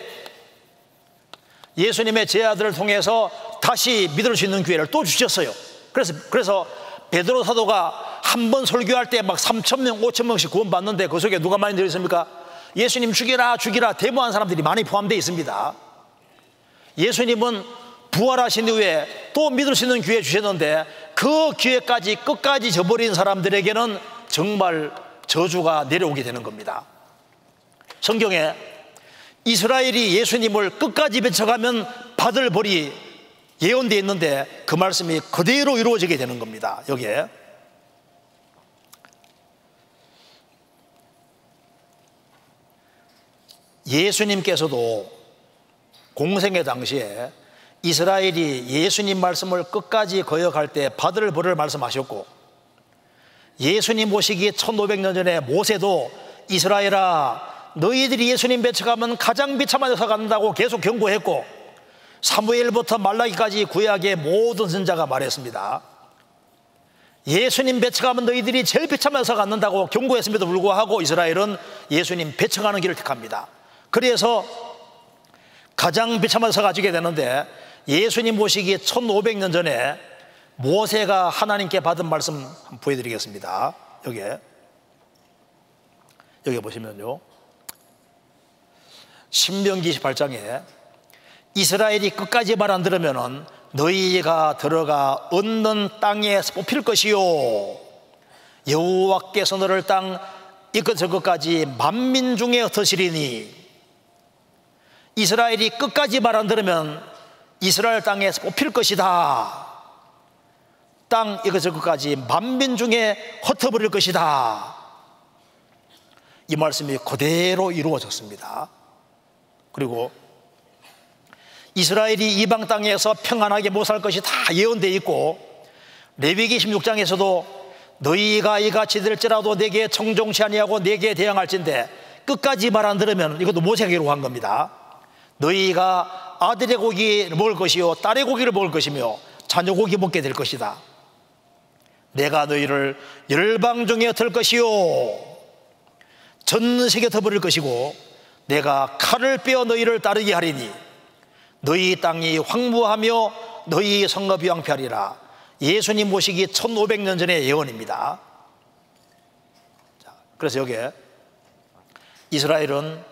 예수님의 제자들을 통해서 다시 믿을 수 있는 기회를 또 주셨어요. 그래서, 그래서 베드로 사도가 한 번 설교할 때 막 삼천 명, 오천 명씩 구원받는데 그 속에 누가 많이 들어있습니까? 예수님 죽이라 죽이라 데모한 사람들이 많이 포함되어 있습니다. 예수님은 부활하신 이후에 또 믿을 수 있는 기회 주셨는데 그 기회까지 끝까지 저버린 사람들에게는 정말 저주가 내려오게 되는 겁니다. 성경에 이스라엘이 예수님을 끝까지 배척하면 받을 벌이 예언되어 있는데 그 말씀이 그대로 이루어지게 되는 겁니다. 여기에 예수님께서도 공생의 당시에 이스라엘이 예수님 말씀을 끝까지 거역할 때 받을 벌을 말씀하셨고, 예수님 오시기 천오백 년 전에 모세도 이스라엘아 너희들이 예수님 배척하면 가장 비참한 데서 간다고 계속 경고했고, 사무엘부터 말라기까지 구약의 모든 선지자가 말했습니다. 예수님 배척하면 너희들이 제일 비참한 데서 갖는다고 경고했음에도 불구하고 이스라엘은 예수님 배척하는 길을 택합니다. 그래서 가장 비참한 데서 가지게 되는데, 예수님 오시기 천오백 년 전에 모세가 하나님께 받은 말씀 한번 보여드리겠습니다. 여기에 여기 보시면요, 신명기 이십팔 장에 이스라엘이 끝까지 말 안 들으면은 너희가 들어가 얻는 땅에서 뽑힐 것이요 여호와께서 너를 땅 이끝 저끝까지 만민 중에 흩으시리니, 이스라엘이 끝까지 말 안 들으면 이스라엘 땅에서 뽑힐 것이다. 땅 이것 저것까지 만민 중에 흩어버릴 것이다. 이 말씀이 그대로 이루어졌습니다. 그리고 이스라엘이 이방 땅에서 평안하게 못 살 것이 다 예언되어 있고, 레위기 십육 장에서도 너희가 이같이 될지라도 내게 청종치 아니하고 내게 대항할진대 끝까지 말 안 들으면, 이것도 모세가 기록한 겁니다. 너희가 아들의 고기를 먹을 것이요 딸의 고기를 먹을 것이며 자녀 고기 먹게 될 것이다. 내가 너희를 열방 중에 흩을 것이요 전 세계 흩어버릴 것이고, 내가 칼을 빼어 너희를 따르게 하리니 너희 땅이 황무하며 너희 성읍이 황폐하리라. 예수님 모시기 천오백 년 전의 예언입니다. 자, 그래서 여기에 이스라엘은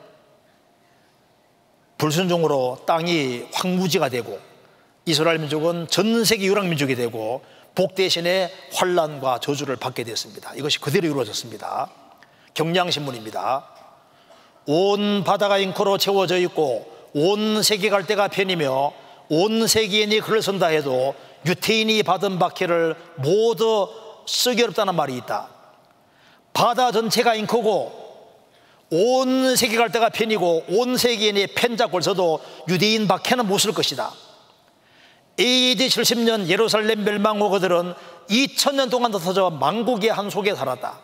불순종으로 땅이 황무지가 되고, 이스라엘 민족은 전 세계 유랑민족이 되고 복 대신에 환난과 저주를 받게 됐습니다. 이것이 그대로 이루어졌습니다. 경향신문입니다. 온 바다가 잉크로 채워져 있고 온 세계 갈대가 편이며 온 세계인이 글을 쓴다 해도 유태인이 받은 박해를 모두 쓰기 어렵다는 말이 있다. 바다 전체가 잉크고 온 세계 갈대가 편이고 온 세계인이 펜자골 써도 유대인 박해는 못 쓸 것이다. 에이디 칠십 년 예루살렘 멸망 후 그들은 이천 년 동안 흩어져 만국의 한 속에 살았다.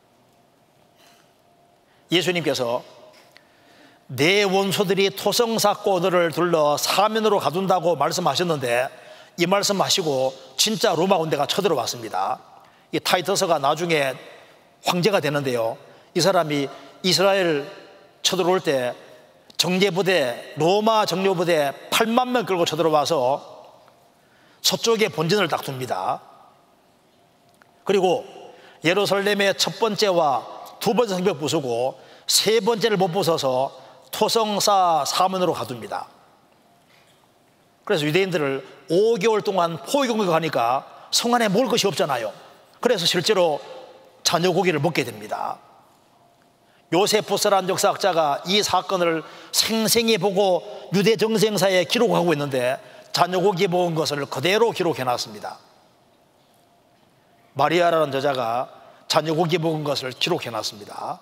예수님께서 내 원수들이 토성 쌓고 너를 둘러 사면으로 가둔다고 말씀하셨는데, 이 말씀하시고 진짜 로마 군대가 쳐들어왔습니다. 이 타이터스가 나중에 황제가 되는데요, 이 사람이 이스라엘 쳐들어올 때 정예부대, 로마 정예부대 팔만 명 끌고 쳐들어와서 서쪽에 본진을 딱 둡니다. 그리고 예루살렘의 첫 번째와 두 번째 성벽 부수고 세 번째를 못 부숴서 토성사 사면으로 가둡니다. 그래서 유대인들을 오 개월 동안 포위 공격하니까 성 안에 먹을 것이 없잖아요. 그래서 실제로 자녀 고기를 먹게 됩니다. 요세푸스라는 역사학자가 이 사건을 생생히 보고 유대 정생사에 기록하고 있는데 자녀고기 먹은 것을 그대로 기록해 놨습니다. 마리아라는 여자가 자녀고기 먹은 것을 기록해 놨습니다.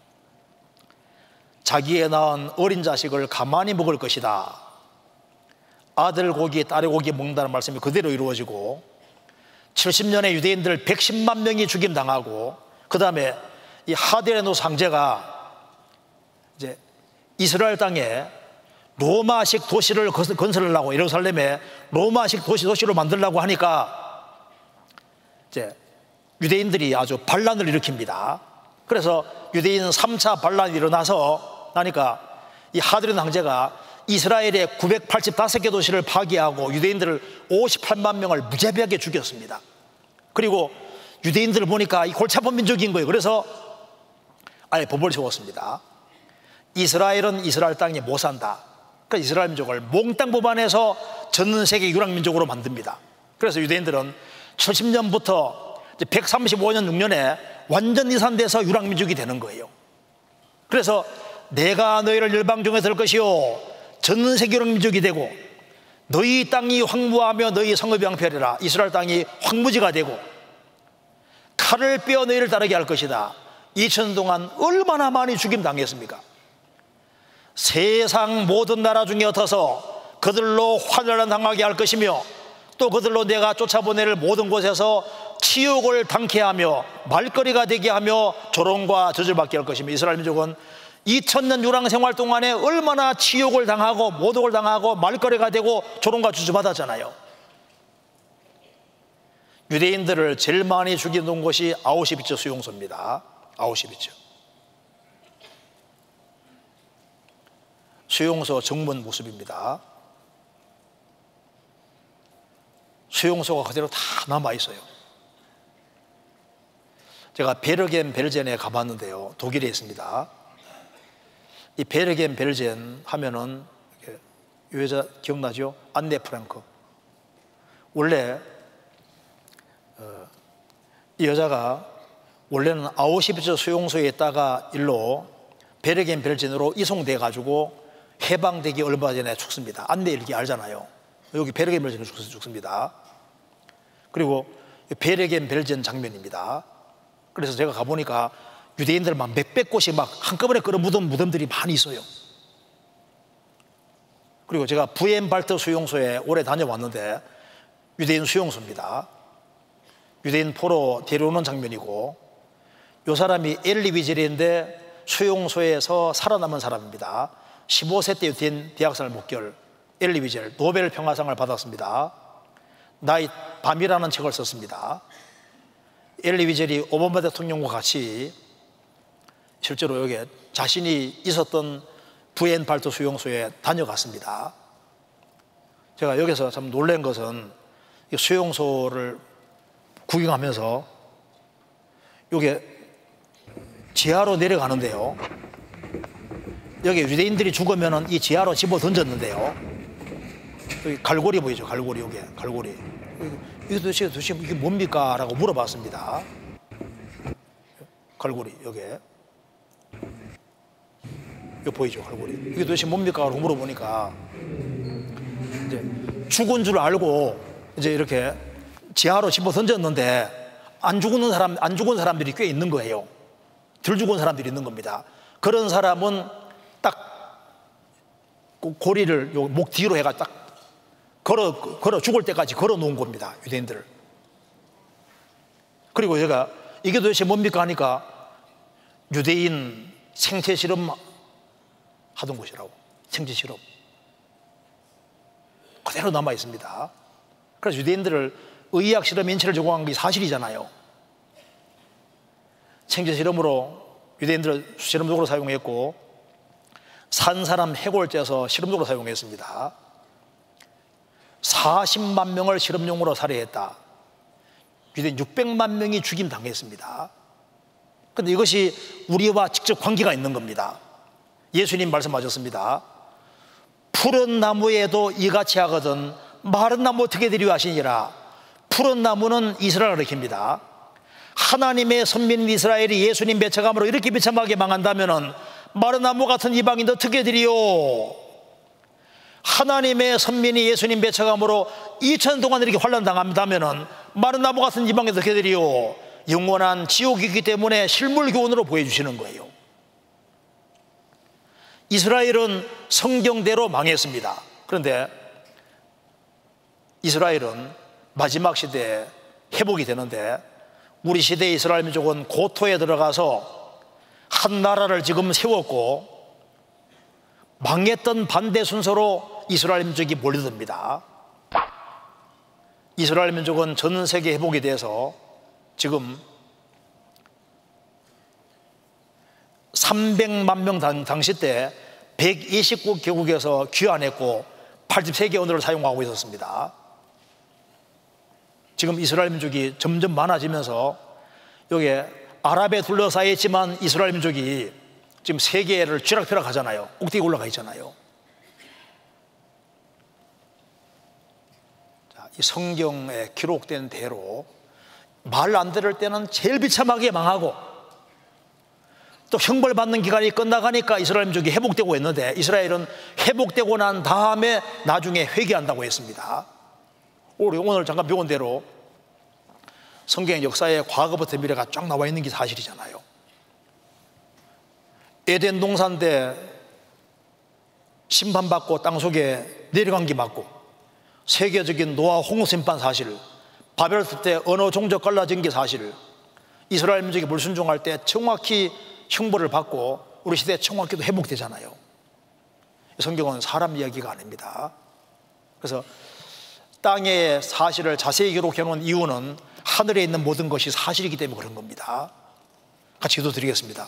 자기의 낳은 어린 자식을 가만히 먹을 것이다. 아들 고기, 딸의 고기 먹는다는 말씀이 그대로 이루어지고 칠십 년에 유대인들 백십만 명이 죽임당하고 그 다음에 이 하드레노스 황제가 이제 이스라엘 땅에 로마식 도시를 건설하려고 예루살렘에 로마식 도시 도시로 만들려고 하니까 이제 유대인들이 아주 반란을 일으킵니다. 그래서 유대인 삼 차 반란이 일어나서 나니까 이 하드레노스 황제가 이스라엘의 구백팔십오 개 도시를 파괴하고 유대인들을 오십팔만 명을 무자비하게 죽였습니다. 그리고 유대인들을 보니까 이 골치 아픈 민족인 거예요. 그래서 아예 법을 세웠습니다. 이스라엘은 이스라엘 땅에 못 산다. 그러니까 이스라엘 민족을 몽땅 뽑아내서 전 세계 유랑민족으로 만듭니다. 그래서 유대인들은 칠십 년부터 백삼십오 년 육 년에 완전 이산돼서 유랑민족이 되는 거예요. 그래서 내가 너희를 열방 중에 들 것이요 전 세계 유랑민족이 되고 너희 땅이 황무하며 너희 성읍이 황폐하리라. 이스라엘 땅이 황무지가 되고 칼을 빼어 너희를 따르게 할 것이다. 이천 년 동안 얼마나 많이 죽임 당했습니까? 세상 모든 나라 중에 흩어서 그들로 환란을 당하게 할 것이며 또 그들로 내가 쫓아보내를 모든 곳에서 치욕을 당케 하며 말거리가 되게 하며 조롱과 저주받게 할 것이며 이스라엘 민족은 이천 년 유랑 생활 동안에 얼마나 치욕을 당하고 모독을 당하고 말거리가 되고 조롱과 저주받았잖아요. 유대인들을 제일 많이 죽여놓은 곳이 아우슈비츠 수용소입니다. 아우슈비츠 수용소 정문 모습입니다. 수용소가 그대로 다 남아있어요. 제가 베르겐 벨젠에 가봤는데요, 독일에 있습니다. 이 베르겐 벨젠 하면은 이 여자 기억나죠? 안네 프랑크. 원래 어, 이 여자가 원래는 아우슈비츠 수용소에 있다가 일로 베르겐 벨젠으로 이송돼 가지고 해방되기 얼마 전에 죽습니다. 안내 일기 알잖아요. 여기 베르겐 벨젠으로 죽습니다. 그리고 베르겐 벨젠 장면입니다. 그래서 제가 가보니까 유대인들 막 몇백 곳이 막 한꺼번에 끌어묻은 무덤들이 많이 있어요. 그리고 제가 부엔발트 수용소에 오래 다녀왔는데 유대인 수용소입니다. 유대인 포로 데려오는 장면이고 이 사람이 엘리 위젤인데 수용소에서 살아남은 사람입니다. 십오 세 때 유대인 대학생을 목결 엘리 위젤 노벨 평화상을 받았습니다. 나잇 밤이라는 책을 썼습니다. 엘리 위젤이 오바마 대통령과 같이 실제로 여기 자신이 있었던 부엔발트 수용소에 다녀갔습니다. 제가 여기서 참 놀란 것은 이 수용소를 구경하면서 여기 지하로 내려가는데요, 여기 유대인들이 죽으면 이 지하로 집어 던졌는데요, 여기 갈고리 보이죠? 갈고리, 여기 갈고리. 이게 도대체, 도대체 이게 뭡니까? 라고 물어봤습니다. 갈고리, 여기. 이거 보이죠? 갈고리. 이게 도대체 뭡니까? 라고 물어보니까 이제 죽은 줄 알고 이제 이렇게 지하로 집어 던졌는데 안 죽은 사람, 안 죽은 사람들이 꽤 있는 거예요. 덜 죽은 사람들이 있는 겁니다. 그런 사람은 딱 고리를 요 목 뒤로 해가 딱 걸어, 걸어 죽을 때까지 걸어 놓은 겁니다. 유대인들을. 그리고 제가 이게 도대체 뭡니까 하니까 유대인 생체 실험 하던 곳이라고. 생체 실험 그대로 남아 있습니다. 그래서 유대인들을 의학 실험 인체를 제공한 게 사실이잖아요. 생체 실험으로 유대인들을 실험적으로 사용했고 산 사람 해골 째서 실험적으로 사용했습니다. 사십만 명을 실험용으로 살해했다. 유대인 육백만 명이 죽임 당했습니다. 그런데 이것이 우리와 직접 관계가 있는 겁니다. 예수님 말씀하셨습니다. 푸른 나무에도 이같이 하거든 마른 나무 어떻게 되리오 하시니라. 푸른 나무는 이스라엘을 가리킵니다. 하나님의 선민인 이스라엘이 예수님 배척함으로 이렇게 비참하게 망한다면 마른 나무 같은 이방인도 어떻게 되리요? 하나님의 선민이 예수님 배척함으로 이천 년 동안 이렇게 환난당한다면 마른 나무 같은 이방인도 어떻게 되리요? 영원한 지옥이기 때문에 실물 교훈으로 보여주시는 거예요. 이스라엘은 성경대로 망했습니다. 그런데 이스라엘은 마지막 시대에 회복이 되는데 우리 시대의 이스라엘 민족은 고토에 들어가서 한 나라를 지금 세웠고 망했던 반대 순서로 이스라엘 민족이 몰려듭니다. 이스라엘 민족은 전 세계 회복이 돼서 지금 삼백만 명 당, 당시 때 백이십구 개국에서 귀환했고 팔십세 개 언어를 사용하고 있었습니다. 지금 이스라엘 민족이 점점 많아지면서 여기 아랍에 둘러싸여 있지만 이스라엘 민족이 지금 세계를 쥐락펴락 하잖아요. 꼭대기 올라가 있잖아요. 자, 이 성경에 기록된 대로 말 안 들을 때는 제일 비참하게 망하고 또 형벌받는 기간이 끝나가니까 이스라엘 민족이 회복되고 있는데 이스라엘은 회복되고 난 다음에 나중에 회개한다고 했습니다. 우리 오늘 잠깐 배운 대로 성경 역사의 과거부터 미래가 쫙 나와 있는 게 사실이잖아요. 에덴 동산 때 심판받고 땅속에 내려간 게 맞고 세계적인 노아 홍수 심판 사실, 바벨탑 때 언어 종족 갈라진 게 사실, 이스라엘 민족이 불순종할 때 정확히 형벌을 받고 우리 시대에 정확히도 회복되잖아요. 성경은 사람 이야기가 아닙니다. 그래서 땅의 사실을 자세히 기록해 놓은 이유는 하늘에 있는 모든 것이 사실이기 때문에 그런 겁니다. 같이 기도 드리겠습니다.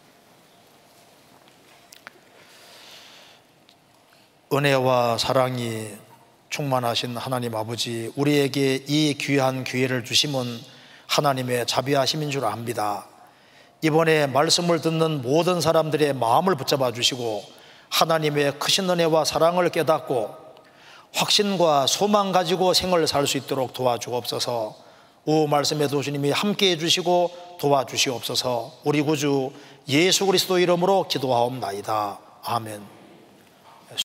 은혜와 사랑이 충만하신 하나님 아버지, 우리에게 이 귀한 기회를 주심은 하나님의 자비하심인 줄 압니다. 이번에 말씀을 듣는 모든 사람들의 마음을 붙잡아 주시고 하나님의 크신 은혜와 사랑을 깨닫고 확신과 소망 가지고 생을 살 수 있도록 도와주옵소서. 오 말씀에도 주님이 함께해 주시고 도와주시옵소서. 우리 구주 예수 그리스도 이름으로 기도하옵나이다. 아멘.